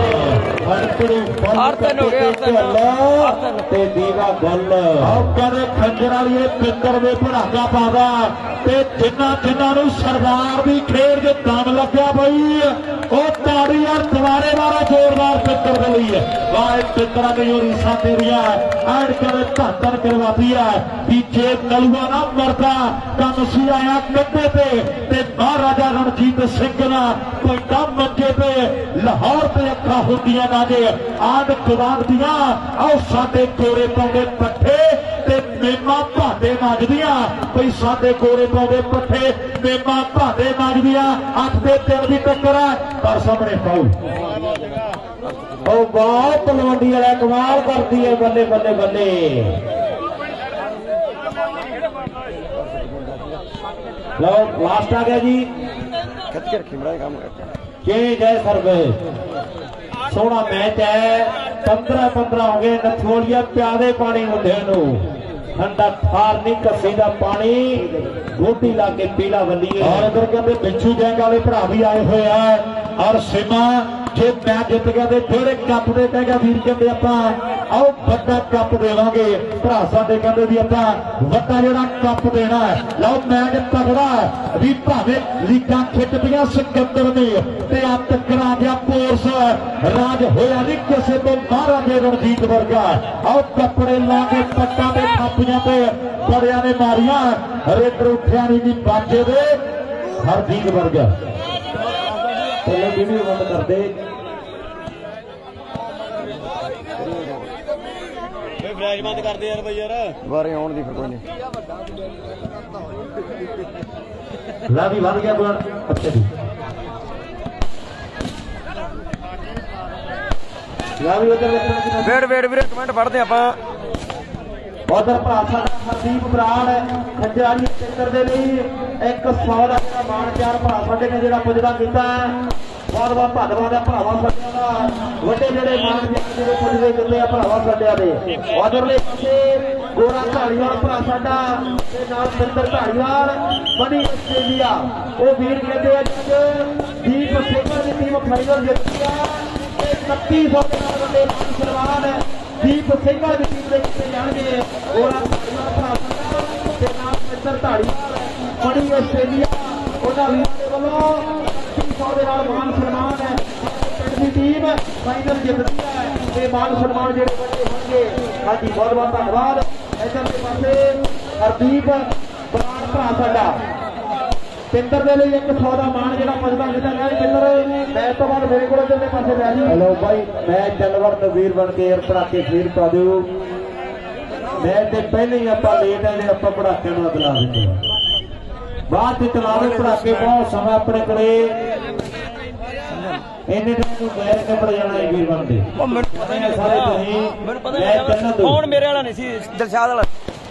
ਹੋ ਗਿਆ ਤੇ ਦੀਵਾ ਗੱਲ ਕਦੇ ਖੰਜਰ ਵਾਲੀਏ ਪਿੰਦਰ ਦੇ ਭੜਾਕਾ ਪਾਦਾ ਤੇ ਜਿੰਨਾ ਨੂੰ ਸਰਦਾਰ ਦੀ ਖੇਡ ਦੇ ਦਮ ਲੱਗਿਆ ਬਈ ਉਹ ਤਾੜੀ ਯਾਰ ਦੁਬਾਰੇ ਮਾਰੋ ਜ਼ੋਰਦਾਰ ਪਿੰਦਰ ਦੇ ਲਈ ਵਾਹ ਪਿੰਦਰਾਂ ਦੀ ਉਹ ਰੀਸਾਂ ਤੇਰੀਆਂ ਐਡ ਕਦੇ ਧਾਤਰ ਕਰਵਾਤੀ ਹੈ ਵੀ ਜੇ ਨਲੂਆ ਨਾ ਮਰਦਾ ਤਾਂ ਤੁਸੀਂ ਆਇਆ ਕੰਢੇ ਤੇ ਮਹਾਰਾਜਾ ਰਣਜੀਤ ਸਿੰਘ ਨਾਲ ਕੋਈ ਮੰਜੇ ਤੇ ਲਾਹੌਰ ਤੇ ਅੱਖਾਂ ਹੁੰਦੀਆਂ ਨਾ ਜੇ ਆਦ ਜਵਾਨ ਦੀਆਂ ਆਓ ਸਾਡੇ ਕੋਰੇ ਪਾਉਂਦੇ ਪੱਠੇ ਤੇ ਮੇਮਾ ਭਾਂਡੇ ਮਾਜਦੀਆਂ ਬਈ ਸਾਡੇ ਕੋਰੇ ਪਾਉਂਦੇ ਪੱਠੇ ਮੇਮਾ ਭਾਂਡੇ ਮਾਜਦੀਆਂ 8 ਦੇ 3 ਦੀ ਟੱਕਰ ਹੈ ਪਰ ਸਾਹਮਣੇ ਪਾਉ ਉਹ ਬਹੁਤ ਤਲਵੰਡੀ ਵਾਲਾ ਕਮਾਲ ਕਰਦੀ ਹੈ ਬੱਲੇ ਲਓ ਲਾਸਟ ਆ ਗਿਆ ਜੀ ਖਿੱਚ ਕੇ ਰੱਖੀ ਮੜਾ ਕੰਮ ਜੈ ਸਰਵੇ ਸੋਹਣਾ ਮੈਚ ਹੈ 15 ਹੋ ਗਏ ਨਥੋਲੀਆ ਪਿਆਦੇ ਪਾਣੀ ਹੁੰਦੇ ਨੂੰ ਠੰਡਾ ਠਾਰ ਨਹੀਂ ਕੱਸੀ ਦਾ ਪਾਣੀ ਗੋਟੀ ਲਾ ਕੇ ਪੀਲਾ ਵੱਲੀਏ ਔਰ ਇਧਰ ਕਹਿੰਦੇ ਬਿੱਛੂ ਗੈਂਗ ਵਾਲੇ ਭਰਾ ਵੀ ਆਏ ਹੋਏ ਆ ਔਰ ਸੀਮਾ ਜੇ ਮੈਚ ਜਿੱਤ ਗਿਆ ਤੇ ਜਿਹੜੇ ਕੱਪ ਦੇ ਕਹੇਗਾ ਵੀਰ ਕਹਿੰਦੇ ਆਪਾਂ ਆਓ ਵੱਡਾ ਕੱਪ ਦੇਵਾਂਗੇ ਭਰਾ ਸਾਡੇ ਕਹਿੰਦੇ ਵੀ ਆਪਾਂ ਵੱਡਾ ਜਿਹੜਾ ਕੱਪ ਦੇਣਾ ਲਓ ਮੈਚ ਤਗੜਾ ਵੀ ਭਾਵੇਂ ਲੀਗਾਂ ਖਿੱਚਦੀਆਂ ਸਿਕੰਦਰ ਨੇ ਤੇ ਆ ਟੱਕਰਾਂ ਗਿਆ ਕੋਰਸ ਰਾਜ ਹੋਇਆ ਨਹੀਂ ਕਿਸੇ ਤੋਂ ਮਹਾਰਾਜੇ ਰਣਜੀਤ ਵਰਗਾ ਆਓ ਕੱਪੜੇ ਲਾ ਕੇ ਪੱਟਾਂ ਦੇ ਥਾਪੀਆਂ ਤੇ ਬੜਿਆਂ ਨੇ ਮਾਰੀਆਂ ਰੇਡਰ ਉੱਠਿਆ ਨਹੀਂ ਜੀ ਬਾਜੇ ਦੇ ਹਰਜੀਤ ਵਰਗਾ ਚਲੋ ਵੀਡੀਓ ਬੰਦ ਕਰਦੇ ਫਲੈਸ਼ ਬੰਦ ਕਰਦੇ ਯਾਰ ਬਈ ਯਾਰ ਬਾਰੇ ਆਉਣ ਦੀ ਫਿਰ ਕੋਈ ਨਹੀਂ ਲਾ ਵੀ ਵੱਧ ਗਿਆ ਬੋਲ ਅੱਛਾ ਜੀ ਲਾ ਵੀ ਉਧਰ ਵੇੜ ਵੀਰੇ ਕਮੈਂਟ ਪੜ੍ਹਦੇ ਆਪਾਂ ਉਧਰ ਭਰਾ ਸਾਡਾ ਹਰਦੀਪ ਬਰਾੜ ਖੰਜਰਾਲੀ ਖੇਤਰ ਦੇ ਲਈ 100 ਦਾ ਜਿਹੜਾ ਮਾਣ ਚਾਰ ਭਰਾ ਸਾਡੇ ਨੇ ਜਿਹੜਾ ਪੁੱਜਦਾ ਕੀਤਾ ਬਹੁਤ ਧੰਨਵਾਦ ਹੈ ਭਰਾਵਾਂ ਸਾਡਿਆਂ ਦਾ ਵੱਡੇ ਜਿਹੜੇ ਮਾਣ ਜਿਹੜੇ ਪੁੱਜਦੇ ਕਿਤੇ ਆ ਭਰਾਵਾਂ ਸਾਡਿਆਂ ਦੇ ਉਧਰਲੇ ਪਾਸੇ ਗੋਰਾ ਢਾਲੀਵਾਲ ਭਰਾ ਸਾਡਾ ਤੇ ਨਾਲ ਸਿੰਦਰ ਢਾਲੀਵਾਲ ਬਣੀ ਆਸਟ੍ਰੇਲੀਆ। ਉਹ ਵੀਰ ਕਹਿੰਦੇ ਆ ਦੀਪ ਸੇਖਾ ਦੀ ਟੀਮ ਫਾਈਨਲ ਜਿੱਤੀ ਆ ਤੇ 3100 ਦੇ ਨਾਲ ਵੱਡੇ ਮਾਨ ਸਨਮਾਨ ਦੀਪ ਸੇਖਾ ਦੀ ਟੀਮ ਦੇ ਕੀਤੇ ਜਾਣਗੇ। ਗੋਰਾ ਢਾਲੀਵਾਲ ਭਰਾ ਸਾਡਾ ਤੇ ਨਾਲ ਸਿੰਦਰ ਢਾਲੀਵਾਲ ਬਣੀ ਆਸਟ੍ਰੇਲੀਆ ਉਹਨਾਂ ਵੀਰਾਂ ਦੇ ਵੱਲੋਂ 3100 ਦੇ ਨਾਲ ਮਾਨ ਸਨਮਾਨ ਹੈ। ਦੀ ਟੀਮ ਫਾਈਨਲ ਜਿੱਤਦੀ ਹੈ ਤੇ ਮਾਨ ਸਨਮਾਨ ਜਿਹੜੇ ਵੱਡੇ ਹੋਣਗੇ। ਹਾਂਜੀ ਬਹੁਤ ਬਹੁਤ ਧੰਨਵਾਦ। ਇੱਧਰ ਦੇ ਪਾਸੇ ਹਰਦੀਪ ਬਰਾੜ ਭਰਾ ਸਾਡਾ ਪਿੰਦਰ ਦੇ ਲਈ 100 ਦਾ ਮਾਨ ਜਿਹੜਾ ਪੁੱਜਦਾ ਕਿਤਾ ਲੈ ਪਿੰਦਰ ਮੈਚ ਤੋਂ ਬਾਅਦ ਮੇਰੇ ਕੋਲ ਇੱਧਰ ਦੇ ਪਾਸੇ ਲੈ ਜੀ। ਹੈਲੋ ਬਾਈ ਮੈਚ ਚੱਲਵਰ ਨਵੀਰ ਬਣ ਕੇ ਯਾਰ ਪੜਾਕੇ ਫੇਰ ਪਾ ਦਿਓ। ਮੈਚ ਦੇ ਪਹਿਲੇ ਹੀ ਆਪਾਂ ਲੇਟ ਆ ਜੇ ਆਪਾਂ ਪੜਾਕੇ ਨੂੰ ਅਗਲਾ ਦਿੰਦੇ ਬਾਅਦ ਚ ਚਲਾਵੇ ਪੜਾਕੇ ਬਹੁਤ ਸਮਾਂ ਆਪਣੇ ਕੋਲੇ ਇੰਨੇ ਟਾਈਮ ਨੂੰ ਗੈਰ ਕੇ ਪੜ ਜਾਣਾ ਇਹ ਵੀਰ ਬਣਦੇ। ਉਹ ਮੈਨੂੰ ਪਤਾ ਨਹੀਂ ਸਾਰੇ ਤੁਸੀਂ ਮੈਨੂੰ ਪਤਾ ਨਹੀਂ ਫੋਨ ਮੇਰੇ ਵਾਲਾ ਨਹੀਂ ਸੀ ਦਿਲਸ਼ਾਦ ਵਾਲਾ।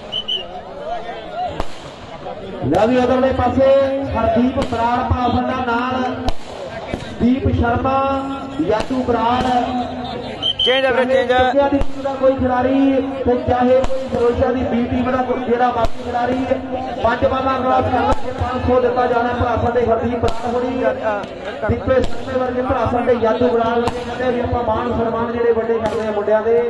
ਲਵੀ ਉਧਰਲੇ ਪਾਸੇ ਹਰਦੀਪ ਬਰਾੜ ਭਰਾ ਸਾਡਾ ਨਾਲ ਦੀਪ ਸ਼ਰਮਾ ਯਾਦੂ ਬਰਾੜ ਚੇਂਜ ਆ ਵੀਰੇ ਚੇਂਜ ਦੀ ਟੀਮ ਦਾ ਕੋਈ ਖਿਡਾਰੀ ਤੇ ਚਾਹੇ ਕੋਈ ਫਿਰੋਜ਼ਾ ਦੀ ਬੀ ਟੀਮ ਦਾ ਜਿਹੜਾ ਬਾਕੀ ਖਿਡਾਰੀ 5 ਬਾਲਾਂ ਕਲਾਸ ਕਰਨਾ 500 ਦਿੱਤਾ ਜਾਣਾ। ਭਰਾ ਸਾਡੇ ਹਰਦੀਪ ਬਰਾੜ ਹੋਣੀ ਦੀਪੇ ਸੰਤੇ ਵਰਗੇ ਭਰਾ ਸਾਡੇ ਯਾਦੂ ਬਰਾੜ ਵਰਗੇ ਕਹਿੰਦੇ ਵੀ ਆਪਾਂ ਮਾਨ ਸਨਮਾਨ ਜਿਹੜੇ ਵੱਡੇ ਕਰਦੇ ਆ ਮੁੰਡਿਆਂ ਦੇ।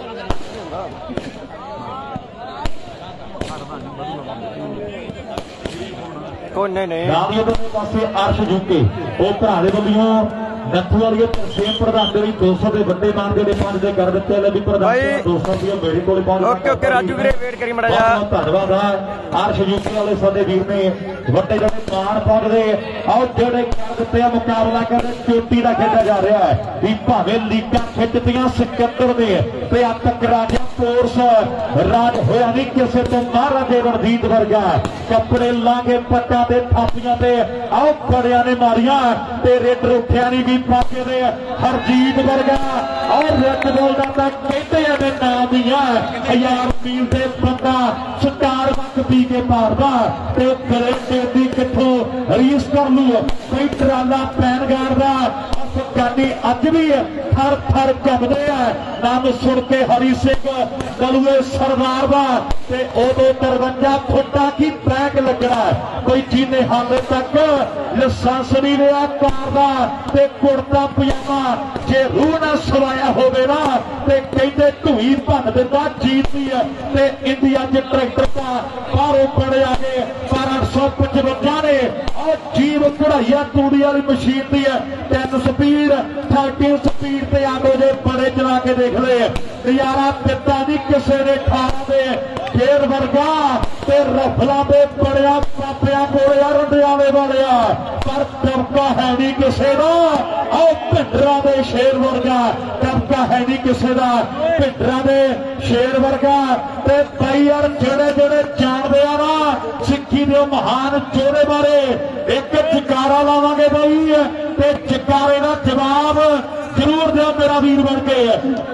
ਕੋਈ ਨਹੀਂ ਰਾਮਯੋਗ ਦੇ ਪਾਸੇ ਅਰਸ਼ ਜੁਕੇ ਉਹ ਭਰਾ ਦੇ ਵੱਲੋਂ ਨੱਥੂ ਵਾਲੀਏ ਤਰਸੇਮ ਪ੍ਰਧਾਨ ਦੇ ਲਈ 200 ਦੇ ਵੱਡੇ ਮਾਨ ਜਿਹੜੇ 5 ਦੇ ਕਰ ਦਿੱਤੇ ਲੈ ਵੀ ਪ੍ਰਧਾਨ 200 ਰੁਪਏ ਮੇਰੇ ਕੋਲ ਪਹੁੰਚ। ਓਕੇ ਰਾਜੂ ਵੀਰੇ ਵੇਟ ਕਰੀ ਮੜਾ ਜਾ। ਧੰਨਵਾਦ ਆ ਅਰਸ਼ ਜੁਕੇ ਵਾਲੇ ਸਾਡੇ ਵੀਰ ਨੇ ਵੱਡੇ ਜਿਹੜੇ ਮਾਨ ਪਹੁੰਚਦੇ ਆਓ ਜਿਹੜੇ ਕਰ ਦਿੱਤੇ ਆ ਮੁਕਾਬਲਾ ਕਰਦੇ ਚੋਟੀ ਦਾ ਖੇਡਿਆ ਜਾ ਰਿਹਾ ਹੈ ਵੀ ਭਾਵੇਂ ਲੀਕਾਂ ਖਿੱਚਦੀਆਂ ਸਿਕੰਦਰ ਦੇ ਤੇ ਆ ਟਕਰਾਜਾ ਫੋਰਸ ਰਾਜ ਹੋਇਆ ਨਹੀਂ ਕਿਸੇ ਤੋਂ ਮਹਾਰਾਜੇ ਰਣਜੀਤ ਵਰਗਾ ਕੱਪੜੇ ਲਾ ਕੇ ਪੱਟਾਂ ਤੇ ਥਾਪੀਆਂ ਤੇ ਆਓ ਬੜਿਆਂ ਨੇ ਮਾਰੀਆਂ ਤੇ ਰੇਡਰ ਉੱਠਿਆ ਨਹੀਂ ਵੀ ਪਾਸੇ ਦੇ ਹਰਜੀਤ ਵਰਗਾ ਔਰ ਰੈੱਡ ਬੋਲ ਦਾ ਤਾਂ ਕਹਿੰਦੇ ਆ ਨੇ ਨਾਂ ਦੀਆਂ 1000 ਮੀਲ ਦੇ ਬੰਦਾ ਸਟਾਰ ਵੱਕ ਪੀ ਕੇ ਮਾਰਦਾ ਤੇ ਗਰੇਟੇ ਦੀ ਕਿੱਥੋਂ ਰੀਸ ਕਰ ਲੂ ਕੋਈ ਟਰਾਲਾ ਪੈਨ ਗਾਰਦਾ ਅਫਗਾਨੀ ਅੱਜ ਵੀ ਥਰ ਥਰ ਕੰਬਦੇ ਆ ਨਾਮ ਸੁਣ ਕੇ ਹਰੀ ਸਿੰਘ ਗਲੂਏ ਸਰਦਾਰ ਦਾ ਤੇ ਉਦੋਂ 53 ਫੁੱਟਾਂ ਕੀ ਬ੍ਰੇਕ ਲੱਗਣਾ ਕੋਈ ਜਿਹਨੇ ਹਾਲੇ ਤੱਕ ਲਾਇਸੈਂਸ ਨਹੀਂ ਲਿਆ ਕਾਰ ਦਾ ਤੇ ਕੁੜਤਾ ਪਜਾਮਾ ਜੇ ਰੂਹ ਨਾ ਸਵਾਇਆ ਹੋਵੇ ਨਾ ਤੇ ਕਹਿੰਦੇ ਧੂਈ ਭੰਨ ਦਿੰਦਾ ਜੀਤਦੀ ਹੈ ਤੇ ਇੰਡੀਆ 'ਚ ਟਰੈਕਟਰ ਦਾ ਬਾਹਰੋਂ ਬੜਿਆ ਕੇ 1255 ਨੇ ਉਹ ਜੀਵ ਕਢਾਈਆ ਤੂੜੀ ਵਾਲੀ ਮਸ਼ੀਨ ਦੀ ਹੈ 10 ਸਪੀਡ 30 ਸਪੀਡ ਤੇ ਆਗੋ ਜੇ ਬੜੇ ਚਲਾ ਕੇ ਦੇਖ ਲਏ ਨਜ਼ਾਰਾ ਦਿੱਤਾ ਨਹੀਂ ਕਿਸੇ ਨੇ ਠਾਰਾਂ ਦੇ ਸ਼ੇਰ ਵਰਗਾ ਤੇ ਰਫਲਾਂ ਦੇ ਬੜਿਆ ਪਾਪਿਆਂ ਕੋਲ ਯਾਰ ਰੰਡਿਆਲੇ ਵਾਲਿਆ ਪਰ ਦਬਕਾ ਹੈ ਨਹੀਂ ਕਿਸੇ ਦਾ ਆਓ ਭਿੰਡਰਾਂ ਦੇ ਸ਼ੇਰ ਵਰਗਾ ਦਬਕਾ ਹੈ ਨਹੀਂ ਕਿਸੇ ਦਾ ਭਿੰਡਰਾਂ ਦੇ ਸ਼ੇਰ ਵਰਗਾ ਤੇ ਭਾਈ ਯਾਰ ਜਿਹੜੇ ਜਾਣਦੇ ਆ ਨਾ ਸਿੱਖੀ ਦੇ ਮਹਾਨ ਚੋਰੇ ਬਾਰੇ ਇੱਕ ਜਕਾਰਾ ਲਾਵਾਂਗੇ ਬਈ ਤੇ ਜਕਾਰੇ ਦਾ ਜਵਾਬ ਜ਼ਰੂਰ ਦਿਓ ਮੇਰਾ ਵੀਰ ਬਣ ਕੇ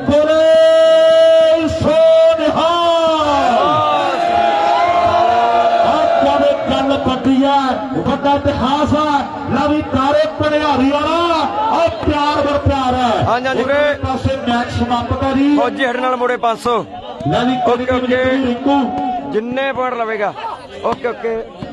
ਬੋਲੇ ਸੋ ਨਿਹਾਲ। ਗੱਲ ਵੱਡੀ ਹੈ ਵੱਡਾ ਇਤਿਹਾਸ ਹੈ ਲਵੀ ਤਾਰੇ ਭਣਿਆਰੀ ਵਾਲਾ ਉਹ ਪਿਆਰ ਵਰ ਪਿਆਰ ਹੈ। ਹਾਂਜੀ ਵੀਰੇ ਪਾਸੇ ਮੈਚ ਸਮਾਪਤ ਹੈ ਜੀ ਫੌਜੀ ਹੱਡ ਨਾਲ ਮੋੜੇ 500 ਲਵੀ ਓਕੇ ਰਿੰਕੂ ਜਿੰਨੇ ਪੁਆਇੰਟ ਲਵੇਗਾ ਓਕੇ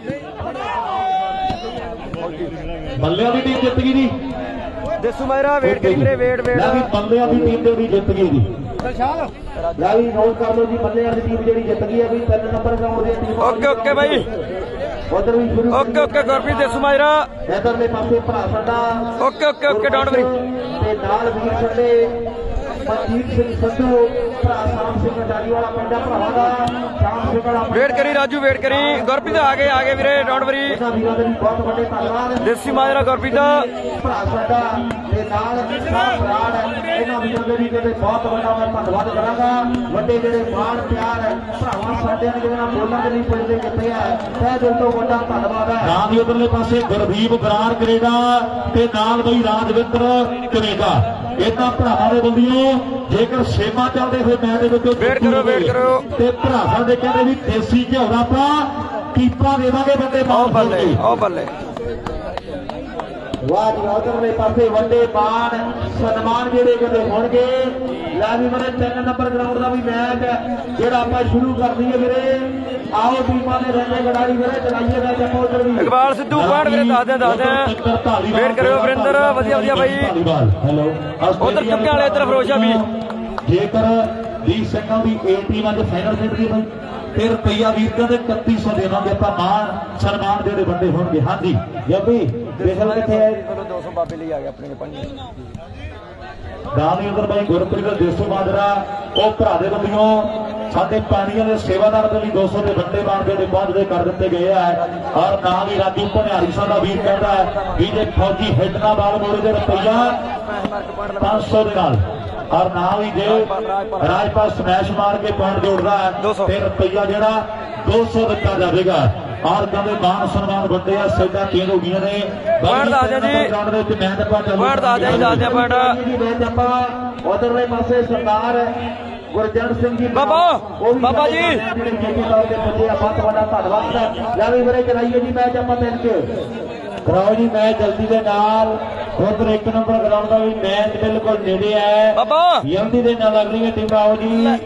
ਬੱਲਿਆਂ ਦੀ ਟੀਮ ਜਿੱਤ ਗਈ ਜੀ ਦੇਸੂ ਮਾਇਰਾ ਵੇਟ ਕਰੀ ਵੀਰੇ ਵੇਟ ਲਵੀ ਬੱਲਿਆਂ ਦੀ ਟੀਮ ਜਿਹੜੀ ਜਿੱਤ ਗਈ ਜੀ ਲਵੀ ਨੋਟ ਕਰ ਲਓ ਜੀ ਬੱਲਿਆਂ ਦੀ ਟੀਮ ਜਿਹੜੀ ਜਿੱਤ ਗਈ ਹੈ ਵੀ 3 ਨੰਬਰ ਗਰਾਊਂਡ ਦੀ ਟੀਮ ਓਕੇ ਬਾਈ ਉਧਰ ਵੀ ਸ਼ੁਰੂ ਓਕੇ ਗੁਰਪ੍ਰੀਤ ਦੇਸੂ ਮਾਇਰਾ ਇਧਰਲੇ ਪਾਸੇ ਭਰਾ ਸਾਡਾ ਓਕੇ ਡੋਂਟ ਵਰੀ ਤੇ ਨਾਲ ਵੀਰ ਸਾਡੇ ਮਨਜੀਤ ਸਿੰਘ ਸੰਧੂ ਭਰਾ ਸ਼ਾਮ ਸਿੰਘ ਡਾਲੀ ਵਾਲਾ ਪਿੰਡਾ ਭਰਾਵਾਂ ਦਾ ਸ਼ਾਮ ਸਿੰਘ ਵਾਲਾ ਵੇਟ ਕਰੀ ਰਾਜੂ ਵੇਟ ਕਰੀ ਗੁਰਪ੍ਰੀਤ ਆ ਗਏ ਵੀਰੇ ਡੋਂਟ ਵਰੀ ਇਹਨਾਂ ਵੀਰਾਂ ਦੇ ਵੀ ਬਹੁਤ ਵੱਡੇ ਧੰਨਵਾਦ ਦੇਸੀ ਮਾਇਰਾ ਗੁਰਪ੍ਰੀਤ ਭਰਾ ਸਾਡਾ ਤੇ ਨਾਲ ਬਰਾੜ ਇਹਨਾਂ ਵੀਰਾਂ ਦੇ ਵੀ ਕਹਿੰਦੇ ਬਹੁਤ ਵੱਡਾ ਮੈਂ ਧੰਨਵਾਦ ਕਰਾਂਗਾ ਵੱਡੇ ਜਿਹੜੇ ਮਾਣ ਪਿਆਰ ਭਰਾਵਾਂ ਸਾਡੇ ਨੇ ਜਿਹਨਾਂ ਬੋਲਣ ਦੇ ਲਈ ਪੁੱਜਦੇ ਕਿੱਥੇ ਆ ਤਹਿ ਦਿਲ ਤੋਂ ਵੱਡਾ ਧੰਨਵਾਦ ਹੈ। ਨਾਲ ਦੀ ਉਧਰਲੇ ਪਾਸੇ ਗੁਰਦੀਪ ਬਰਾੜ ਕੈਨੇਡਾ ਤੇ ਨਾਲ ਬਈ ਰਾਜਵਿੰਦਰ ਕੈਨੇਡਾ ਇਹਨਾਂ ਭਰਾਵਾਂ ਦੇ ਵੱਲੋਂ ਜੇਕਰ ਸੇਵਾ ਚੱਲਦੇ ਹੋਏ ਮੈਚ ਦੇ ਵਿੱਚੋਂ ਵੇਟ ਕਰੋ ਤੇ ਭਰਾ ਸਾਡੇ ਕਹਿੰਦੇ ਵੀ ਦੇਸੀ ਘਿਓ ਦਾ ਆਪਾਂ ਕੀਪਾ ਦੇਵਾਂਗੇ ਬੰਦੇ ਬੱਲੇ ਵਾਹ ਜੀ ਉਧਰਲੇ ਪਾਸੇ ਵੱਡੇ ਮਾਣ ਸਨਮਾਨ ਜਿਹੜੇ ਕਿਤੇ ਹੋਣਗੇ। ਲੈ ਵੀ ਮੇਰੇ 3 ਨੰਬਰ ਗਰਾਊਂਡ ਦਾ ਵੀ ਮੈਚ ਜਿਹੜਾ ਆਪਾਂ ਸ਼ੁਰੂ ਕਰ ਦਈਏ ਵੀਰੇ। ਆਓ ਟੀਮਾਂ ਦੇ ਰਹਿੰਦੇ ਖਿਡਾਰੀ ਵੀਰੇ ਚਲਾਈਏ ਮੈਚ ਆਪਾਂ ਉਧਰ ਵੀ। ਇਕਬਾਲ ਸਿੱਧੂ ਪੁਆਇੰਟ ਵੀਰੇ ਦੱਸਦੇ ਵੇਟ ਕਰਿਓ ਵਰਿੰਦਰ ਵਧੀਆ ਬਾਈ। ਹੈਲੋ ਉਧਰ ਚੁੱਕਿਆ ਵਾਲੇ ਇੱਧਰ ਫਰੋਸ਼ਾ ਵੀ ਜੇਕਰ 20 ਸਿੰਘਾਂ ਦੀ A ਟੀਮ ਅੱਜ ਫਾਈਨਲ ਖੇਡਦੀ ਬਾਈ ਫਿਰ ਰੁਪਈਆ ਵੀਰ ਕਹਿੰਦੇ 3100 ਦੇਵਾਂਗੇ ਆਪਾਂ ਮਾਣ ਸਨਮਾਨ ਜਿਹੜੇ ਵੱਡੇ ਹੋਣਗੇ। ਹਾਂਜੀ ਜੱਬੀ ਬੇਸਲ ਕਿੱਥੇ ਹੈ 200 ਬਾਬੇ ਲਈ ਆ ਗਿਆ ਆਪਣੇ ਪੰਜ ਰਾਮੀ ਉਧਰ ਬਾਈ ਗੁਰਪ੍ਰੀਤ ਦੇਸੋ ਮਾਜਰਾ ਉਹ ਭਰਾ ਦੇ ਵੱਲੋਂ ਸਾਡੇ ਪਾਣੀਆਂ ਦੇ ਸੇਵਾਦਾਰ ਦੇ ਲਈ 200 ਦੇ ਵੱਡੇ ਮਾਣ ਜਿਹੜੇ ਪਹੁੰਚਦੇ ਕਰ ਦਿੱਤੇ ਗਏ ਆ। ਔਰ ਨਾਲ ਹੀ ਰਾਜੂ ਭਨਿਆਰੀ ਸਾਹਿਬ ਦਾ ਵੀਰ ਕਹਿੰਦਾ ਹੈ ਵੀ ਜੇ ਫੌਜੀ ਹਿੱਟ ਨਾਲ ਬਾਲ ਮੋੜੇ ਦੇ ਰੁਪਈਆ 500 ਦੇ ਨਾਲ ਔਰ ਨਾਲ ਹੀ ਜੇ ਰਾਜਪਾਲ ਸਮੈਸ਼ ਮਾਰ ਕੇ ਪੁਆਇੰਟ ਜੋੜਦਾ ਹੈ ਫਿਰ ਰੁਪਈਆ ਜਿਹੜਾ 200 ਦਿੱਤਾ ਜਾਵੇਗਾ। ਔਰ ਕਹਿੰਦੇ ਮਾਨ ਸਨਮਾਨ ਵੱਡੇ ਆ ਸੈਦਾ ਚੇਂਜ ਹੋ ਗਈਆਂ ਨੇ ਪੁਆਇੰਟ ਦੱਸ ਦਿਓ ਜੀ ਗਰਾਊਂਡ ਦੇ ਵਿੱਚ ਮੈਚ ਆਪਾਂ ਚੱਲੂ ਪੁਆਇੰਟ ਦੱਸ ਦਿਓ ਮੈਚ ਆਪਾਂ ਉਧਰਲੇ ਪਾਸੇ ਸਰਦਾਰ ਗੁਰਜੰਟ ਸਿੰਘ ਜੀ ਬਾਬਾ ਜੀ ਜਿਹੜੇ ਜੇਪੀ ਸਾਹਿਬ ਦੇ ਬੱਚੇ ਆ ਬਹੁਤ ਵੱਡਾ ਧੰਨਵਾਦ। ਲੈ ਵੀ ਵੀਰੇ ਚਲਾਈਏ ਜੀ ਮੈਚ ਆਪਾਂ ਤਿੰਨ ਕੇ ਕਰਾਓ ਜੀ ਮੈਚ ਜਲਦੀ ਦੇ ਨਾਲ। ਉਧਰ 1 ਨੰਬਰ ਗਰਾਊਂਡ ਦਾ ਵੀ ਮੈਚ ਬਿਲਕੁਲ ਨੇੜੇ ਹੈ ਜਲਦੀ ਦੇ ਨਾਲ ਲੱਗ ਰਹੀ ਹੈ ਟੀਮ। ਆਓ ਜੀ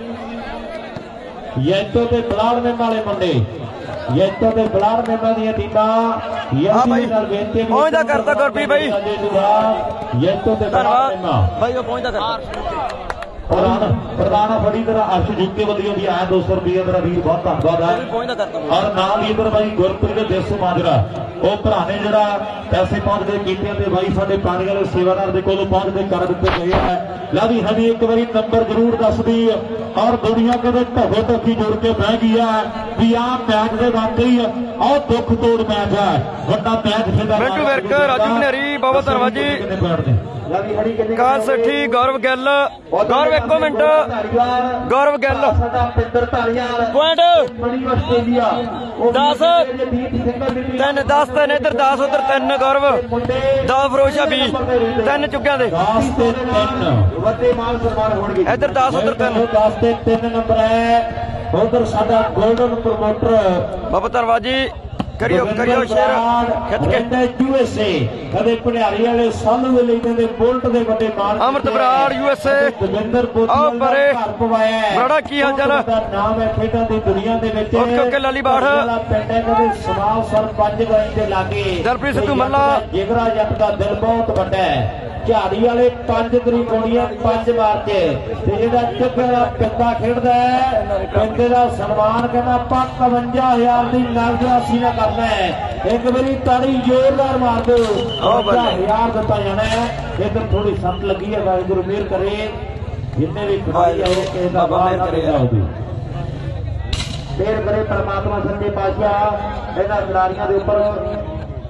ਯੈਤੋ ਤੇ ਬਲਾੜ ਮੇਮਾ ਵਾਲੇ ਮੁੰਡੇ ਯੈਤੋ ਤੇ ਬਲਾੜ ਮੇਮਾ ਦੀਆਂ ਟੀਮਾਂ ਜਲਦੀ ਨਾਲ ਬੇਨਤੀ ਪਹੁੰਚਦਾ ਕਰਤਾ ਗੁਰਪ੍ਰੀਤ ਬਾਈ ਯੈਤੋ ਤੇ ਬਲਾੜ ਮੇਮਾ ਬਾਈ ਉਹ ਪਹੁੰਚਦਾ ਕਰਤਾ ਪ੍ਰਧਾਨ ਬੜੀ ਤਰ੍ਹਾਂ ਅਰਸ਼ ਜੁੱਤੇ ਵੱਲੋਂ ਵੀ ਆਇਆ 200 ਰੁਪਏ ਮੇਰਾ ਵੀਰ ਬਹੁਤ ਧੰਨਵਾਦ ਹੈ। ਔਰ ਨਾਲ ਹੀ ਇਧਰ ਬਾਈ ਗੁਰਪ੍ਰੀਤ ਦੇਸੂ ਮਾਜਰਾ ਉਹ ਭਰਾ ਨੇ ਜਿਹੜਾ ਪੈਸੇ ਪਹੁੰਚਦੇ ਕੀਤੇ ਤੇ ਬਾਈ ਸਾਡੇ ਪਾਣੀ ਵਾਲੇ ਸੇਵਾਦਾਰ ਦੇ ਕੋਲੋਂ ਪਹੁੰਚਦੇ ਕਰ ਦਿੱਤੇ ਗਏ ਹੈ। ਲੈ ਵੀ ਹਜੇ ਇੱਕ ਵਾਰੀ ਨੰਬਰ ਜ਼ਰੂਰ ਦੱਸਦੀ ਔਰ ਦੁਨੀਆ ਕਦੇ ਢੋਵੇ ਢੋਕੀ ਜੋੜ ਕੇ ਬਹਿ ਗਈ ਹੈ ਵੀ ਆਹ ਮੈਚ ਦੇ ਵਾਕਈ ਆਹ ਦੁੱਖ ਤੋੜ ਮੈਚ ਹੈ ਵੱਡਾ ਮੈਚ ਖੇਡਿਆ। ਮਿੰਟੂ ਵਿਰਕ ਰਾਜੂ ਬਨੇਰੀ ਬਹੁਤ ਧੰਨਵਾਦ ਜੀ। ਕਾਲ ਸੱਠੀ ਗੌਰਵ ਗਿੱਲ ਗੌਰਵ 1 ਮਿੰਟ ਗੌਰਵ ਗਿੱਲ ਸਾਡਾ ਪਿੰਦਰ ਧਾਲੀਵਾਲ ਪੁਆਇੰਟ ਬੜੀ ਆਸਟ੍ਰੇਲੀਆ 10 3 10 3 ਇੱਧਰ 10 ਉੱਧਰ 3 ਗੌਰਵ 10 ਫਰੋਸ਼ਾ 20 3 ਚੁੱਕਿਆਂ ਦੇ 10 ਤੇ 3 ਵੱਡੇ ਮਾਨ ਸਨਮਾਨ ਹੋਣਗੇ। ਇੱਧਰ 10 ਉੱਧਰ 3 10 ਤੇ 3 ਨੰਬਰ ਹੈ। ਉਧਰ ਸਾਡਾ ਗੋਲਡਨ ਪ੍ਰਮੋਟਰ ਬਾਬਾ ਧੰਨਵਾਦ ਜੀ। ਕਰਿਓ ਸ਼ੇਰ ਖਿੱਚ ਕੇ USA ਕਦੇ ਭਣਿਆਰੀ ਵਾਲੇ ਸਾਲੂ ਦੇ ਲਈ ਕਹਿੰਦੇ ਬੁਲਟ ਦੇ ਵੱਡੇ ਮਾਨ ਅਮਰਤ ਬਰਾੜ USA ਦਵਿੰਦਰ ਪੋਤੀ ਪਰੇ ਘਰ ਪਵਾਇਆ ਬਰਾੜਾ ਕੀ ਹਾਲ ਚਾਲ ਦਾ ਨਾਮ ਹੈ ਖੇਡਾਂ ਦੀ ਦੁਨੀਆ ਦੇ ਵਿੱਚ ਓਕੇ ਲਾਲੀ ਬਾੜ ਪਿੰਡ ਹੈ ਕਹਿੰਦੇ ਸਮਾਲ ਸਰਪੰਚ ਗਾਈ ਦੇ ਲਾਗੇ ਦਲਪ੍ਰੀਤ ਸਿੱਧੂ ਮੱਲਾ ਜਿਗਰਾ ਜੱਟ ਦਾ ਦਿਲ ਬਹੁਤ ਵੱਡਾ ਹੈ। ਝਾੜੀ ਵਾਲੇ 5 ਤਰੀਕ ਹੋਣੀ ਹੈ 5 ਮਾਰਚ ਤੇ ਜਿਹੜਾ ਚੁੱਕੇ ਦਾ ਪਿੰਡਾ ਖੇਡਦਾ ਹੈ ਪਿੰਡੇ ਦਾ ਸਨਮਾਨ ਕਹਿੰਦਾ ਆਪਾਂ 51000 ਦੀ ਨਗਦ ਰਾਸ਼ੀ ਨਾਲ ਕਰਨਾ ਹੈ। ਇੱਕ ਵਾਰੀ ਤਾੜੀ ਜ਼ੋਰਦਾਰ ਮਾਰ ਦਿਓ 50000 ਦਿੱਤਾ ਜਾਣਾ ਹੈ। ਇਧਰ ਥੋੜੀ ਸੱਟ ਲੱਗੀ ਹੈ ਵਾਹਿਗੁਰੂ ਮਿਹਰ ਕਰੇ ਜਿੰਨੇ ਵੀ ਖਿਡਾਰੀ ਆਏ ਕਿਸੇ ਦਾ ਬਾਹਰ ਨਾ ਜਾਊਗੀ ਮਿਹਰ ਕਰੇ ਪਰਮਾਤਮਾ ਸੱਚੇ ਪਾਤਸ਼ਾਹ ਇਹਨਾਂ ਖਿਡਾਰੀਆਂ ਦੇ ਉੱਪਰ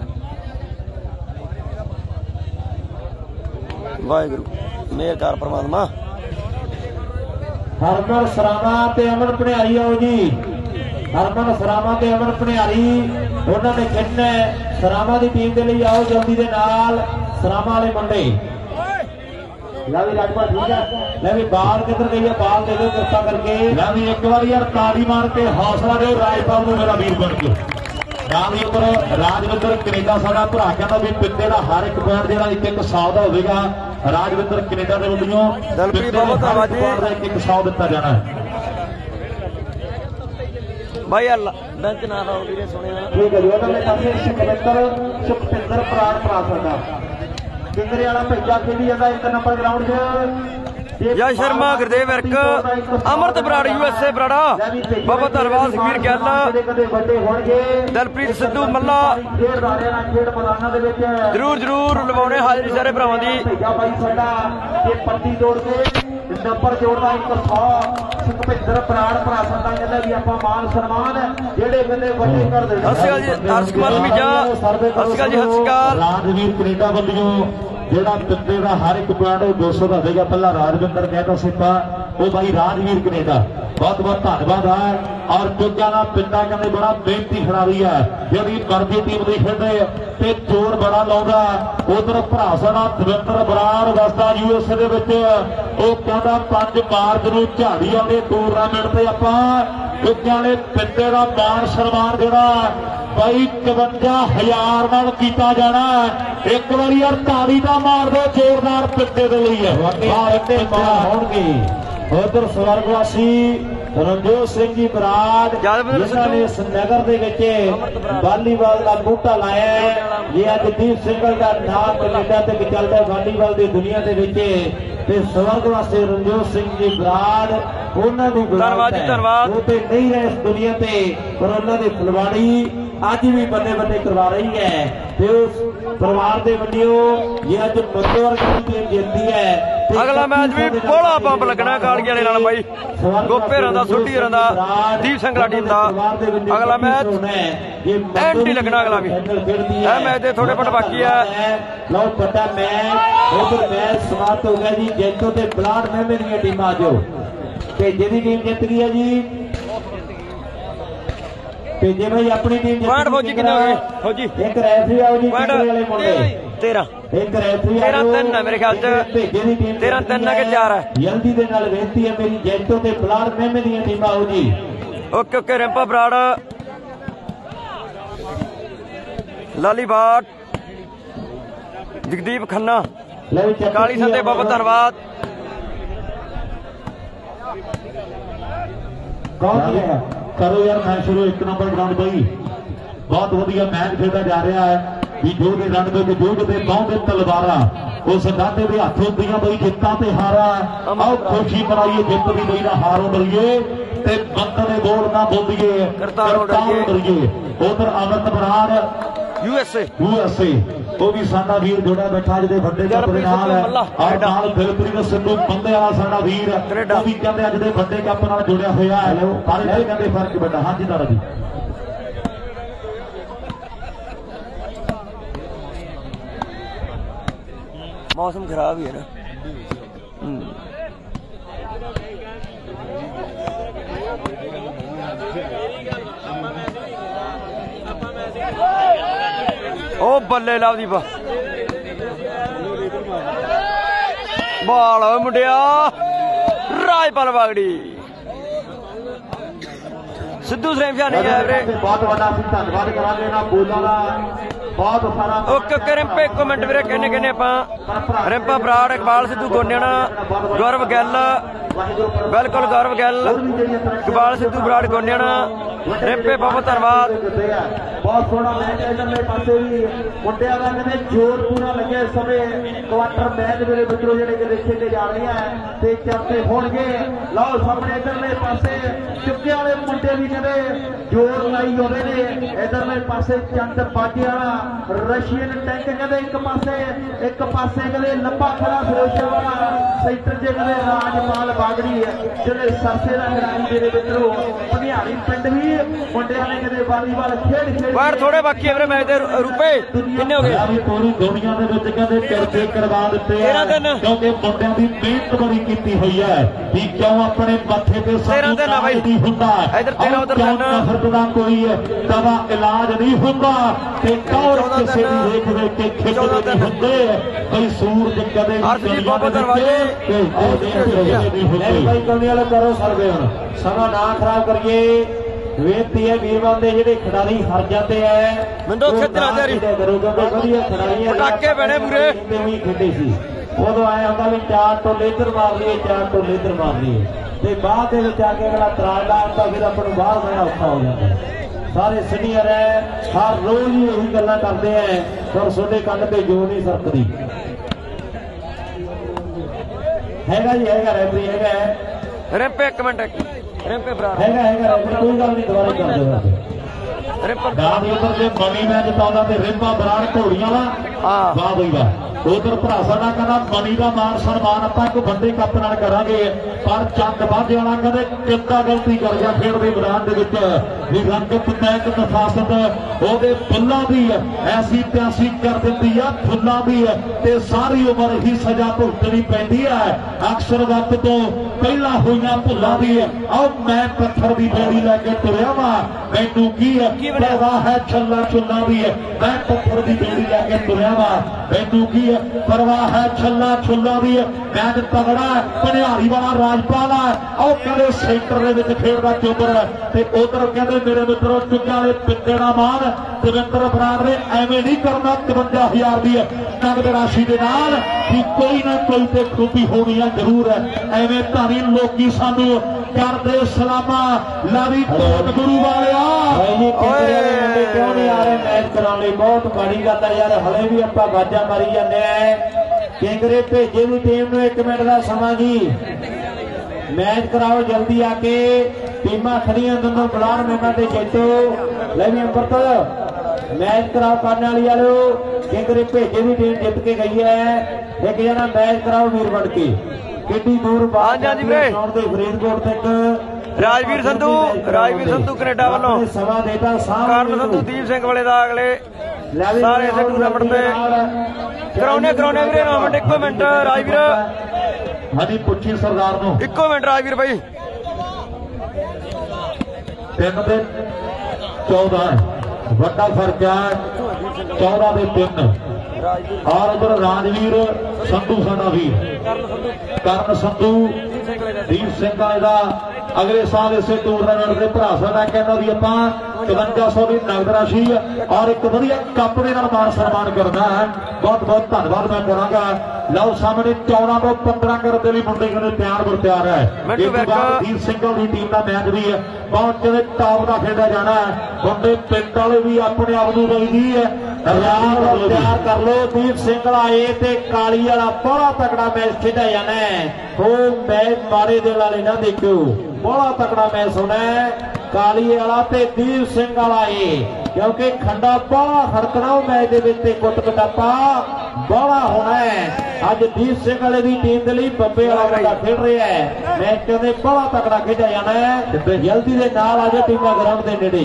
ਵਾਹਿਗੁਰੂ ਮਿਹਰ ਕਰ ਪਰਮਾਤਮਾ। ਹਰਮਨ ਸਰਾਵਾ ਤੇ ਅਮਨ ਭਣਿਆਰੀ ਆਓ ਜੀ। ਹਰਮਨ ਸਰਾਵਾ ਤੇ ਅਮਨ ਭਣਿਆਰੀ ਉਹਨਾਂ ਨੇ ਖੇਡਣਾ ਸਰਾਵਾ ਦੀ ਟੀਮ ਦੇ ਲਈ ਆਓ ਜਲਦੀ ਦੇ ਨਾਲ ਸਰਾਵਾ ਵਾਲੇ ਮੁੰਡੇ। ਲੈ ਵੀ ਰਾਜਪਾਲ ਠੀਕ ਹੈ। ਲੈ ਵੀ ਬਾਲ ਕਿੱਧਰ ਗਈ ਹੈ ਬਾਲ ਦੇ ਦਿਓ ਕਿਰਪਾ ਕਰਕੇ। ਲੈ ਵੀ ਇੱਕ ਵਾਰੀ ਯਾਰ ਤਾੜੀ ਮਾਰ ਕੇ ਹੌਸਲਾ ਦਿਓ ਰਾਜਪਾਲ ਨੂੰ ਮੇਰਾ ਵੀਰ ਬਣ ਕੇ। ਰਾਮੀ ਉੱਪਰ ਰਾਜਵਿੰਦਰ ਕੈਨੇਡਾ ਸਾਡਾ ਭਰਾ ਕਹਿੰਦਾ ਵੀ ਪਿੰਡੇ ਦਾ ਹਰ ਇੱਕ ਪੁਆਇੰਟ ਜਿਹੜਾ 100 ਦਾ ਹੋਵੇਗਾ। ਰਾਜਵਿੰਦਰ ਕੈਨੇਡਾ ਦੇ ਵੱਲੋਂ ਦਲਪ੍ਰੀਤ ਬਹੁਤ ਧੰਨਵਾਦ ਜੀ। 100 ਦਿੱਤਾ ਜਾਣਾ ਹੈ ਭਾਈ ਅੱਲਾ ਬੈਂਚ ਨਾ ਲਾਓ ਵੀਰੇ ਸੁਣਿਆ ਠੀਕ ਹੈ ਜੀ। ਉਹਨਾਂ ਨੇ ਪਾਸੇ ਸੁਖਪਿੰਦਰ ਪ੍ਰਾਣ ਭਰਾ ਸਾਡਾ ਕਿੰਗਰੇ ਵਾਲਾ ਭੇਜਾ ਖੇਡੀ ਜਾਂਦਾ 1 ਨੰਬਰ ਗਰਾਊਂਡ 'ਚ। ਜੈ ਸ਼ਰਮਾ ਗੁਰਦੇਵ ਵਿਰਕ ਅਮਰਤ ਬਰਾੜ USA ਬਰਾੜਾ ਬਾਬਾ ਧੰਨਵਾਦ ਸੁਖਬੀਰ ਗਿੱਲ ਦਲਪ੍ਰੀਤ ਸਿੱਧੂ ਮੱਲਾ ਜ਼ਰੂਰ ਲਵਾਉਣੇ ਹਾਜ਼ਰੀ ਸਾਰੇ ਭਰਾਵਾਂ ਦੀ। ਪੱਟੀ ਤੋੜ ਕੇ ਨੰਬਰ ਜੋੜਦਾ 100 ਸੁਖਪਿੰਦਰ ਪ੍ਰਾਣ ਭਰਾ ਸਾਡਾ ਕਹਿੰਦਾ ਵੀ ਆਪਾਂ ਮਾਨ ਸਨਮਾਨ ਜਿਹੜੇ ਕਹਿੰਦੇ ਵੱਡੇ ਕਰ ਦੇ। ਸਤਿ ਸ਼੍ਰੀ ਅਕਾਲ ਜੀ ਅਰਸ਼ ਕੁਮਾਰ ਮੀਜਾ ਸਤਿ ਸ਼੍ਰੀ ਅਕਾਲ ਜੀ ਸਤਿ ਸ਼੍ਰੀ ਅਕਾਲ। ਰਾਜਵੀਰ ਕੈਨੇਡਾ ਵੱਲੋਂ ਜਿਹੜਾ ਪਿੰਡੇ ਦਾ ਹਰ ਇੱਕ ਪੁਆਇੰਟ 200 ਦਾ ਦੇਗਾ। ਪਹਿਲਾਂ ਰਾਜਵਿੰਦਰ ਕਹਿੰਦਾ ਸੀ ਉਹ ਭਾਈ ਰਾਜਵੀਰ ਕੈਨੇਡਾ ਬਹੁਤ ਬਹੁਤ ਧੰਨਵਾਦ ਹੈ। ਔਰ ਚੁੱਕਿਆ ਦਾ ਪਿੰਡਾ ਕਹਿੰਦੇ ਬੜਾ ਮਿਹਨਤੀ ਖਿਡਾਰੀ ਹੈ ਜਿਹੜੀ ਮਰਜ਼ੀ ਟੀਮ ਦੀ ਖੇਡੇ ਤੇ ਜ਼ੋਰ ਬੜਾ ਲਾਉਂਦਾ। ਉਧਰ ਭਰਾ ਸਾਡਾ ਦਵਿੰਦਰ ਬਰਾੜ ਦੱਸਦਾ USA ਦੇ ਵਿੱਚ ਉਹ ਕਹਿੰਦਾ 5 ਮਾਰਚ ਨੂੰ ਝਾੜੀਆਂ ਦੇ ਟੂਰਨਾਮੈਂਟ ਤੇ ਆਪਾਂ ਚੁੱਕਿਆਂ ਵਾਲੇ ਪਿੰਡੇ ਦਾ ਮਾਨ ਸਨਮਾਨ ਜਿਹੜਾ ਭਾਈ 51000 ਨਾਲ ਕੀਤਾ ਜਾਣਾ। ਇੱਕ ਵਾਰੀ ਯਾਰ ਤਾੜੀ ਦਾ ਮਾਰ ਦੋ ਜ਼ੋਰਦਾਰ ਪਿੱਟੇ ਦੇ ਲਈ ਹੈ। ਹੋਣਗੇ ਉਧਰ ਸਵਰਗਵਾਸੀ ਰਣਜੋਤ ਸਿੰਘ ਜੀ ਬਰਾੜ ਜਿਨ੍ਹਾਂ ਨੇ ਇਸ ਨਗਰ ਦੇ ਵਿੱਚ ਵਾਲੀਬਾਲ ਦਾ ਬੂਟਾ ਲਾਇਆ ਹੈ। ਇਹ ਅੱਜ ਦੀਪ ਸਿੰਘਲ ਦਾ ਨਾਮ ਕੈਨੇਡਾ ਤੇ ਚੱਲਦਾ ਵਾਲੀਬਾਲ ਦੀ ਦੁਨੀਆ ਦੇ ਵਿੱਚ ਤੇ ਸਵਰਗਵਾਸੀ ਰਣਜੋਤ ਸਿੰਘ ਜੀ ਬਰਾੜ ਉਹਨਾਂ ਦੀ ਧੰਨਵਾਦ ਉਹ ਤੇ ਨਹੀਂ ਰਹੇ ਇਸ ਦੁਨੀਆ ਤੇ ਪਰ ਉਹਨਾਂ ਦੀ ਫੁਲਵਾੜੀ ਅੱਜ ਵੀ ਬੰਦੇ ਬੰਦੇ ਕਰਵਾ ਰਹੀ ਹੈ ਤੇ ਉਸ ਪਰਿਵਾਰ ਦੇ ਵੱਲੋਂ ਇਹ ਅੱਜ ਮੰਦੋਵਰਗ ਦੀ ਟੀਮ ਜਿੱਤਦੀ ਹੈ। ਅਗਲਾ ਮੈਚ ਵੀ ਬੋਲਾ ਬੰਬ ਲੱਗਣਾ ਕਾਲਗੀ ਵਾਲੇ ਨਾਲ ਬਾਈ ਗੋਪੇਰਾਂ ਦਾ ਸੁੱਟੀ ਹਰਾਂ ਦਾ ਦੀਪ ਸਿੰਘਲਾ ਟੀਮ ਦਾ ਅਗਲਾ ਮੈਚ ਐਂਟੀ ਲੱਗਣਾ ਅਗਲਾ ਵੀ ਇਹ ਮੈਚ ਦੇ ਥੋੜੇ ਫੁੱਟ ਬਾਕੀ ਹੈ। ਲਓ ਵੱਡਾ ਮੈਚ ਉਧਰ ਮੈਚ ਸਮਾਪਤ ਹੋ ਗਿਆ ਜੀ। ਜੈਤੋ ਤੇ ਬਲਾਡ ਮਹਿਮੇ ਦੀਆਂ ਟੀਮਾਂ ਜੋ ਤੇ ਜਿਹਦੀ ਟੀਮ ਜਿੱਤ ਗਈ ਹੈ ਜੀ ਤੇ ਜੇ ਭਾਈ ਆਪਣੀ ਟੀਮ ਪੁਆਇੰਟ ਫੌਜੀ ਕਿੰਨੇ ਹੋ ਗਏ ਫੌਜੀ ਇੱਕ ਰੈਫਰੀ ਆਓ ਜੀ ਵਾਲੇ ਮੁੰਡੇ 13 ਇੱਕ ਰੈਫਰੀ 13-3 ਹੈ ਮੇਰੇ ਖਿਆਲ ਚ 13-3 ਹੈ ਕਿ 4 ਹੈ। ਜਲਦੀ ਦੇ ਨਾਲ ਬੇਨਤੀ ਹੈ ਮੇਰੀ ਜੈਤੋ ਤੇ ਬਲਾਡ ਮਹਿਮੇ ਦੀਆਂ ਟੀਮਾਂ ਆਓ ਜੀ। ਓਕੇ ਓਕੇ ਰਿੰਪਾ ਬਰਾੜ ਲਾਲੀ ਬਾਟ ਜਗਦੀਪ ਖੰਨਾ ਕਾਲੀ ਸੰਦੇ ਬਹੁਤ ਧੰਨਵਾਦ। ਕਰੋ ਯਾਰ ਮੈਚ ਸ਼ੁਰੂ। ਇੱਕ ਨੰਬਰ ਗਰਾਊਂਡ ਬਾਈ ਬਹੁਤ ਵਧੀਆ ਮੈਚ ਖੇਡਿਆ ਜਾ ਰਿਹਾ ਹੈ ਵੀ ਜੋ ਦੇ ਰਣ ਦੇ ਜੋਗ ਦੇ ਬਾਹੁੰਦੇ ਤਲਵਾਰਾਂ ਉਸ ਦਾਤੇ ਦੇ ਹੱਥ ਹੁੰਦੀਆਂ ਬਈ ਜਿੱਤਾਂ ਤੇ ਹਾਰਾਂ। ਆਓ ਖੁਸ਼ੀ ਮਨਾਈਏ ਜਿੱਤ ਦੀ ਬਈ ਨਾ ਹਾਰੋਂ ਡਰੀਏ ਤੇ ਬੰਦ ਦੇ ਬੋਲ ਨਾ ਬੋਲੀਏ ਕਰਤਾਰੋਂ ਡਰੀਏ। ਉਧਰ ਅਮਰਤ ਬਰਾੜ USA ਉਹ ਵੀ ਸਾਡਾ ਵੀਰ ਜੋੜਾ ਬੈਠਾ ਜਿਹਦੇ ਵੱਡੇ ਕੱਪ ਦੇ ਨਾਲ ਹੈ ਔਰ ਨਾਲ ਦਿਲਪ੍ਰੀਤ ਸਿੱਧੂ ਬੰਦੇ ਵਾਲਾ ਸਾਡਾ ਵੀਰ ਉਹ ਵੀ ਕਹਿੰਦੇ ਅੱਜ ਦੇ ਵੱਡੇ ਕੱਪ ਨਾਲ ਜੁੜਿਆ ਹੋਇਆ ਹੈ। ਪਰ ਇਹ ਕਹਿੰਦੇ ਫਰਕ ਵੱਡਾ। ਹਾਂਜੀ ਦਾਰਾ ਜੀ मौसम खराब ही है ना। ओ बल्ले लवदीप बाल मुंडिया राजपाल बागड़ी सिद्धू सरेम शाह नहीं है बहुत बड़ा धन्यवाद करांगे ना बोलां दा बहुत सारा ओके ओके रिंपे एक मिनट वीरे कहने कहने ਆਪਾਂ ਰਿੰਪਾ ਬਰਾੜ ਇਕਬਾਲ ਸਿੱਧੂ ਗੋਨਿਆਣਾ ਗੌਰਵ ਗਿੱਲ ਬਿਲਕੁਲ ਗੌਰਵ ਗਿੱਲ ਇਕਬਾਲ ਸਿੱਧੂ ਬਰਾੜ ਗੋਨਿਆਣਾ ਰਿੰਪੇ ਬਹੁਤ ਧੰਨਵਾਦ। ਬਹੁਤ ਸੋਹਣਾ ਮੈਚ ਇਧਰਲੇ ਪਾਸੇ ਵੀ ਮੁੰਡਿਆਂ ਦਾ ਕਹਿੰਦੇ ਜ਼ੋਰ ਪੂਰਾ ਲੱਗਿਆ ਇਸ ਸਮੇਂ ਕੁਆਟਰ ਮੈਚ ਮੇਰੇ ਮਿੱਤਰੋ ਜਿਹੜੇ ਕਿ ਖੇਡੇ ਜਾ ਰਹੀਆਂ ਤੇ ਚਰਚੇ ਹੋਣਗੇ। ਲਓ ਸਾਹਮਣੇ ਇਧਰਲੇ ਪਾਸੇ ਚੁੱਕੇ ਵਾਲੇ ਮੁੰਡੇ ਵੀ ਕਹਿੰਦੇ ਜ਼ੋਰ ਲਾਈ ਜਾਂਦੇ ਨੇ। ਇਧਰਲੇ ਪਾਸੇ ਚੰਦ ਬਾਜੇ ਵਾਲਾ ਰਸ਼ੀਅਨ ਟੈਂਕ ਕਹਿੰਦੇ ਇੱਕ ਪਾਸੇ ਕਹਿੰਦੇ ਲੰਬਾ ਖੜਾ ਫਿਰੋਸ਼ਾ ਵਾਲਾ ਸੈਂਟਰ ਜੇ ਕਹਿੰਦੇ ਰਾਜਪਾਲ ਬਾਗੜੀ ਜਿਹੜੇ ਸਰਸੇ ਦਾ ਖਿਡਾਰੀ ਮੇਰੇ ਮਿੱਤਰੋ ਭੰਡਿਆਰੀ ਪਿੰਡ ਵੀ ਮੁੰਡਿਆਂ ਨੇ ਕਹਿੰਦੇ ਵਾਲੀਬਾਲ ਖੇਡ ਬਾਹਰ ਥੋੜੇ ਬਾਕੀ ਹੈ ਮੈਚ ਦੇ ਰੁਪਏ ਕਿੰਨੇ ਹੋ ਗਏ ਪੂਰੀ ਦੁਨੀਆ ਦੇ ਵਿੱਚ ਕਹਿੰਦੇ ਚਰਚੇ ਕਰਵਾ ਦਿੱਤੇ ਆ ਕਿਉਂਕਿ ਮੁੰਡਿਆਂ ਦੀ ਮਿਹਨਤ ਬੜੀ ਕੀਤੀ ਹੋਈ ਹੈ ਵੀ ਕਿਉਂ ਆਪਣੇ ਮੱਥੇ ਤੇ ਸਾਨੂੰ ਨਹੀਂ ਹੁੰਦਾ ਇਧਰ 13 ਉਧਰ ਨਫ਼ਰਤ ਦਾ ਕੋਈ ਦਵਾ ਇਲਾਜ ਨਹੀਂ ਹੁੰਦਾ ਤੇ ਕੌਰ ਕਿਸੇ ਦੀ ਦੇਖ ਵੇਖ ਕੇ ਖਿੱਚਦੇ ਨਹੀਂ ਹੁੰਦੇ ਬਈ ਸੂਰਜ ਕਦੇ ਅਰਸ਼ਦੀਪ ਬਾਬਾ ਦਰਵਾਜ਼ੇ ਭਾਈ ਕੌਣੀ ਵਾਲੇ ਕਰੋ ਸਰਵੇ ਹੁਣ ਸਮਾਂ ਨਾ ਖਰਾਬ ਕਰੀਏ। ਬੇਨਤੀ ਹੈ ਵੀਰਵਾਨ ਦੇ ਜਿਹੜੇ ਖਿਡਾਰੀ ਹਾਰ ਜਾਂਦੇ ਐ ਮੈਨੂੰ ਖੇਤਰਾ ਤੇਰੀ ਵਧੀਆ ਖਿਡਾਰੀਆਂ ਪਟਾਕੇ ਬਣੇ ਪੂਰੇ ਵੀ ਖੇਡੇ ਸੀ ਉਦੋਂ ਆਇਆ ਹੁੰਦਾ ਵੀ 4 ਟੋਲੇ ਇੱਧਰ ਮਾਰ ਲਈਏ 4 ਟੋਲੇ ਇੱਧਰ ਮਾਰ ਲਈਏ ਤੇ ਬਾਅਦ ਦੇ ਵਿੱਚ ਆ ਕੇ ਅਗਲਾ ਤਰਾਜ ਲਾਉਂਦਾ ਫਿਰ ਆਪਾਂ ਨੂੰ ਬਾਹਰ ਬਹਿਣਾ ਔਖਾ ਹੋ ਜਾਂਦਾ। ਸਾਰੇ ਸੀਨੀਅਰ ਹੈ ਹਰ ਰੋਜ਼ ਹੀ ਇਹੀ ਗੱਲਾਂ ਕਰਦੇ ਐ ਪਰ ਤੁਹਾਡੇ ਕੰਨ ਤੇ ਜੋ ਨਹੀਂ ਸਰਕਦੀ ਹੈਗਾ ਜੀ ਹੈਗਾ ਰੈਫਰੀ ਹੈਗਾ ਰਿੰਪੇ ਇੱਕ ਮਿੰਟ ਰਿੰਪੇ ਬਰਾੜ ਹੈਗਾ ਰੈਫਰੀ ਕੋਈ ਗੱਲ ਨਹੀਂ ਦੁਬਾਰਾ ਕਰ ਦਿਓ ਰਿੰਪਾ ਗਾਂ ਦੇ ਉੱਪਰ ਜੇ ਮਣੀ ਮੈਚ ਪਾਉਂਦਾ ਤੇ ਰਿੰਪਾ ਬਰਾੜ ਘੋੜੀਆਂ ਵਾ ਵਾਹ ਬਈ ਵਾਹ। ਉਧਰ ਭਰਾ ਸਾਡਾ ਕਹਿੰਦਾ ਮਣੀ ਦਾ ਮਾਨ ਸਨਮਾਨ ਆਪਾਂ ਇੱਕ ਵੱਡੇ ਕੱਪ ਨਾਲ ਕਰਾਂਗੇ ਪਰ ਚੰਦ ਬਾਝੇ ਵਾਲਾ ਕਹਿੰਦੇ ਕਿੱਦਾਂ ਗਲਤੀ ਕਰ ਗਿਆ ਖੇਡ ਦੇ ਮੈਦਾਨ ਦੇ ਵਿੱਚ ਵੀ ਰੰਗਤ ਮੈਚ ਨਫਾਸਤ ਉਹਦੇ ਫੁੱਲਾਂ ਦੀ ਐਸੀ ਤਿਆਸੀ ਕਰ ਦਿੰਦੀ ਆ ਫੁੱਲਾਂ ਦੀ ਤੇ ਸਾਰੀ ਉਮਰ ਹੀ ਸਜ਼ਾ ਭੁਗਤਣੀ ਪੈਂਦੀ ਹੈ। ਅਕਸਰ ਵਕਤ ਤੋਂ ਪਹਿਲਾਂ ਹੋਈਆਂ ਭੁੱਲਾਂ ਦੀ ਆਓ ਮੈਂ ਪੱਥਰ ਦੀ ਬੇੜੀ ਲੈ ਕੇ ਤੁਰਿਆ ਵਾ ਮੈਨੂੰ ਕੀ ਪਰਵਾਹ ਹੈ ਛੱਲਾ ਛੁੱਲਾਂ ਦੀ ਮੈਂ ਪੱਥਰ ਦੀ ਬੇੜੀ ਲੈ ਕੇ ਤੁਰਿਆ ਵਾ ਮੈਨੂੰ ਕੀ ਪਰਵਾਹ ਹੈ ਛੱਲਾ ਛੁੱਲਾਂ ਦੀ ਮੈਂ ਤਗੜਾ ਭਨਿਆਰੀ ਵਾਲਾ ਰਾਜਪਾਲ ਆ ਉਹ ਕਹਿੰਦੇ ਸੈਂਟਰ ਦੇ ਵਿੱਚ ਖੇਡਦਾ ਚੋਬਰ ਤੇ ਉਧਰ ਕਹਿੰਦੇ ਮੇਰੇ ਮਿੱਤਰੋ ਚੁੱਕਿਆ ਦੇ ਪਿੱਤੇ ਦਾ ਮਾਨ ਦਵਿੰਦਰ ਬਰਾੜ ਨੇ ਐਵੇਂ ਨਹੀਂ ਕਰਨਾ 51000 ਦੀ ਨਗਦ ਰਾਸ਼ੀ ਦੇ ਨਾਲ ਕਿ ਕੋਈ ਨਾ ਕੋਈ ਤੇ ਖੂਬੀ ਹੋਣੀ ਆ ਜ਼ਰੂਰ ਐਵੇਂ ਧਾਰੀ ਲੋਕੀ ਸਾਨੂੰ ਕਰਦੇ ਸਲਾਮਾ ਲਾਵੀ ਕੋਟ ਗੁਰੂ ਵਾਲਿਆ ਕਿਉਂ ਨਹੀਂ ਆ ਰਹੇ ਮੈਚ ਕਰਾਉਣ ਲਈ ਬਹੁਤ ਮਾੜੀ ਗੱਲ ਹੈ ਯਾਰ ਹਲੇ ਵੀ ਆਪਾਂ ਬਾਜਾ ਮਾਰੀ ਜਾਂਦੇ ਆ ਕਿੰਗਰੇ ਭੇਜੇ ਦੀ ਟੀਮ ਨੂੰ 1 ਮਿੰਟ ਦਾ ਸਮਾਂ ਜੀ ਮੈਚ ਕਰਾਓ ਜਲਦੀ ਆ ਕੇ ਟੀਮਾਂ ਖੜੀਆਂ ਦੋਨੋਂ ਬਲਾਨ ਮੈਨਾਂ ਤੇ ਜੇਤੋ ਲੈ ਵੀ ਅੰਮ੍ਰਿਤ ਮੈਚ ਕਰਾਓ ਕਰਨ ਵਾਲੀ ਵਾਲਿਓ ਕਿੰਗਰੇ ਭੇਜੇ ਦੀ ਟੀਮ ਜਿੱਤ ਕੇ ਗਈ ਹੈ ਇੱਕ ਜਣਾ ਮੈਚ ਕਰਾਓ ਵੀਰ ਬਣ ਕੇ ਕਿੱਡੀ ਦੂਰ ਬਾਹਰ ਹਾਂਜੀ ਵੀਰੇ ਦੇ ਫਰੀਦਕੋਟ ਤੱਕ ਰਾਜਵੀਰ ਸੰਧੂ ਕੈਨੇਡਾ ਵੱਲੋਂ ਸਮਾਂ ਦੇਤਾ ਕਰਨ ਸੰਧੂ ਦੀਪ ਸਿੰਘ ਵਾਲੇ ਦਾ ਅਗਲੇ ਸਾਰੇ ਇਸੇ ਟੂਰਨਾਮੈਂਟ ਤੇ ਕਰਾਉਣੇ ਵੀਰੇ ਟੂਰਨਾਮੈਂਟ 1 ਮਿੰਟ ਰਾਜਵੀਰ ਹਾਂਜੀ ਪੁੱਛੀ ਸਰਦਾਰ ਨੂੰ 1 ਮਿੰਟ ਰਾਜਵੀਰ ਬਾਈ 3 ਤੇ 14 ਵੱਡਾ ਫਰਕ ਹੈ 14 ਦੇ 3 ਔਰ ਉਧਰ ਰਾਜਵੀਰ ਸੰਧੂ ਸਾਡਾ ਵੀਰ ਕਰਨ ਸੰਧੂ ਦੀਪ ਸਿੰਘ ਵਾਲੇ ਦਾ ਅਗਲੇ ਸਾਲ ਇਸੇ ਟੂਰਨਾਮੈਂਟ ਦੇ ਭਰਾ ਸਾਡਾ ਕਹਿੰਦਾ ਵੀ ਆਪਾਂ 5500 ਦੀ ਨਗਦ ਰਾਸ਼ੀ ਔਰ ਇੱਕ ਵਧੀਆ ਕੱਪ ਦੇ ਨਾਲ ਮਾਨ ਸਨਮਾਨ ਕਰਦਾ ਹੈ ਬਹੁਤ ਬਹੁਤ ਧੰਨਵਾਦ ਮੈਂ ਕਰਾਂਗਾ ਲਓ ਸਾਹਮਣੇ 14 ਤੋਂ 15 ਕਰਨ ਦੇ ਲਈ ਮੁੰਡੇ ਕਹਿੰਦੇ ਤਿਆਰ ਹੈ ਇਸ ਤੋਂ ਬਾਅਦ ਦੀਪ ਸਿੰਘ ਦੀ ਟੀਮ ਦਾ ਮੈਚ ਵੀ ਹੈ ਬਹੁਤ ਜਿਹੜੇ ਟਾਪ ਦਾ ਖੇਡਿਆ ਜਾਣਾ ਹੈ ਮੁੰਡੇ ਪਿੰਡ ਵਾਲੇ ਵੀ ਆਪਣੇ ਆਪ ਨੂੰ ਬਈਦੀ ਹੈ ਤਿਆਰ ਕਰ ਲੋ ਦੀਪ ਸਿੰਘ ਵਾਲਾ ਏ ਤੇ ਕਾਲੀ ਵਾਲਾ ਬੜਾ ਤਕੜਾ ਮੈਚ ਖੇਡਿਆ ਜਾਣਾ ਹੈ ਉਹ ਮੈਚ ਮਾਰੇ ਦੇ ਵਾਲੇ ਨਾ ਦੇਖਿਓ ਬੜਾ ਤਕੜਾ ਮੈਚ ਹੋਣਾ ਕਾਲੀ ਵਾਲਾ ਤੇ ਦੀਪ ਸਿੰਘ ਵਾਲਾ ਏ ਕਿਉਂਕਿ ਖੰਡਾ ਬੜਾ ਖੜਕਣਾ ਉਹ ਮੈਚ ਦੇ ਵਿੱਚ ਤੇ ਕੁੱਟ ਕਟਾਪਾ ਬੜਾ ਹੋਣਾ ਹੈ ਅੱਜ ਦੀਪ ਸਿੰਘ ਵਾਲੇ ਦੀ ਟੀਮ ਦੇ ਲਈ ਬੰਬੇ ਵਾਲਾ ਮੁੰਡਾ ਖੇਡ ਰਿਹਾ ਹੈ ਮੈਚ ਕਹਿੰਦੇ ਬੜਾ ਤਕੜਾ ਖੇਡਿਆ ਜਾਣਾ ਹੈ ਜਲਦੀ ਦੇ ਨਾਲ ਆ ਜਾ ਟੀਮਾਂ ਗਰਾਊਂਡ ਦੇ ਨੇੜੇ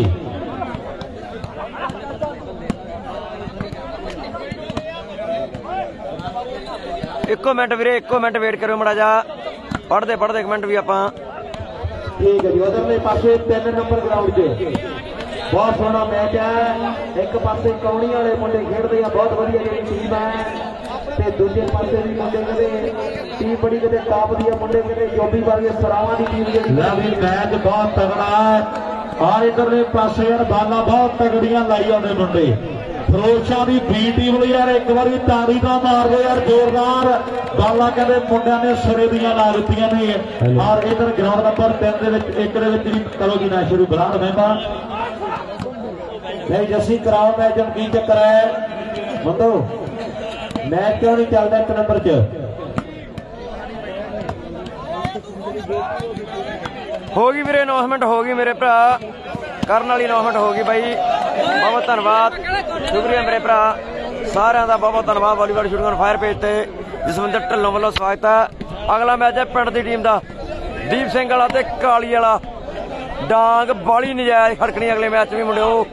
ਇੱਕੋ ਮਿੰਟ ਵੀਰੇ 1 ਮਿੰਟ ਵੇਟ ਕਰਿਓ ਮੜਾ ਜਾ ਪੜਦੇ 1 ਮਿੰਟ ਵੀ ਆਪਾਂ ਠੀਕ ਹੈ ਜੀ ਉਧਰਲੇ ਪਾਸੇ 3 ਨੰਬਰ ਗਰਾਊਂਡ 'ਚ ਬਹੁਤ ਸੋਹਣਾ ਮੈਚ ਹੈ ਇੱਕ ਪਾਸੇ ਕੌਣੀ ਵਾਲੇ ਮੁੰਡੇ ਖੇਡਦੇ ਆ ਬਹੁਤ ਵਧੀਆ ਜਿਹੜੀ ਟੀਮ ਹੈ ਤੇ ਦੂਜੇ ਪਾਸੇ ਵੀ ਮੁੰਡੇ ਕਹਿੰਦੇ ਟੀਮ ਬੜੀ ਕਿਤੇ ਟਾਪ ਦੀ ਆ ਮੁੰਡੇ ਕਹਿੰਦੇ ਜੋਬੀ ਵਰਗੇ ਸਰਾਵਾਂ ਦੀ ਟੀਮ ਜਿਹੜੀ ਮੈਚ ਬਹੁਤ ਤਗੜਾ ਔਰ ਇਧਰਲੇ ਪਾਸੇ ਯਾਰ ਬਾਲਾਂ ਬਹੁਤ ਤਗੜੀਆਂ ਲਾਈ ਆਉਂਦੇ ਮੁੰਡੇ ਫਰੋਸ਼ਾਂ ਦੀ ਬੀ ਟੀਮ ਲਈ ਯਾਰ ਇੱਕ ਵਾਰੀ ਤਾੜੀ ਦਾ ਮਾਰ ਦਿਓ ਯਾਰ ਜ਼ੋਰਦਾਰ ਬਾਲਾਂ ਕਹਿੰਦੇ ਮੁੰਡਿਆਂ ਨੇ ਸਿਰੇ ਦੀਆਂ ਲਾ ਦਿੱਤੀਆਂ ਨੇ ਔਰ ਇਧਰ ਗਰਾਊਂਡ ਨੰਬਰ 3 ਦੇ ਵਿੱਚ 1 ਦੇ ਵਿੱਚ ਵੀ ਕਰੋ ਜੀ ਨਾ ਸ਼ੁਰੂ ਬਲਾਨ ਮਹਿਮਾ ਨਹੀਂ ਜੱਸੀ ਕਰਾਓ ਮੈਚ ਕੀ ਚੱਕਰ ਹੈ ਮੰਦੋ ਮੈਚ ਕਿਉਂ ਨਹੀਂ ਚੱਲਦਾ 1 ਨੰਬਰ 'ਚ ਹੋ ਗਈ ਵੀਰੇ ਅਨਾਉਂਸਮੈਂਟ ਹੋ ਗਈ ਮੇਰੇ ਭਰਾ ਕਰਨ ਵਾਲੀ ਅਨਾਉਂਸਮੈਂਟ ਹੋ ਗਈ ਬਾਈ ਬਹੁਤ ਧੰਨਵਾਦ ਸ਼ੁਕਰੀਆ ਮੇਰੇ ਭਰਾ ਸਾਰਿਆਂ ਦਾ ਬਹੁਤ ਧੰਨਵਾਦ volleyball shooting on fire page ਤੇ ਜਸਵਿੰਦਰ ਢਿੱਲੋਂ ਵੱਲੋਂ ਸਵਾਗਤ ਹੈ ਅਗਲਾ ਮੈਚ ਹੈ ਪਿੰਡ ਦੀ ਟੀਮ ਦਾ ਦੀਪ ਸਿੰਘ ਵਾਲਾ ਤੇ ਕਾਲੀ ਵਾਲਾ ਡਾਂਗ ਬਾਲੀ ਨਜਾਇਜ਼ ਖੜਕਣੀ ਅਗਲੇ ਮੈਚ ਵੀ ਮੁੰਡਿਓ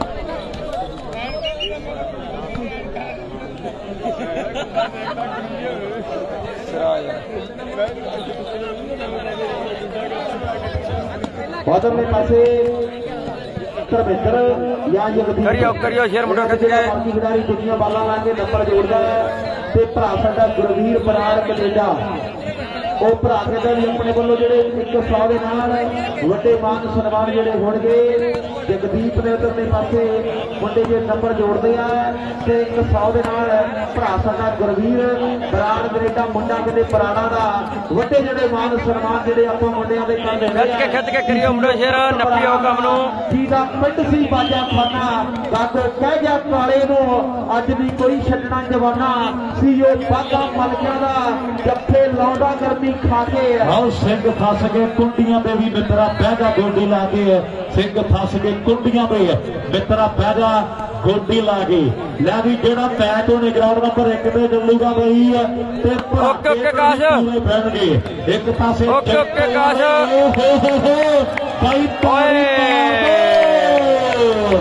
ਉਧਰਲੇ ਪਾਸੇ ਧਰਮਿੰਦਰ ਜਾਂ ਜਗਦੀਪ ਕਰਿਓ ਸ਼ੇਰ ਮੁੰਡਾ ਖਿੱਚ ਕੇ ਖਿਡਾਰੀ ਦੁਨੀਆ ਬਾਲਾਂ ਲਾ ਕੇ ਨੰਬਰ ਜੋੜਦਾ ਤੇ ਭਰਾ ਸਾਡਾ ਗੁਰਵੀਰ ਬਰਾੜ ਕੈਨੇਡਾ ਉਹ ਭਰਾ ਕਹਿੰਦਾ ਵੀ ਆਪਣੇ ਵੱਲੋਂ ਜਿਹੜੇ 100 ਦੇ ਨਾਲ ਵੱਡੇ ਮਾਨ ਸਨਮਾਨ ਜਿਹੜੇ ਹੋਣਗੇ ਜਗਦੀਪ ਨੇ ਉਧਰਲੇ ਪਾਸੇ ਮੁੰਡੇ ਜੇ ਨੰਬਰ ਜੋੜਦੇ ਆ ਤੇ 100 ਦੇ ਨਾਲ ਭਰਾ ਸਾਡਾ ਗੁਰਵੀਰ ਬਰਾੜ ਕੈਨੇਡਾ ਮੁੰਡਾ ਕਿਤੇ ਪੁਰਾਣਾ ਦਾ ਵੱਡੇ ਜਿਹੜੇ ਮਾਨ ਸਨਮਾਨ ਜਿਹੜੇ ਆਪਾਂ ਮੁੰਡਿਆਂ ਦੇ ਕਰ ਖਿੱਚ ਕੇ ਕਰਿਓ ਮੁੰਡਾ ਸ਼ੇਰ ਨੱਪਿਓ ਕੰਮ ਨੂੰ ਜਿਹਦਾ ਪਿੰਡ ਸੀ ਬਾਜਾ ਖਾਨਾ ਗਾਗੋ ਕਹਿ ਗਿਆ ਕਾਲੇ ਨੂੰ ਅੱਜ ਵੀ ਕੋਈ ਛੱਡਣਾ ਜਵਾਨਾ ਸੀ ਉਹ ਬਾਗਾ ਮਲਕਿਆਂ ਦਾ ਜੱਫੇ ਲਾਉਂਦਾ ਕਰਮੀ ਖਾ ਕੇ ਆਓ ਸਿੰਘ ਫਸ ਕੇ ਕੁੰਡੀਆਂ ਦੇ ਵੀ ਮਿੱਤਰਾ ਬਹਿ ਜਾ ਗੋਡੀ ਲਾ ਕੇ ਸਿੰਘ ਫਸ ਕੇ ਕੁੰਡੀਆਂ ਦੇ ਮਿੱਤਰਾ ਬਹਿ ਜਾ ਗੋਡੀ ਲਾ ਕੇ ਲੈ ਵੀ ਜਿਹੜਾ ਮੈਚ ਉਹਨੇ ਗਰਾਊਂਡ ਨੰਬਰ 1 ਤੇ ਚੱਲੂਗਾ ਬਈ ਤੇ ਓਕੇ ਕਾਸ਼ ਬਹਿਣਗੇ ਇੱਕ ਪਾਸੇ ਓਕੇ ਕਾਸ਼ ਬਾਈ ਸਿਰੇ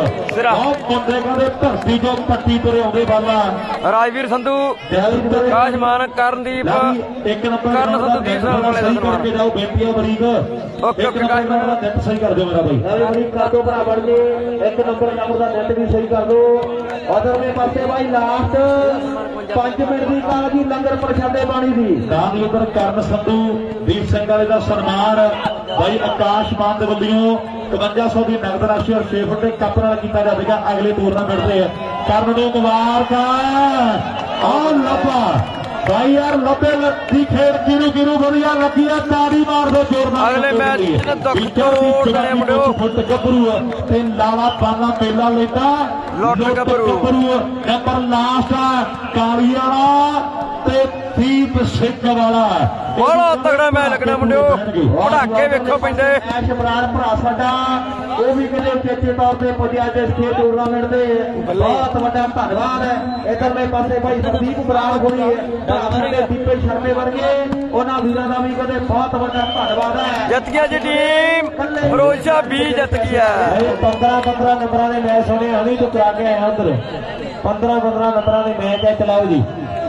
ਸ਼ੇਰਾ ਬਹੁਤ ਮੁੰਡੇ ਕਹਿੰਦੇ ਧਰਤੀ ਜੋ ਪੱਟੀ ਤੁਰੇ ਆਉਂਦੇ ਬਾਲਾ ਰਾਜਵੀਰ ਸੰਧੂ ਕਾਸ਼ਮਾਨ ਕਰਨਦੀਪ ਇੱਕ ਨੰਬਰ ਕਰਨ ਸੰਧੂ ਦੀਪ ਸਿੰਘ ਵਾਲੇ ਦਾ ਸਨਮਾਨ ਕਰਕੇ ਜਾਓ ਬੇਨਤੀ ਹੈ ਬਰੀਕ ਓਕੇ ਓਕੇ ਕਾਸ਼ਮਾਨ ਦਾ ਨੈਟ ਸਹੀ ਕਰ ਦਿਓ ਮੇਰਾ ਬਾਈ ਬਰੀਕ ਕਰ ਦੋ ਭਰਾ ਬਣ ਕੇ ਇੱਕ ਨੰਬਰ ਦਾ ਨੈਟ ਵੀ ਸਹੀ ਕਰ ਦੋ ਉਧਰਲੇ ਪਾਸੇ ਬਾਈ ਲਾਸਟ 5 ਮਿੰਟ ਦੀ ਕਾਲ ਦੀ ਲੰਗਰ ਪ੍ਰਸ਼ਾਦੇ ਪਾਣੀ ਦੀ ਨਾਲ ਉਧਰ ਕਰਨ ਸੰਧੂ ਦੀਪ ਸਿੰਘ ਵਾਲੇ ਦਾ ਸਨਮਾਨ ਬਾਈ ਆਕਾਸ਼ਮਾਨ ਦੇ ਵੱਲੋਂ 5500 ਦੀ ਨਗਦ ਰਾਸ਼ੀ ਔਰ 6 ਫੁੱਟ ਦੇ ਕੱਪ ਨਾਲ ਕੀਤਾ ਜਾਵੇਗਾ ਅਗਲੇ ਟੂਰਨਾਮੈਂਟ ਦੇ ਕਰਨ ਨੂੰ ਮੁਬਾਰਕਾਂ ਆਹ ਲੱਭਾ ਭਾਈ ਯਾਰ ਲੱਭੇ ਦੀ ਖੇਡ ਕਿਹਨੂੰ ਵਧੀਆ ਲੱਗੀ ਆ ਤਾੜੀ ਮਾਰ ਦੋ ਜ਼ੋਰਦਾਰ ਅਗਲੇ ਮੈਚ ਚ ਤੋੜ ਨੇ ਮੁੰਡਿਓ ਫੁੱਟ ਗੱਭਰੂ ਤੇ ਲਾਲਾ ਪਾਲਾ ਮੇਲਾ ਲੈਂਦਾ ਲੋਟਰ ਗੱਭਰੂ ਨੰਬਰ ਲਾਸਟ ਕਾਲੀ ਵਾਲਾ ਤੇ ਦੀਪ ਸਿੰਘ ਵਾਲਾ ਬੜਾ ਤਗੜਾ ਮੈਚ ਲੱਗਣਾ ਮੁੰਡਿਓ ਪੜਾਕੇ ਵੇਖੋ ਪੈਂਦੇ ਐਸ਼ ਇਮਰਾਨ ਭਰਾ ਸਾਡਾ ਉਹ ਵੀ ਕਿਤੇ ਉਚੇਚੇ ਤੌਰ ਤੇ ਪੁੱਜਿਆ ਇਸ ਖੇਡ ਟੂਰਨਾਮੈਂਟ ਦੇ ਬਹੁਤ ਵੱਡਾ ਧੰਨਵਾਦ ਹੈ ਇਧਰਲੇ ਪਾਸੇ ਭਾਈ ਸੰਦੀਪ ਬਰਾੜ ਹੋਣੀ ਭਰਾਵਾਂ ਦੇ ਦੀਪੇ ਸ਼ਰਮੇ ਵਰਗੇ ਉਹਨਾਂ ਵੀਰਾਂ ਦਾ ਵੀ ਕਦੇ ਬਹੁਤ ਵੱਡਾ ਧੰਨਵਾਦ ਹੈ ਜਿੱਤ ਗਿਆ ਜੀ ਟੀਮ ਫਿਰੋਜ਼ਸ਼ਾਹ 20 ਜਿੱਤ ਗਿਆ 15 ਨੰਬਰਾਂ ਦੇ ਮੈਚ ਹੋਣੇ ਹਣੀ ਤੋਂ ਕਰਾ ਕੇ ਆਇਆ ਉਧਰ 15 ਨੰਬਰਾਂ ਦੇ ਮੈਚ ਹੈ ਚਲਾਓ ਜੀ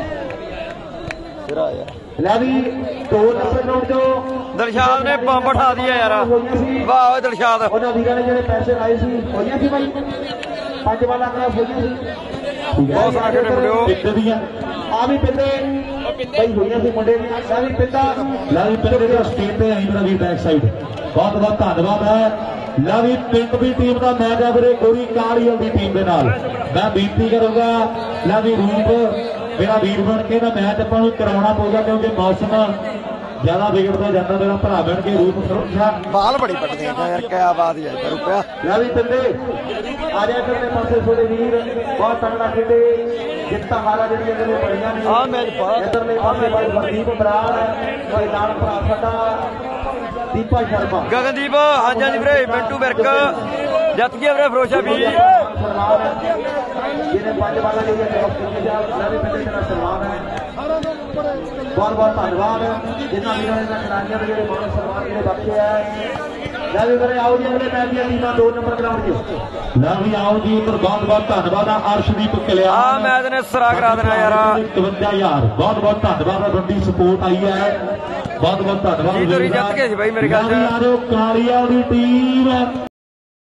ਲੈ ਵੀ 2 ਨੰਬਰ ਨੋਟ ਜੋ ਦਿਲਸ਼ਾਦ ਨੇ ਬੰਬ ਉਠਾ ਦਿਆ ਯਾਰ ਵਾਹ ਓਏ ਦਿਲਸ਼ਾਦ ਉਹਨਾਂ ਵੀਰਾਂ ਨੇ ਜਿਹੜੇ ਪੈਸੇ ਲਾਏ ਸੀ ਹੋਈਆਂ ਸੀ ਬਾਈ 5 ਵਾਲਾ ਕਰਾ ਹੋਈਆਂ ਸੀ ਬਹੁਤ ਸੋਹਣਾ ਖੇਡੇ ਮੁੰਡਿਓ ਪਿੰਡ ਦੀਆਂ ਆ ਵੀ ਪਿੰਡੇ ਬਾਈ ਹੋਈਆਂ ਸੀ ਮੁੰਡੇ ਦੀਆਂ ਲੈ ਵੀ ਪਿੰਡਾ ਪਿੰਡ ਦੇ ਸਟੇਟ ਤੇ ਆਈ ਮੇਰਾ ਵੀਰ ਬੈਕ ਸਾਈਡ ਬਹੁਤ ਬਹੁਤ ਧੰਨਵਾਦ ਹੈ ਲੈ ਵੀ ਪਿੰਡ ਦੀ ਟੀਮ ਦਾ ਮੈਚ ਹੈ ਵੀਰੇ ਗੋਰੀ ਕਾਲੀਆਂ ਦੀ ਟੀਮ ਦੇ ਨਾਲ ਮੈਂ ਬੇਨਤੀ ਕਰੂੰਗਾ ਲੈ ਵੀ ਰੂਪ ਮੇਰਾ ਵੀਰ ਬਣ ਕੇ ਨਾ ਮੈਚ ਆਪਾਂ ਨੂੰ ਕਰਾਉਣਾ ਪਊਗਾ ਕਿਉਂਕਿ ਮੌਸਮ ਜ਼ਿਆਦਾ ਵਿਗੜਦਾ ਜਾਂਦਾ ਮੇਰਾ ਭਰਾ ਬਣ ਕੇ ਰੂਪ ਸੁਰੱਖਿਆ ਬਾਲ ਬੜੀ ਪੱਟਦੇ ਆ ਯਾਰ ਕਿਆ ਬਾਤ ਹੈ ਰੁਪਿਆ ਲੈ ਵੀ ਪਿੰਡੇ ਆ ਜਾ ਕਰਨੇ ਪਾਸੇ ਤੁਹਾਡੇ ਵੀਰ ਬਹੁਤ ਤਗੜਾ ਖੇਡੇ ਜਿੱਤਾਂ ਹਾਰਾ ਜਿਹੜੀਆਂ ਇਹਦੇ ਬੜੀਆਂ ਨੇ ਆ ਮੈਚ ਪਾ ਇਧਰਲੇ ਪਾਸੇ ਬਾਈ ਹਰਦੀਪ ਬਰਾੜ ਤੇ ਨਾਲ ਭਰਾ ਸਾਡਾ ਦੀਪਾ ਸ਼ਰਮਾ ਗਗਨਦੀਪ ਹਾਂਜੀ ਜੀ ਵੀਰੇ ਮਿੰਟੂ ਵਿਰਕ ਜਿੱਤ ਗਿਆ ਵੀਰੇ ਫਿਰੋਜ਼ਸ਼ਾਹ 20 ਸਨਮਾਨ ਜਿਹਨੇ 5 ਵਾਲਾ ਜਿਹੜੀਆਂ ਡ੍ਰੌਪ ਕੀਤੀਆਂ ਜਾ ਲੈ ਵੀ ਪਿੰਡੇ ਦਾ ਸਨਮਾਨ ਹੈ ਬਹੁਤ ਧੰਨਵਾਦ ਜਿਨ੍ਹਾਂ ਵੀਰਾਂ ਨੇ ਖਿਡਾਰੀਆਂ ਦੇ ਜਿਹੜੇ ਮਾਣ ਸਨਮਾਨ ਜਿਹੜੇ ਬਖਸ਼ੇ ਹੈ ਲੈ ਵੀ ਵੀਰੇ ਆਓ ਜੀ ਅਗਲੇ ਮੈਚ ਦੀਆਂ ਟੀਮਾਂ 2 ਨੰਬਰ ਗਰਾਊਂਡ 'ਚ ਲੈ ਵੀ ਆਓ ਜੀ ਉੱਪਰ ਬਹੁਤ ਧੰਨਵਾਦ ਆ ਅਰਸ਼ਦੀਪ ਕਲਿਆਣ ਆ ਮੈਚ ਨੇ ਸਰਾ ਕਰਾ ਦੇਣਾ ਯਾਰ 51000 ਬਹੁਤ ਧੰਨਵਾਦ ਆ ਵੱਡੀ ਸਪੋਰਟ ਆਈ ਹੈ ਬਹੁਤ ਧੰਨਵਾਦ ਜੀ ਤੋਰੀ ਜਿੱਤ ਗਏ ਸੀ ਬਾਈ ਮੇਰੇ ਖਿਆਲ ਚ ਕਾਲੀਆ ਦੀ ਟੀਮ